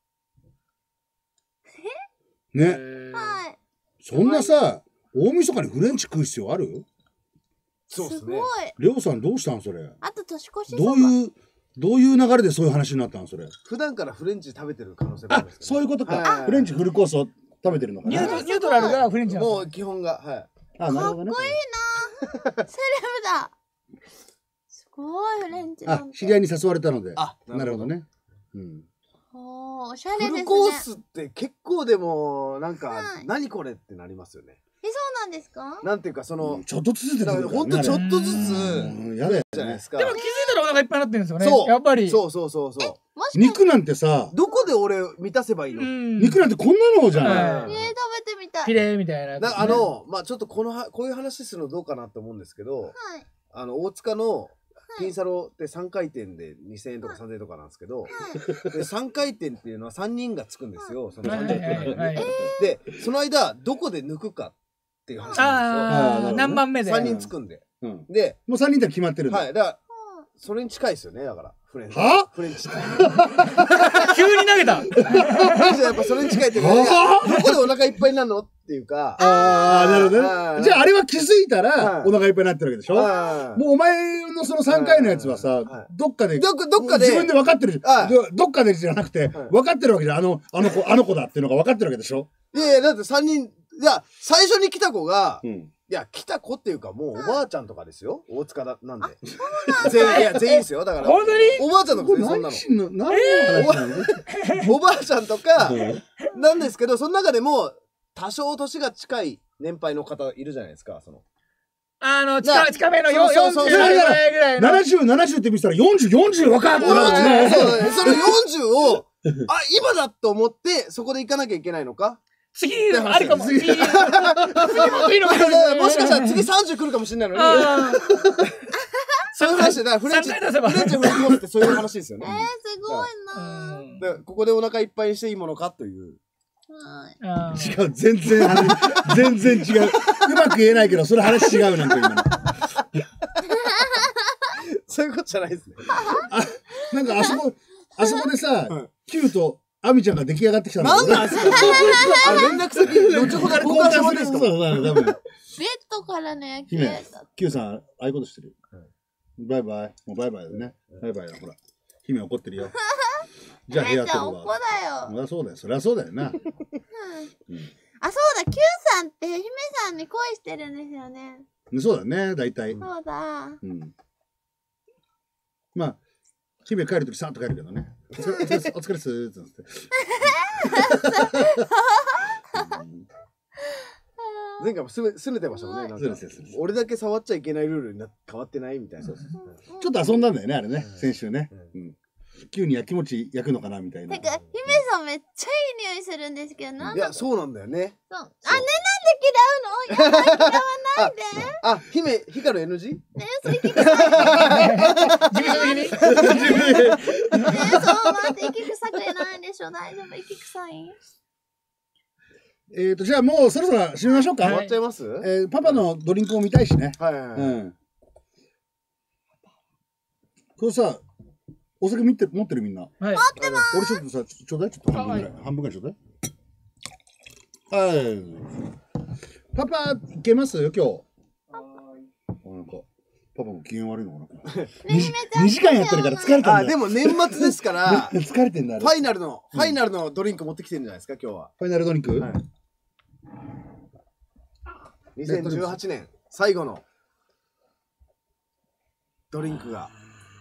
ね。ね。はい。そんなさ、大晦日にフレンチ食う必要ある？ そうですね。 レオさんどうしたんそれ？ あと年越しどういう流れでそういう話になったのそれ？ 普段からフレンチ食べてる可能性もあるんです。 そういうことか。フレンチフルコースを食べてるのかな。 ニュートラルがフレンチなの。 もう基本が、はい。 かっこいいな。セレブだ。すごいフレンチなんて。 知り合いに誘われたので。なるほどね。うん。 おしゃれですね。 フルコースって結構でもなんか何これってなりますよね。 そうなんですか？ なんていうかそのちょっとずつでほんとちょっとずつやだよじゃないですか。 でも気づいたらお腹いっぱいになってるんですよね。そうやっぱり。 そう。 肉なんてさ、 どこで俺満たせばいいの？ 肉なんてこんなのじゃない。 食べてみたい。 ピレーみたいな。 まあちょっとこういう話するのどうかなと思うんですけど、大塚のピンサロって3回転で2000円とか3000円とかなんですけど、で3回転っていうのは3人がつくんですよ。その30分の間に。でその間どこで抜くかっていう話なんですよ。 何番目で 3人つくんで。でもう3人って決まってるんだ。 はい。だからそれに近いですよね。だからフレンチ。フレンチ。 急に投げた。 やっぱそれに近いっていうか、どこでお腹いっぱいになるのっていうか。 なるほどね。じゃああれは気づいたらお腹いっぱいになってるわけでしょ。もうお前のその3回のやつはさ、どっかで自分で分かってる。どっかでじゃなくて分かってるわけじゃん。あの子だっていうのが分かってるわけでしょ。 いやだって3人、いや最初に来た子が。いや、来た子っていうか、もうおばあちゃんとかですよ。大塚なんで。全員ですよ。だから。 本当におばあちゃんとかそんなの。おばあちゃんとか、なんですけど、その中でも、多少年が近い年配の方いるじゃないですか、その。 近めの40ぐらいの。 70って見せたら40分かんない。 その40を、今だと思って、そこで行かなきゃいけないのか。 次あるかも。もしかしたら次30来るかもしれないのに。そういう話で、だからフレンチフルコースってそういう話ですよね。 すごいな。 ここでお腹いっぱいにしていいものかという。 違う、全然違う。うまく言えないけど、それ話違うなんか今の。 そういうことじゃないですね。 なんかあそこでさ、Q とアミちゃんが出来上がってきたの。 なんなんですか？連絡先、後ほど交換してもらっていいですか？ ベッドからの野球。 Q さん、ああいうことしてる。バイバイ。もうバイバイだね。バイバイだ、ほら。姫怒ってるよ。じゃあ部屋取るわ。 怒だよ。 そうだよ。そりゃそうだよな。 そうだ、Q さんって姫さんに恋してるんですよね。 そうだね、大体。 そうだ。 まあ、姫帰るときさっと帰るけどね。お疲れっすーって。 前回もすねてましたもんね。俺だけ触っちゃいけないルールに変わってないみたいな。ちょっと遊んだんだよね、あれね、先週ね。急にやきもち焼くのかなみたいな。 てか、姫さんめっちゃいい匂いするんですけど、 いや、そうなんだよね。 そう。なんで嫌うの？嫌わないで。 姫、光る NG？ そう、息臭い。 自分的に？ そう、待って、息臭くないでしょ、大丈夫、息臭い？ じゃあもうそろそろ締めましょうか。 終わっちゃいます？ パパのドリンクを見たいしね。 はい。 これさ、お酒持ってるみんな。 持ってます。 俺ちょっとさ、ちょうだい、ちょっと半分ぐらいちょうだい。はい。パパ、いけますよ、今日。なんか、パパも機嫌悪いのかな。2時間やってるから疲れてんだよ。 でも年末ですから、 疲れてんだ。 ファイナルのドリンク持ってきてるんじゃないですか、今日は。 ファイナルドリンク ？2018年最後のドリンクが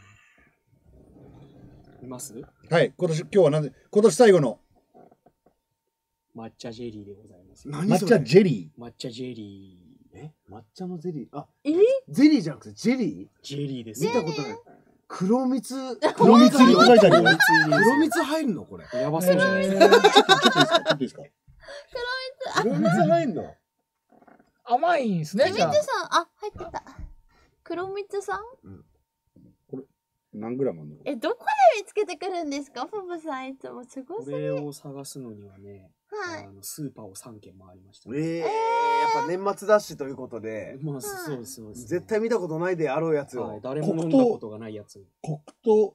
います？ はい、今日は今年最後の抹茶ジェリーでございます。 抹茶ジェリー？抹茶ジェリー。 抹茶のゼリー。ゼリーじゃなくてジェリー？ ジェリーです。 見たことない。 黒蜜入りって書いてあるよ。 黒蜜入るのこれ。 やばそうじゃないですか。ちょっといいですか。 黒蜜入んの。 甘いんですね。 蜜さん、あ、入ってた。黒蜜さん。 これ何グラムあるの？ どこで見つけてくるんですか、フブさんいつもすごすぎ。 これを探すのにはね、 はい。 スーパーを3軒回りました。 やっぱ年末だしということで、 まあそうですそうです。 絶対見たことないであろうやつを、 誰も飲んだことがないやつ。 黒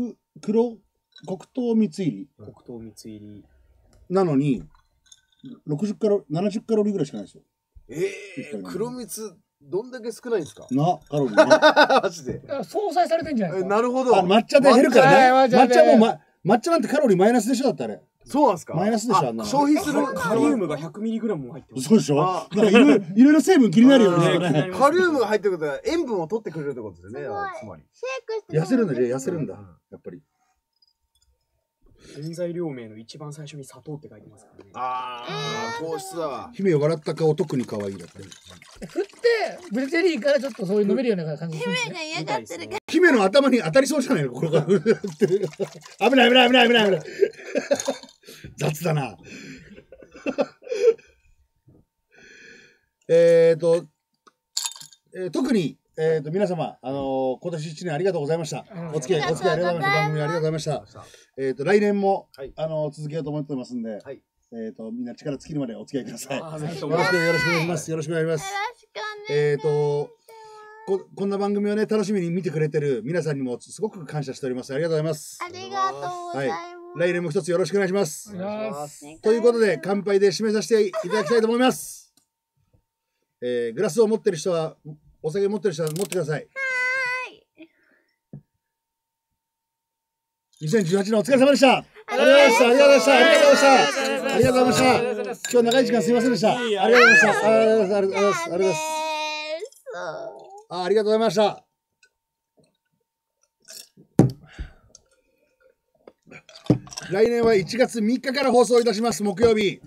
糖蜜入り。 黒糖蜜入り。 なのに70カロリーぐらいしかないですよ。 黒蜜どんだけ少ないんですか？ カロリー。 マジで。 相殺されてんじゃないですか。 なるほど。 抹茶で減るからね。抹茶なんてカロリーマイナスでしょだってあれ。 そうなんですか？ マイナスでしょあんな。 消費するカリウムが 100mg も入ってます。 そうでしょ。なんかいろいろ成分気になるよね。 カリウムが入ってることは塩分を取ってくれるってことですよね。つまり。 シェイクして痩せるんだね。痩せるんだ。やっぱり。 原材料名の一番最初に砂糖って書いてますからね。 糖質だわ。 姫笑った顔特に可愛いだったね。 振ってブルーチェリーからちょっとそういう飲めるような感じですね。 姫が嫌がってるから。 姫の頭に当たりそうじゃないのこれが。危ない。雑だな。特に皆様今年1年ありがとうございました。お付き合いありがとうございました。番組ありがとうございました。来年も続けようと思ってますんで、みんな力尽きるまでお付き合いください。よろしくお願いします。よろしくお願いします。こんな番組をね楽しみに見てくれてる皆さんにもすごく感謝しております。ありがとうございます。 ありがとうございます。 来年も一つよろしくお願いします。ということで乾杯で締めさせていただきたいと思います。グラスを持ってる人はお酒持ってる人は持ってください。2018年お疲れ様でした。ありがとうございました。ありがとうございました。今日長い時間すみませんでした。ありがとうございました。ありがとうございます。ありがとうございました。来年は1月3日から放送いたします。木曜日。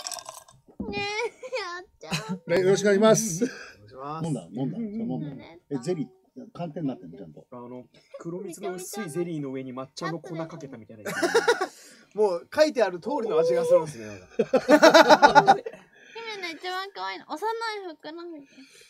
よろしくお願いします。飲んだ。ゼリー寒天になってるのちゃんと。 黒蜜の薄いゼリーの上に抹茶の粉かけたみたいな。 もう書いてある通りの味がするんですね。 姫の一番可愛いの幼い服のみ。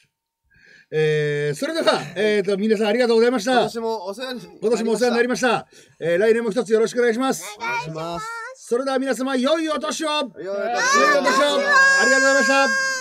それでは皆さんありがとうございました。今年もお世話になりました。来年も一つよろしくお願いします。 お願いします。 それでは皆様良いお年を。ありがとうございました。